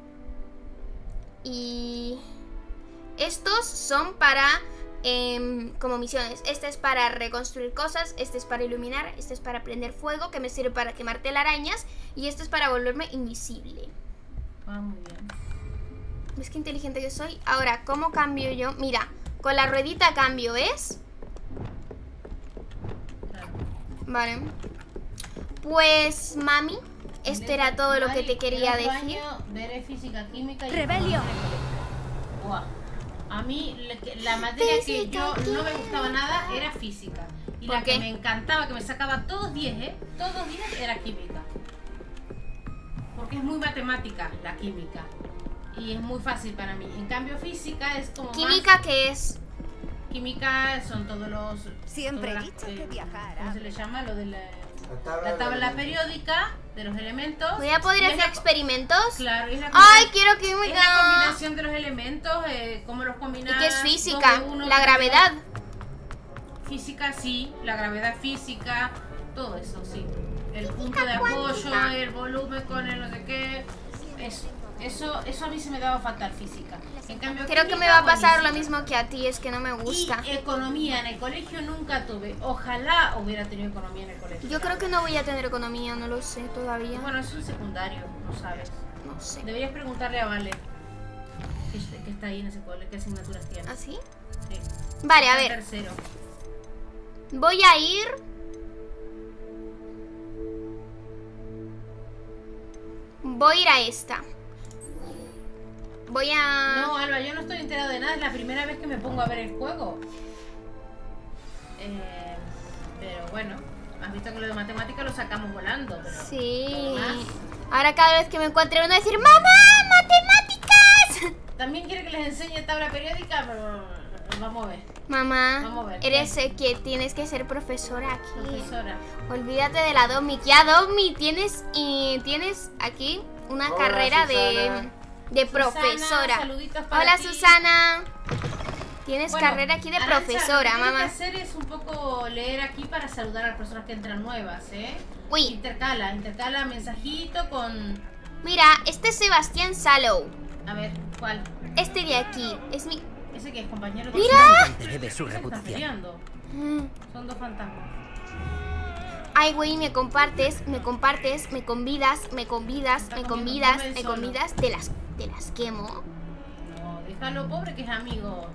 Y... Estos son para... em, como misiones. Este es para reconstruir cosas. Este es para iluminar. Este es para prender fuego, que me sirve para quemar telarañas. Y este es para volverme invisible. Ah, muy bien. ¿Ves qué inteligente que soy? Ahora, ¿cómo cambio yo? Mira, con la ruedita cambio, ¿ves? Claro. Vale. Pues, mami, esto era todo lo que te quería El otro decir. año veré física, química y ¡Rebelio! Buah. A mí le- que- la materia que Física, yo no me gustaba nada era física. Y ¿Por la qué? que me encantaba, que me sacaba todos diez, ¿eh? Todos diez era química. Porque es muy matemática la química. Y es muy fácil para mí. En cambio física es como ¿Química más... qué es? Química son todos los... Siempre he todas las, dicho que viajar ¿Cómo se le llama? Lo de la, La tabla, la tabla de- periódica de los elementos. ¿Voy a poder Y es hacer la- experimentos? Claro, es la ¡Ay, combina- quiero es la química! combinación de los elementos, eh, cómo los ¿Y combinar. qué es física? dos de uno, La tres de gravedad. dos. Física, sí, la gravedad física, todo eso, sí. El punto de apoyo, cuántica. el volumen con el no sé qué. Eso, eso, eso a mí se me daba fatal física. En cambio, Creo que química, me va a pasar lo buenísima. mismo que a ti, es que no me gusta. Y economía en el colegio nunca tuve. Ojalá hubiera tenido economía en el colegio. Yo creo que no voy a tener economía, no lo sé todavía. Bueno, es un secundario, no sabes. No sé. Deberías preguntarle a Vale, que, est- que está ahí en ese cole, qué asignaturas tiene. ¿Así? Sí. Vale, a Está en ver. Tercero. Voy a ir... Voy a ir a esta. Voy a... No, Alba, yo no estoy enterado de nada. Es la primera vez que me pongo a ver el juego. Eh, pero bueno, Has visto que lo de matemáticas lo sacamos volando. Pero sí. más. Ahora cada vez que me encuentre uno decir ¡Mamá, matemáticas! También quiere que les enseñe tabla periódica, pero vamos a ver. Mamá, Vamos a ver, eres ¿qué? eh, que tienes que ser profesora aquí. Profesora. Olvídate de la Domi. Ya Domi tienes y tienes aquí una Hola, carrera de, Susana. de Susana, profesora. saluditos para Hola ti. Susana. Tienes Bueno, carrera aquí de Arantxa, profesora, lo que mamá. tienes que hacer es un poco leer aquí para saludar a las personas que entran nuevas, ¿eh? Uy. Intercala, intercala mensajito con... Mira, este es Sebastián Sallow. A ver, ¿cuál? Este de aquí es mi... ¿Ese que es compañero de... ¡Mira! de su ¿Qué se están peleando? Mm. Son dos fantasmas. Ay, güey, me compartes, me compartes, me convidas, me convidas, Está me comiendo, convidas, come me solo. convidas, te las, te las quemo. No, déjalo pobre que es amigo.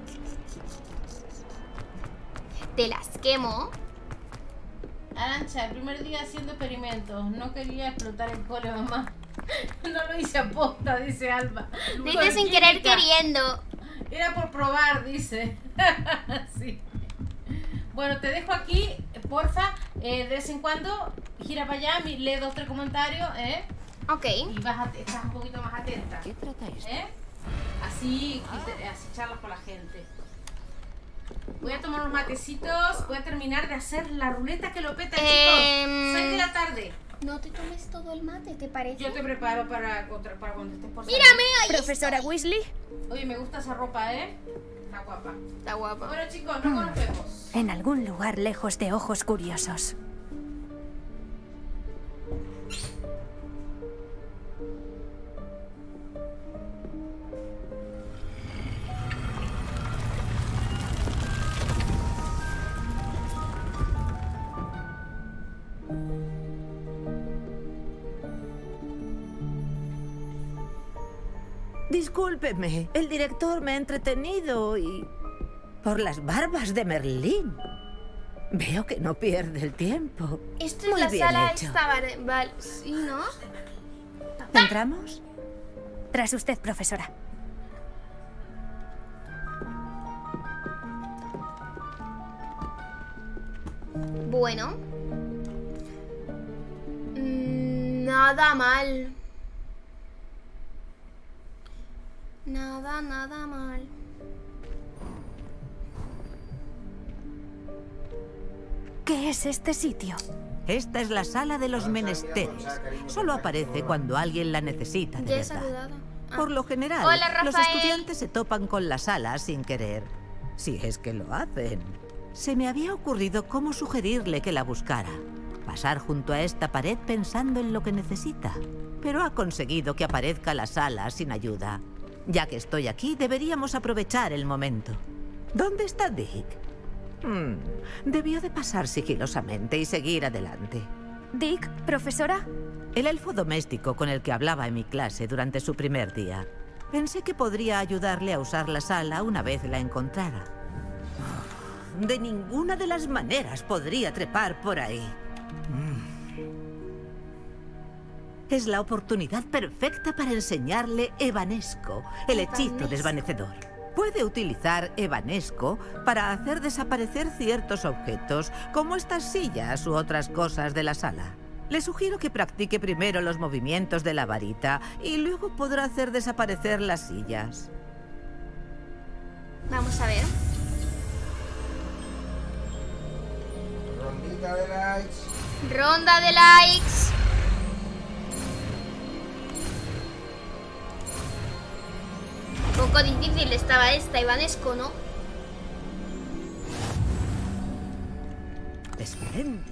Te las quemo. Arantxa, el primer día haciendo experimentos. No quería explotar el cole, mamá. No lo hice a posta, dice Alba. Dice sin querer queriendo. Era por probar, dice. Sí. Bueno, te dejo aquí, porfa. Eh, de vez en cuando, gira para allá, mi- lee dos, tres comentarios, ¿eh? Ok. Y vas a, estás un poquito más atenta. ¿Qué trata esto? ¿Eh? Así, así charlas con la gente. Voy a tomar unos matecitos. Voy a terminar de hacer la ruleta que lo peta, Em, chicos. seis de la tarde. No te tomes todo el mate, ¿te parece? Yo te preparo para, contra- para cuando estés por salir. Mírame ahí. Profesora Weasley. Oye, me gusta esa ropa, ¿eh? Está guapa. Está guapa. Bueno, chicos, luego nos vemos. En algún lugar lejos de ojos curiosos. Discúlpeme, el director me ha entretenido y... por las barbas de Merlín. Veo que no pierde el tiempo. Esto es Muy la bien sala hecho. esta, vale, vale, sí, ¿no? ¿Entramos? Tras usted, profesora. Bueno. Mm, Nada mal. Nada, nada mal. ¿Qué es este sitio? Esta es la sala de los menesteres. Solo aparece cuando alguien la necesita de Ya he verdad. saludado. Ah. Por lo general, Hola, los Rafael. estudiantes se topan con la sala sin querer. Si es que lo hacen. Se me había ocurrido cómo sugerirle que la buscara. Pasar junto a esta pared pensando en lo que necesita. Pero ha conseguido que aparezca la sala sin ayuda. Ya que estoy aquí, deberíamos aprovechar el momento. ¿Dónde está Dick? Hmm, debió de pasar sigilosamente y seguir adelante. Dick, profesora. El elfo doméstico con el que hablaba en mi clase durante su primer día. Pensé que podría ayudarle a usar la sala una vez la encontrara. De ninguna de las maneras podría trepar por ahí. Es la oportunidad perfecta para enseñarle Evanesco, el hechizo desvanecedor. Puede utilizar Evanesco para hacer desaparecer ciertos objetos, como estas sillas u otras cosas de la sala. Le sugiero que practique primero los movimientos de la varita y luego podrá hacer desaparecer las sillas. Vamos a ver. Rondita de likes. Ronda de likes. Un poco difícil estaba esta, Ivanesco, ¿no? Espléndido.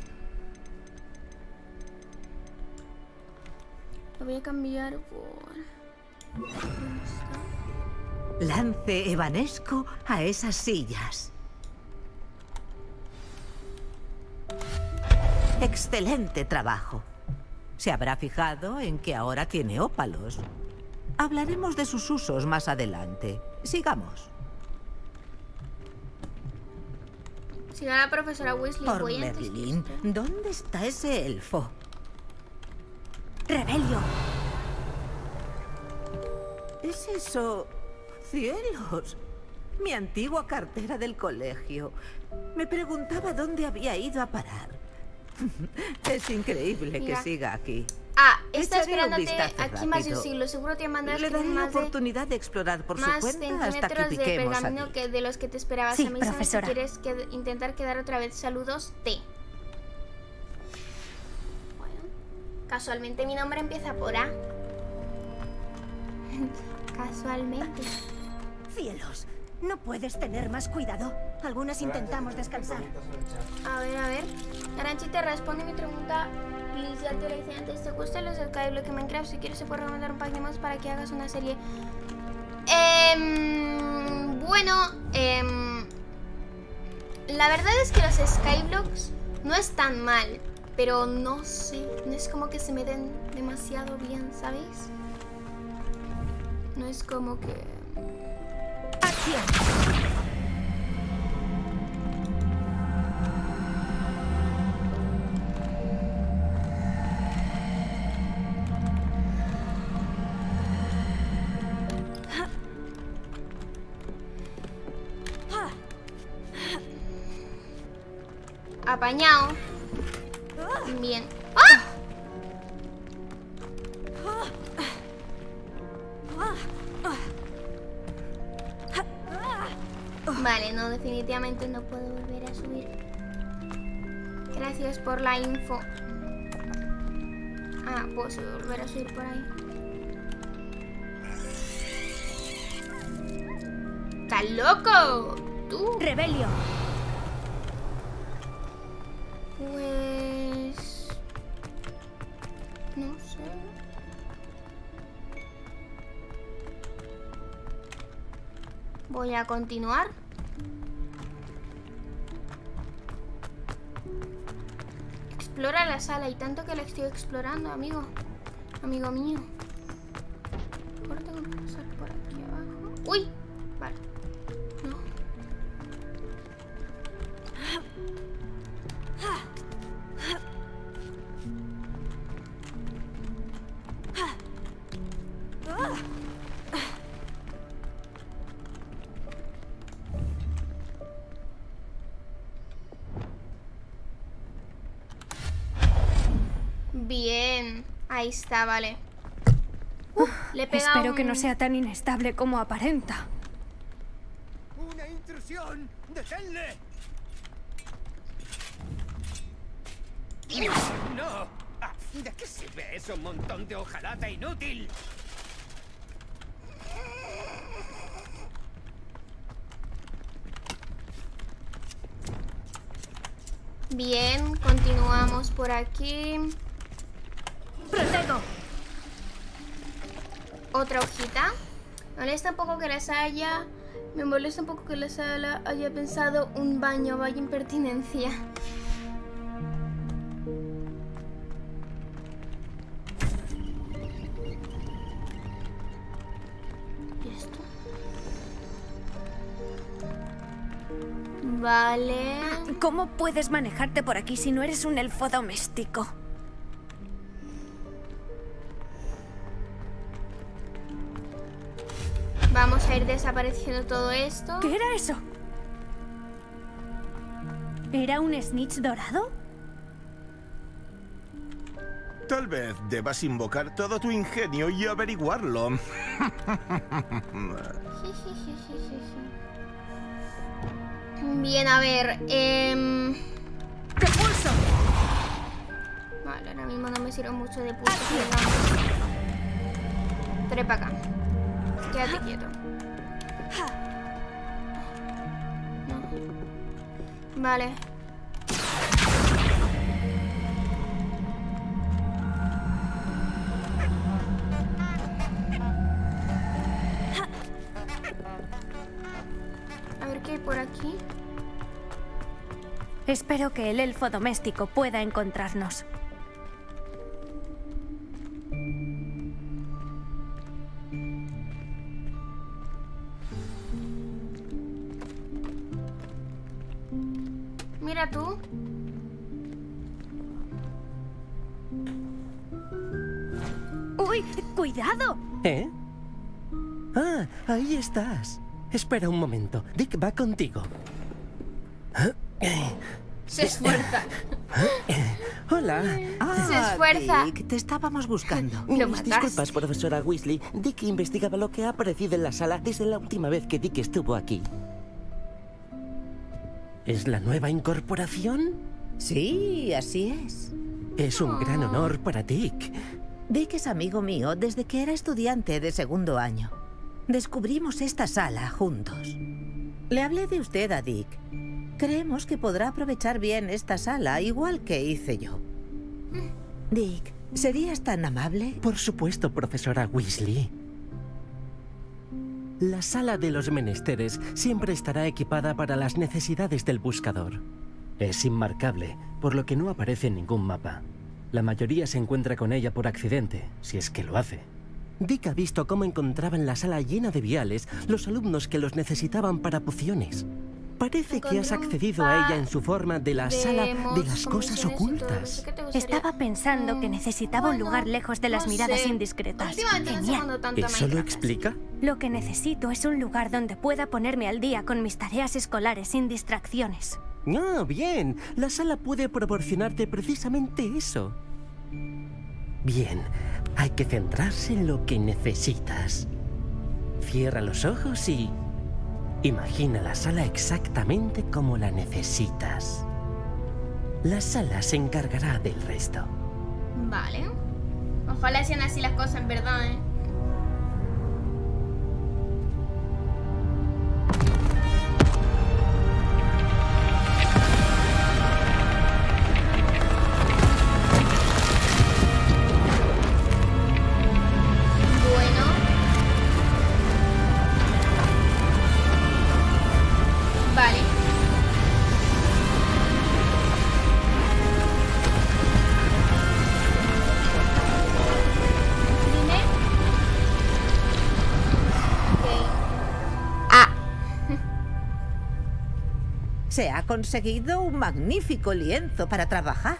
Lo voy a cambiar por... Lance Evanesco a esas sillas. Excelente trabajo. Se habrá fijado en que ahora tiene ópalos. Hablaremos de sus usos más adelante. Sigamos. Señora profesora Weasley, Por voy antes que Merlín, usted. ¿dónde está ese elfo? Rebelio. ¿Es eso? ¡Cielos! Mi antigua cartera del colegio. Me preguntaba dónde había ido a parar. Es increíble Mira. que siga aquí. Ah, está Echaré un esperándote vistazo aquí más de un rápido. siglo. Seguro te mandas Le daré la más de, oportunidad de explorar por su más cuenta hasta que centímetros de piquemos pergamino aquí. que de los que te esperabas. Sí, Avísame profesora. si quieres que- intentar quedar otra vez. Saludos, T. Bueno, casualmente mi nombre empieza por A. Casualmente. Cielos, ¿no puedes tener más cuidado? Algunas intentamos descansar. A ver, a ver. Aranchi te responde mi pregunta. Liz ya te lo dice antes. ¿Te gustan los Skyblock en Minecraft? Si quieres, se puede recomendar un pack de mods para que hagas una serie. Em, bueno, em, la verdad es que los Skyblocks no están mal, pero no sé. No es como que se me den demasiado bien, ¿sabéis? No es como que. ¡Acción! Apañado. Bien. ¡Ah! Vale, no, definitivamente no puedo volver a subir. Gracias por la info. Ah, puedo volver a subir por ahí. ¡Estás loco! ¡Tú! Rebelio. Pues... no sé. Voy a continuar. Explora la sala y tanto que la estoy explorando, amigo. Amigo mío. Ahora tengo que pasar por aquí abajo. ¡Uy! Vale. No. Bien, ahí está, vale. Uh, le he pegado Espero que no un- sea tan inestable como aparenta. ¡Una intrusión! ¡Deténle! ¡No! Ah, ¿de qué sirve eso, montón de hojalata inútil? Bien, continuamos por aquí. ¡Protego! Otra hojita. Me molesta un poco que les haya... Me molesta un poco que les haya, haya pensado un baño. Vaya impertinencia. ¿Y esto? Vale. ¿Cómo puedes manejarte por aquí si no eres un elfo doméstico? Vamos a ir desapareciendo todo esto. ¿Qué era eso? ¿Era un snitch dorado? Tal vez debas invocar todo tu ingenio y averiguarlo. Bien, a ver. Eh... ¡Te pulso! Vale, ahora mismo no me sirve mucho de pulso. digamos. Trepa acá. Quédate quieto. No. Vale. A ver qué hay por aquí. Espero que el elfo doméstico pueda encontrarnos. Mira tú. ¡Uy! ¡Cuidado! ¿Eh? Ah, ahí estás. Espera un momento. Dick va contigo. Se esfuerza. Hola. Ah, Se esfuerza. Dick, te estábamos buscando. Lo Mis mataste. disculpas, profesora Weasley. Dick investigaba lo que ha aparecido en la sala desde la última vez que Dick estuvo aquí. ¿Es la nueva incorporación? Sí, así es. Es un gran honor para Dick. Dick es amigo mío desde que era estudiante de segundo año. Descubrimos esta sala juntos. Le hablé de usted a Dick. Creemos que podrá aprovechar bien esta sala, igual que hice yo. Dick, ¿serías tan amable? Por supuesto, profesora Weasley. La sala de los menesteres siempre estará equipada para las necesidades del buscador. Es inmarcable, por lo que no aparece en ningún mapa. La mayoría se encuentra con ella por accidente, si es que lo hace. Dick ha visto cómo encontraban la sala llena de viales los alumnos que los necesitaban para pociones. Parece que has accedido a ella en su forma de la sala de las cosas ocultas. Estaba pensando que necesitaba un lugar lejos de las no miradas sé. indiscretas. Últimamente no estoy jugando Genial. tanto a ¿Eso lo Minecraft. explica? Lo que necesito es un lugar donde pueda ponerme al día con mis tareas escolares sin distracciones. Ah, bien. La sala puede proporcionarte precisamente eso. Bien, hay que centrarse en lo que necesitas. Cierra los ojos y imagina la sala exactamente como la necesitas. La sala se encargará del resto. Vale. Ojalá sean así las cosas en verdad, ¿eh? Bueno. Vale. Dime. Ok. Ah. Se ha conseguido un magnífico lienzo para trabajar.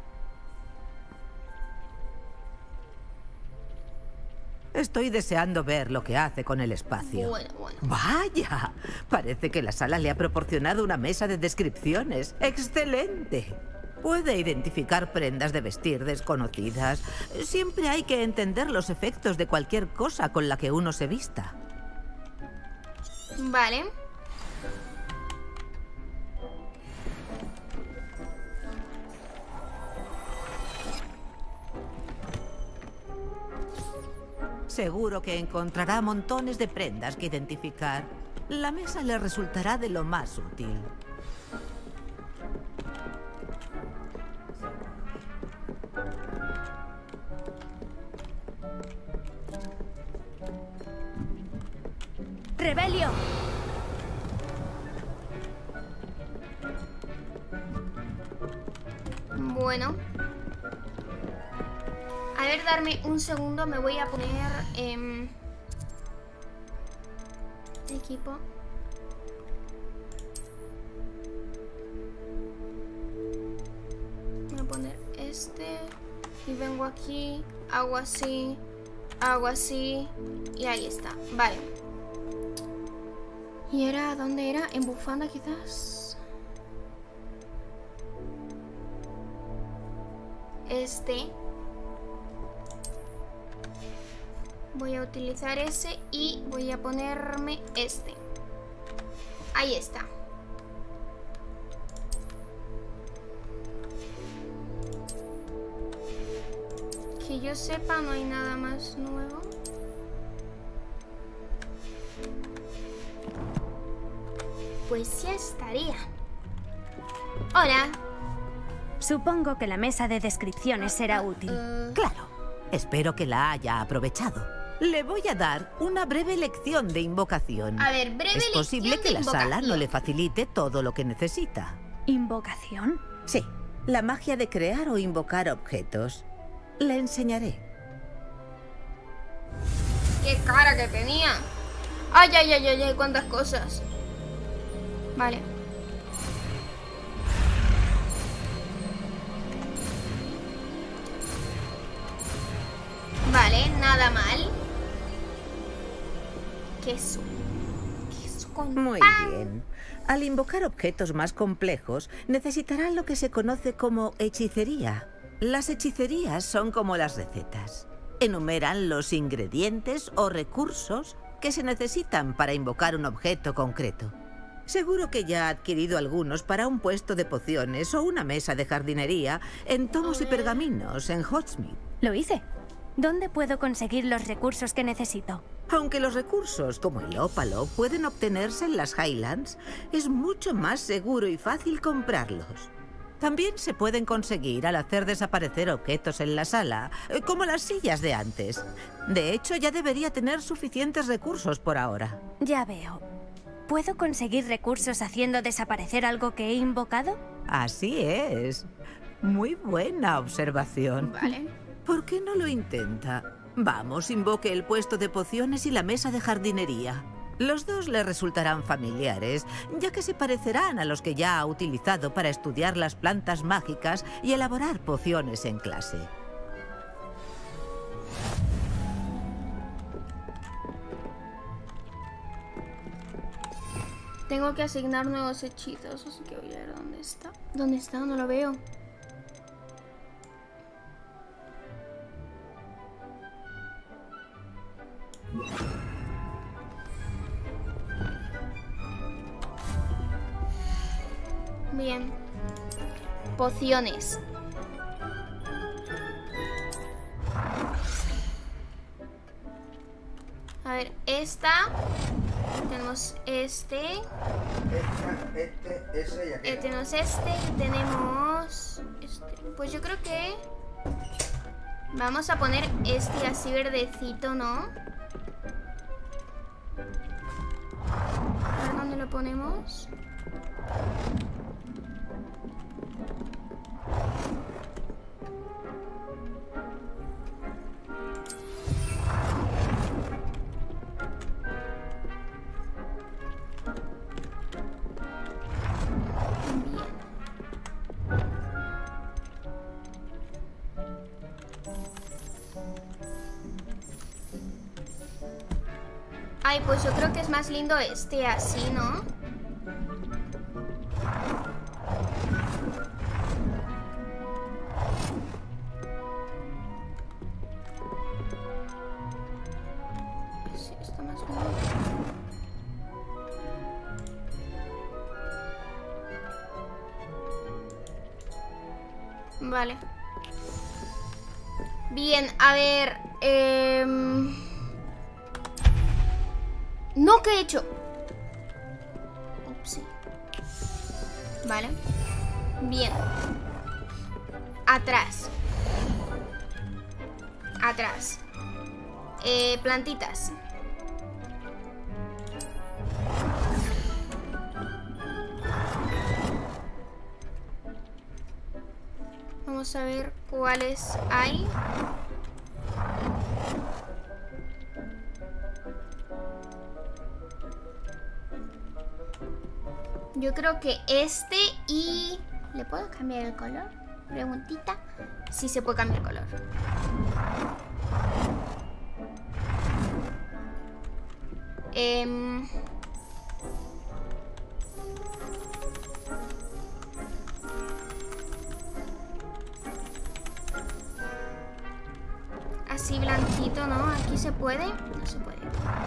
Estoy deseando ver lo que hace con el espacio. Bueno, bueno. ¡Vaya! Parece que la sala le ha proporcionado una mesa de descripciones. ¡Excelente! Puede identificar prendas de vestir desconocidas. Siempre hay que entender los efectos de cualquier cosa con la que uno se vista. Vale. Seguro que encontrará montones de prendas que identificar. La mesa le resultará de lo más útil. ¡Rebelio! Bueno. A ver, darme un segundo. Me voy a poner eh, equipo. Voy a poner este. Y vengo aquí. Hago así. Hago así. Y ahí está. Vale. ¿Y era? ¿Dónde era? ¿En bufanda quizás? Este. Voy a utilizar ese y voy a ponerme este. Ahí está. Que yo sepa, no hay nada más nuevo. Pues ya estaría. Hola. Supongo que la mesa de descripciones será útil. Claro. Espero que la haya aprovechado. Le voy a dar una breve lección de invocación. A ver, breve Es lección posible que de la sala invocación. no le facilite todo lo que necesita. ¿Invocación? Sí, la magia de crear o invocar objetos. Le enseñaré. ¡Qué cara que tenía! ¡Ay, ay, ay, ay, ay! ¡Cuántas cosas! Vale. Vale, nada mal. Queso. Queso con Muy pan. bien. Al invocar objetos más complejos, necesitarán lo que se conoce como hechicería. Las hechicerías son como las recetas. Enumeran los ingredientes o recursos que se necesitan para invocar un objeto concreto. Seguro que ya ha adquirido algunos para un puesto de pociones o una mesa de jardinería en tomos y pergaminos en Hogsmeade. Lo hice. ¿Dónde puedo conseguir los recursos que necesito? Aunque los recursos, como el ópalo, pueden obtenerse en las Highlands, es mucho más seguro y fácil comprarlos. También se pueden conseguir al hacer desaparecer objetos en la sala, eh, como las sillas de antes. De hecho, ya debería tener suficientes recursos por ahora. Ya veo. ¿Puedo conseguir recursos haciendo desaparecer algo que he invocado? Así es. Muy buena observación. Vale. ¿Por qué no lo intenta? Vamos, invoque el puesto de pociones y la mesa de jardinería. Los dos le resultarán familiares, ya que se parecerán a los que ya ha utilizado para estudiar las plantas mágicas y elaborar pociones en clase. Tengo que asignar nuevos hechizos, así que voy a ver dónde está. ¿Dónde está? No lo veo. Bien. Pociones. A ver, esta. Tenemos este. Esta, este, ese y aquel. Eh, tenemos este y tenemos este. Pues yo creo que vamos a poner este así verdecito, ¿no? A ver dónde lo ponemos. Ay, pues yo creo que es más lindo este así, ¿no? Sí, está más bonito. Vale. Bien, a ver... Eh... No, ¿qué he hecho? Upsi. Vale. Bien. Atrás. Atrás. Eh, plantitas. Vamos a ver cuáles hay. Yo creo que este y... ¿Le puedo cambiar el color? Preguntita. Sí se puede cambiar el color. Eh... Así blanquito, ¿no? Aquí se puede. No se puede.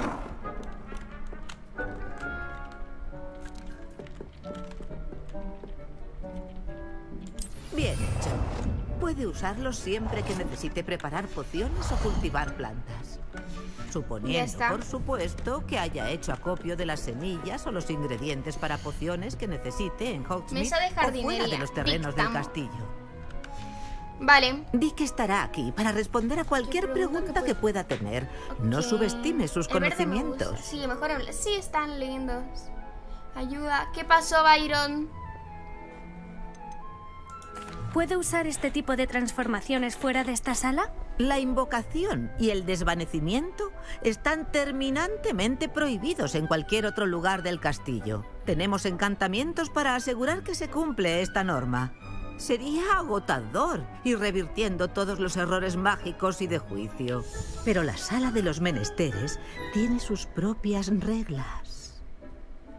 Bien hecho. Puede usarlos siempre que necesite preparar pociones o cultivar plantas. Suponiendo, por supuesto, que haya hecho acopio de las semillas o los ingredientes para pociones que necesite en Hogsmeade Mesa de jardinería. o fuera de los terrenos Dictamo. del castillo. Vale. Di que estará aquí para responder a cualquier pregunta que pueda tener. No subestime sus El verde me conocimientos. gusta. Sí, mejor habla. Sí, están lindos. Ayuda. ¿Qué pasó, Byron? ¿Puedo usar este tipo de transformaciones fuera de esta sala? La invocación y el desvanecimiento están terminantemente prohibidos en cualquier otro lugar del castillo. Tenemos encantamientos para asegurar que se cumple esta norma. Sería agotador ir revirtiendo todos los errores mágicos y de juicio. Pero la sala de los menesteres tiene sus propias reglas.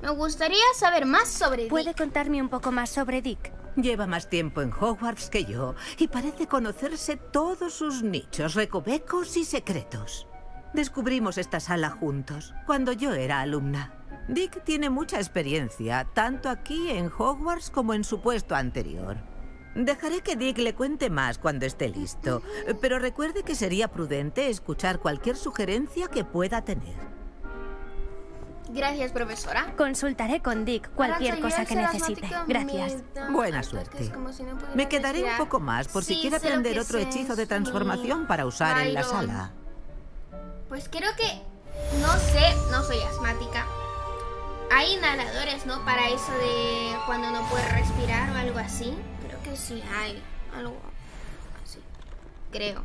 Me gustaría saber más sobre Dick. ¿Puede contarme un poco más sobre Dick? Lleva más tiempo en Hogwarts que yo y parece conocerse todos sus nichos, recovecos y secretos. Descubrimos esta sala juntos, cuando yo era alumna. Dick tiene mucha experiencia, tanto aquí en Hogwarts como en su puesto anterior. Dejaré que Dick le cuente más cuando esté listo, pero recuerde que sería prudente escuchar cualquier sugerencia que pueda tener. Gracias, profesora. Consultaré con Dick cualquier cosa que necesite. Gracias. Buena suerte. Me quedaré un poco más por si quiere aprender otro hechizo de transformación para usar en la sala. Pues creo que... No sé, no soy asmática. Hay inhaladores, ¿no? Para eso de cuando no puedes respirar o algo así. Creo que sí hay algo así. Creo.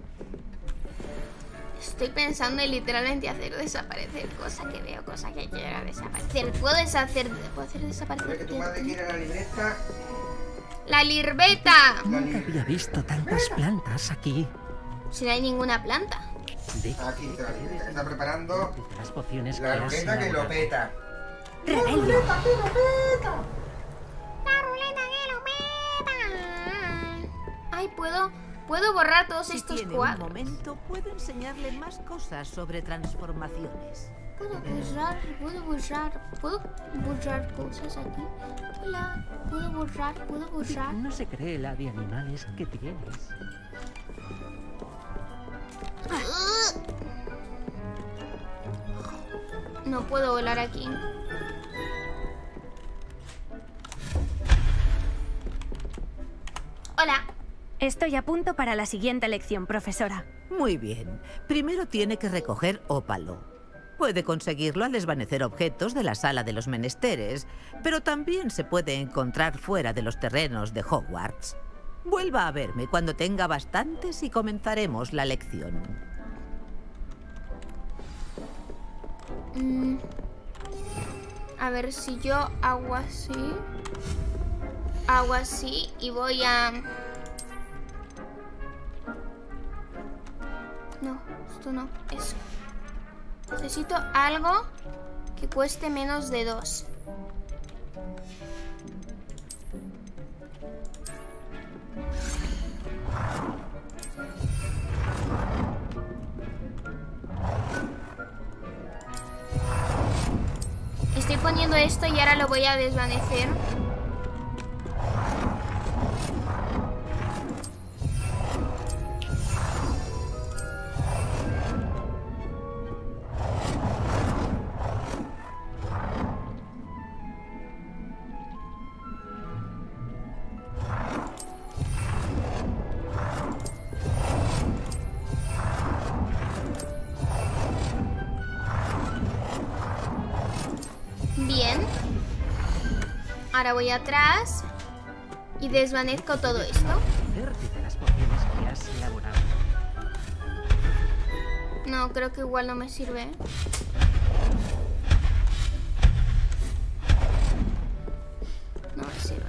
Estoy pensando en literalmente hacer desaparecer cosas que veo, cosas que quiero desaparecer. Puedo deshacer, puedo hacer desaparecer. Que tu madre quiere la libreta. ¡La lirbeta! Nunca había visto tantas plantas aquí. Si no hay ninguna planta. Dick, aquí está la libreta que está preparando. Las pociones la que has ruleta que lo elaborado. peta. ¡La ruleta que lo peta! ¡La ruleta que lo peta! Ay, puedo... Puedo borrar todos si estos tiene cuadros. Un momento, puedo enseñarle más cosas sobre transformaciones. Puedo borrar, puedo borrar, puedo borrar cosas aquí. Hola, puedo borrar, puedo borrar. No se cree la de animales que tienes. No puedo volar aquí. Hola. Estoy a punto para la siguiente lección, profesora. Muy bien. Primero tiene que recoger ópalo. Puede conseguirlo al desvanecer objetos de la sala de los menesteres, pero también se puede encontrar fuera de los terrenos de Hogwarts. Vuelva a verme cuando tenga bastantes y comenzaremos la lección. Mm. A ver si yo hago así. Hago así y voy a... No, esto no, eso. Necesito algo que cueste menos de dos. Estoy poniendo esto y ahora lo voy a desvanecer. Bien. Ahora voy atrás y desvanezco todo esto. De las pociones que has elaborado. No, creo que igual no me sirve. No me sirve.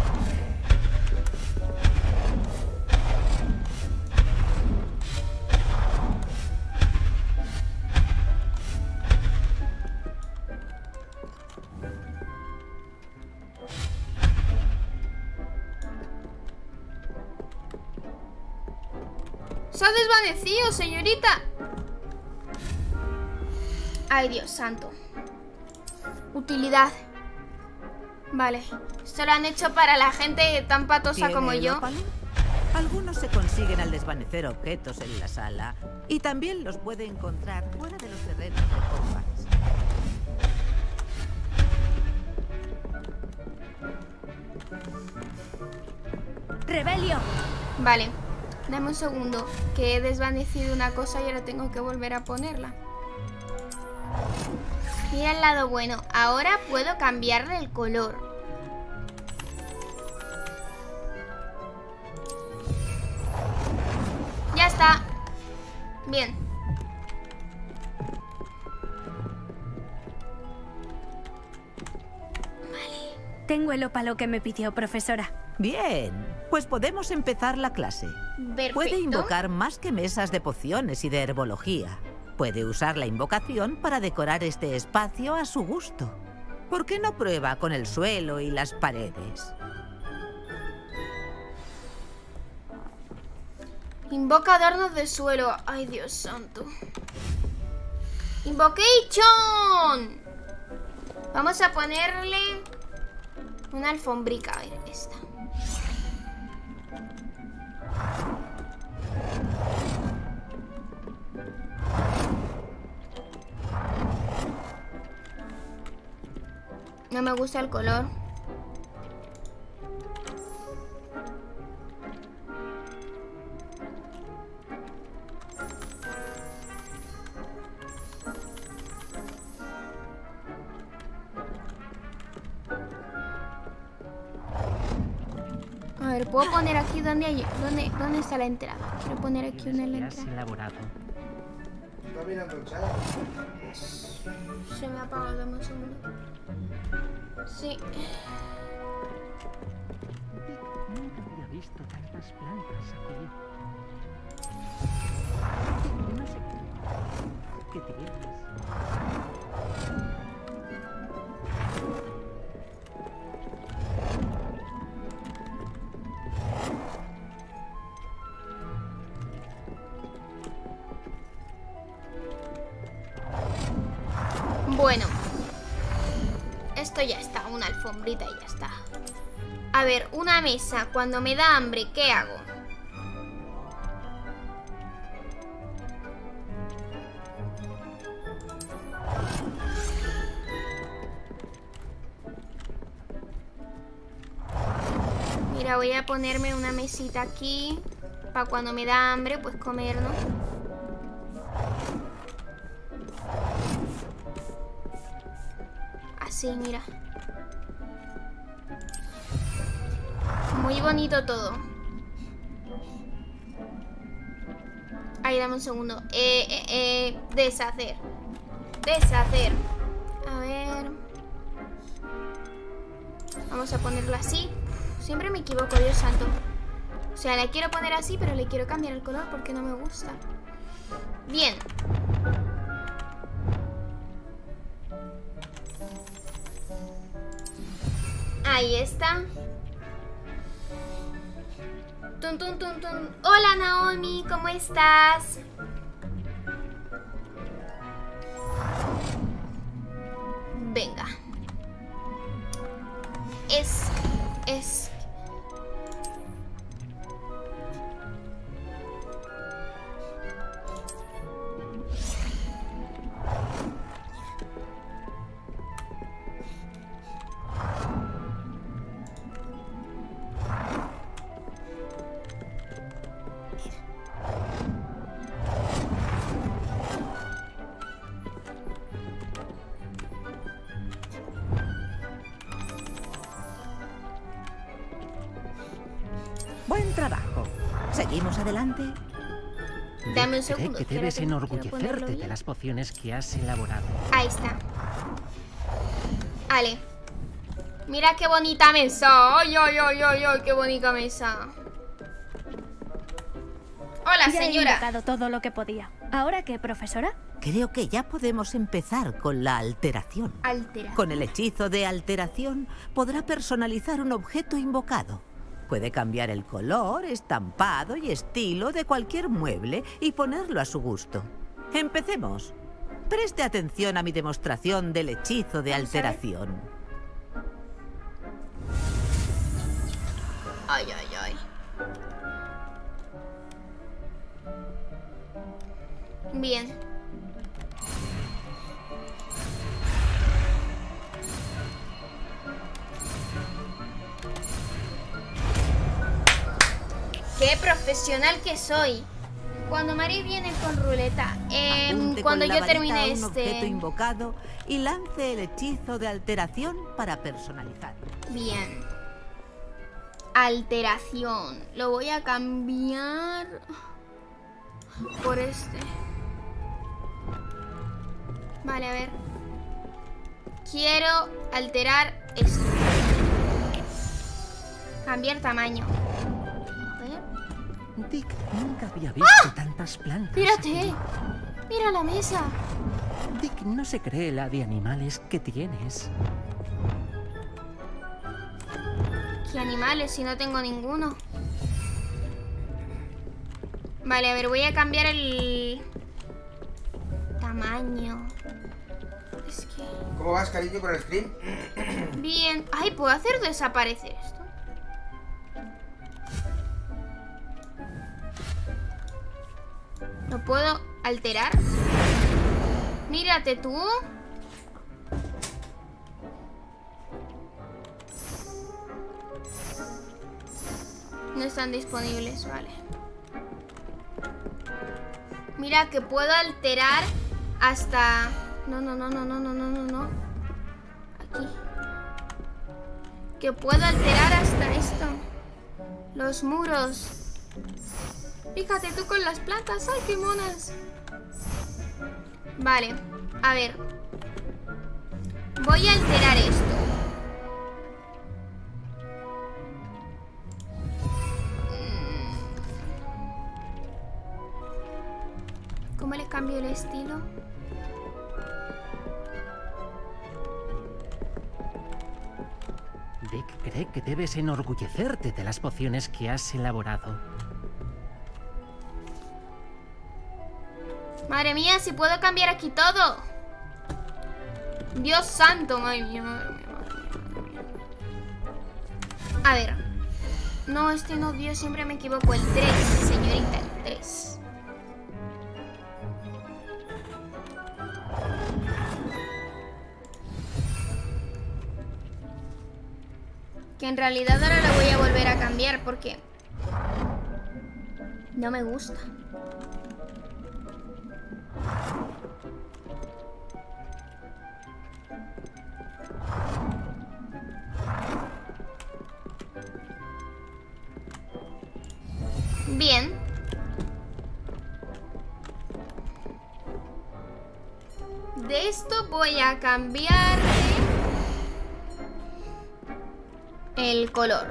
¡Se ha desvanecido, señorita! Ay, Dios santo. Utilidad. Vale. Esto lo han hecho para la gente tan patosa como yo. Ópalo? Algunos se consiguen al desvanecer objetos en la sala y también los puede encontrar fuera de los terrenos de Hogwarts. ¡Rebelio! Vale. Dame un segundo, que he desvanecido una cosa y ahora tengo que volver a ponerla. Mira el lado bueno. Ahora puedo cambiarle el color. Ya está. Bien. Tengo el ópalo que me pidió, profesora. Bien, pues podemos empezar la clase. Perfecto. Puede invocar más que mesas de pociones y de herbología. Puede usar la invocación para decorar este espacio a su gusto. ¿Por qué no prueba con el suelo y las paredes? Invoca adornos de suelo. Ay, Dios santo. Invocation. Vamos a ponerle una alfombrica. A ver, esta. No me gusta el color. A ver, puedo poner aquí donde hay, dónde, dónde está la entrada. Quiero poner aquí una en la entrada. Elaborado. ¿Estás mirando el chat? Se me ha apagado, dame un segundo. Sí. Nunca había visto tantas plantas aquí. No sé qué tienes. Bueno, esto ya está, una alfombrita y ya está. A ver, una mesa, cuando me da hambre, ¿qué hago? Mira, voy a ponerme una mesita aquí para cuando me da hambre, pues comer, ¿no? Así, mira. Muy bonito todo. Ahí, dame un segundo. Eh, eh, eh, deshacer. Deshacer. A ver. Vamos a ponerlo así. Siempre me equivoco, Dios santo. O sea, la quiero poner así, pero le quiero cambiar el color porque no me gusta. Bien. Ahí está. Tun, tun, tun, tun. Hola, Naomi, ¿cómo estás? Venga. Es... Es... Buen trabajo. ¿Seguimos adelante? Dame un Diré segundo. que debes espérate, quiero ponerlo enorgullecerte de bien. las pociones que has elaborado. Ahí está. Vale. Mira qué bonita mesa. Ay, ay, ay, ay, ay, qué bonita mesa. Hola, Ya he señora. invocado todo lo que podía. ¿Ahora qué, profesora? Creo que ya podemos empezar con la alteración. Altera. Con el hechizo de alteración podrá personalizar un objeto invocado. Puede cambiar el color, estampado y estilo de cualquier mueble y ponerlo a su gusto. Empecemos. Preste atención a mi demostración del hechizo de alteración. Ay, ay, ay. Bien. Qué profesional que soy. Cuando Mari viene con ruleta, eh, Apunte cuando con la yo varita termine a un objeto este. invocado y lance el hechizo de alteración para personalizar. Bien. Alteración. Lo voy a cambiar por este. Vale, a ver. Quiero alterar esto. Cambiar tamaño. A ver. Dick nunca había visto ¡Ah! tantas plantas. Mírate. aquí. Mira la mesa. Dick no se cree la de animales que tienes. ¿Qué animales si no tengo ninguno? Vale, a ver, voy a cambiar el tamaño. Es que... ¿Cómo vas, cariño, con el stream? Bien. Ay, ¿puedo hacer desaparecer esto? ¿Lo puedo alterar? Mírate tú. No están disponibles, vale. Mira que puedo alterar hasta... No, no, no, no, no, no, no, no, no. Aquí. Que puedo alterar hasta esto. Los muros. Fíjate tú con las plantas. ¡Ay, qué monas! Vale, a ver. Voy a alterar esto. ¿Cómo le cambio el estilo? Dick cree que debes enorgullecerte de las pociones que has elaborado. Madre mía, si puedo cambiar aquí todo. Dios santo, madre mía, madre mía, madre mía, madre mía. A ver. No, este no, Dios, siempre me equivoco. El tres, señorita, el tres. Que en realidad ahora lo voy a volver a cambiar porque no me gusta. Bien. De esto voy a cambiar el color.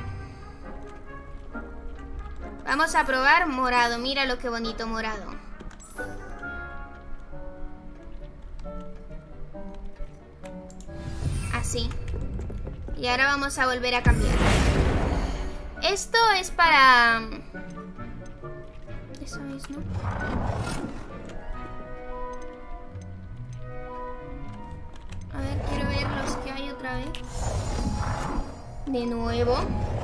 Vamos a probar morado. Mira lo que bonito morado. Así. Y ahora vamos a volver a cambiar. Esto es para... Eso es, ¿no? A ver, quiero ver los que hay otra vez. De nuevo.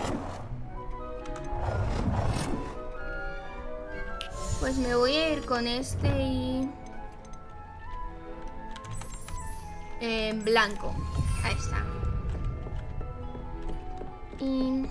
Pues me voy a ir con este y... Eh, blanco. Ahí está. Y...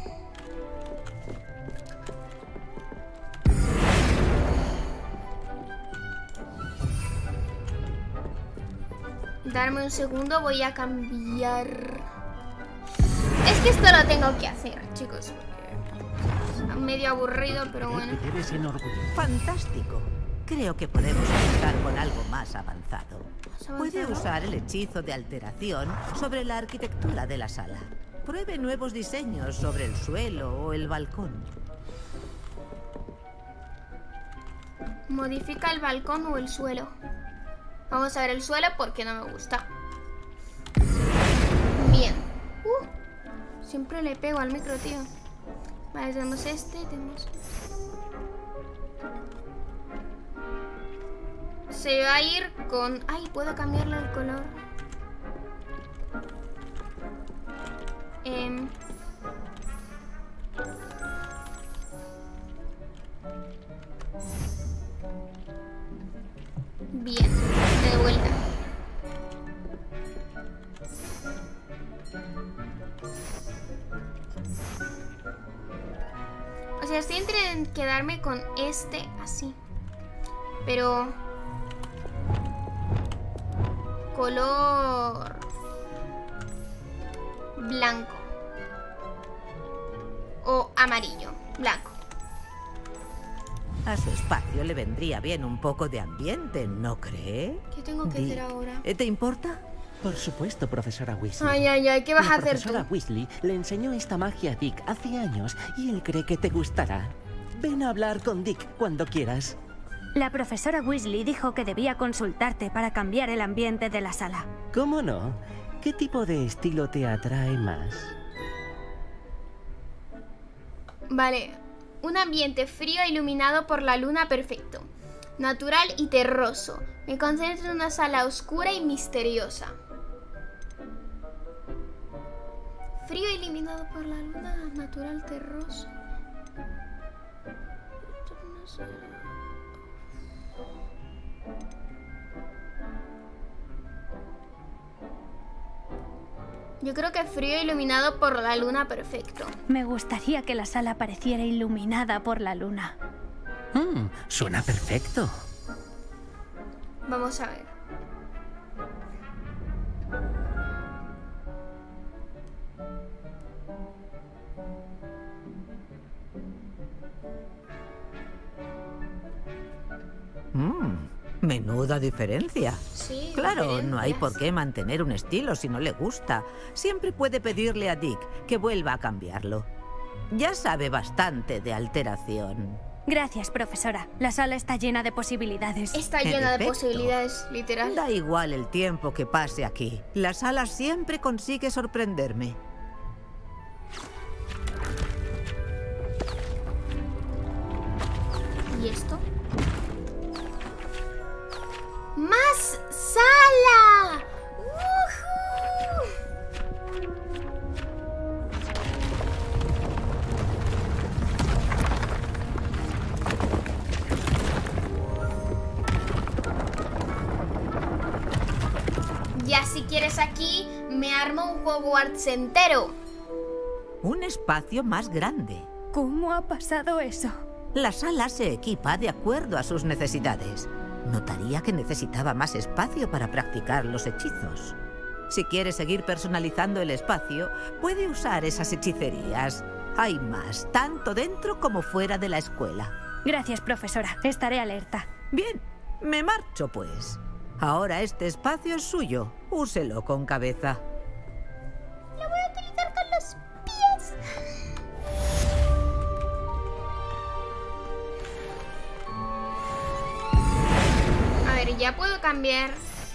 Darme un segundo, voy a cambiar... Es que esto lo tengo que hacer, chicos. Porque es medio aburrido, pero bueno. Fantástico. Creo que podemos empezar con algo más avanzado. Puede usar el hechizo de alteración sobre la arquitectura de la sala. Pruebe nuevos diseños sobre el suelo o el balcón. Modifica el balcón o el suelo. Vamos a ver el suelo porque no me gusta. Bien. Uh, siempre le pego al micro, tío. Vale, tenemos este, tenemos... Se va a ir con... Ay, puedo cambiarle el color. Eh... Bien, de vuelta. O sea, estoy entre quedarme con este así. Pero... color... blanco. O amarillo. Blanco. A su espacio le vendría bien un poco de ambiente, ¿no cree? ¿Qué tengo que Di- hacer ahora? ¿Te importa? Por supuesto, profesora Weasley. Ay, ay, ay, ¿qué vas La a hacer tú? profesora Weasley le enseñó esta magia a Dick hace años y él cree que te gustará. Ven a hablar con Dick cuando quieras. La profesora Weasley dijo que debía consultarte para cambiar el ambiente de la sala. ¿Cómo no? ¿Qué tipo de estilo te atrae más? Vale. Un ambiente frío iluminado por la luna perfecto. Natural y terroso. Me concentro en una sala oscura y misteriosa. Frío iluminado por la luna, natural, terroso. Yo creo que frío iluminado por la luna perfecto. Me gustaría que la sala pareciera iluminada por la luna. Mm, suena perfecto. Vamos a ver. Mmm, menuda diferencia. Sí, claro, no hay por qué mantener un estilo si no le gusta. Siempre puede pedirle a Dick que vuelva a cambiarlo. Ya sabe bastante de alteración. Gracias, profesora. La sala está llena de posibilidades. Está llena de posibilidades, literal. Da igual el tiempo que pase aquí. La sala siempre consigue sorprenderme. ¿Y esto? ¡Más sala! ¡Woohoo! Ya si quieres aquí, me armo un Hogwarts entero. Un espacio más grande. ¿Cómo ha pasado eso? La sala se equipa de acuerdo a sus necesidades. Notaría que necesitaba más espacio para practicar los hechizos. Si quiere seguir personalizando el espacio, puede usar esas hechicerías. Hay más, tanto dentro como fuera de la escuela. Gracias, profesora. Estaré alerta. Bien, me marcho pues. Ahora este espacio es suyo. Úselo con cabeza. Lo voy a utilizar con los pies. A ver, ya puedo cambiar.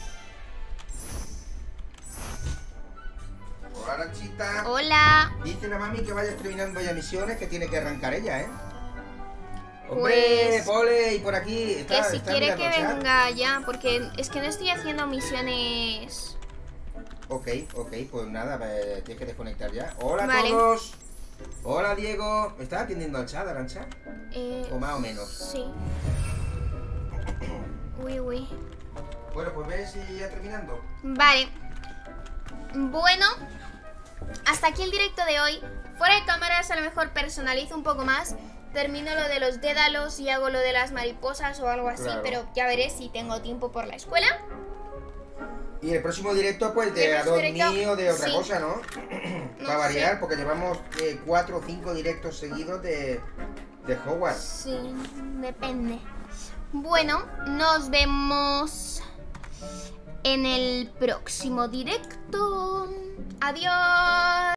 Hola, Aranchita. Hola. Dice la mami que vayas terminando ya misiones, que tiene que arrancar ella, ¿eh? ¡Hombre! Pues, ¡Pole! Y por aquí está, que si está quiere mirando que el chat. venga ya, porque es que no estoy haciendo misiones. Ok, ok, pues nada, eh, tienes que desconectar ya. ¡Hola Vale. a todos! ¡Hola, Diego! ¿Me estás atendiendo al chat, Arancha? Eh, ¿O más o menos? Sí. Uy, uy. Bueno, pues ves si ya terminando. Vale. Bueno, hasta aquí el directo de hoy. Fuera de cámaras a lo mejor personalizo un poco más. Termino lo de los dédalos y hago lo de las mariposas o algo así. Claro. Pero ya veré si tengo tiempo por la escuela. Y el próximo directo, pues, Y de el próximo Adobe directo, o de otra sí. cosa, ¿no? No Para variar, sé. porque llevamos eh, cuatro o cinco directos seguidos de, de Hogwarts. Sí, depende. Bueno, nos vemos en el próximo directo. Adiós.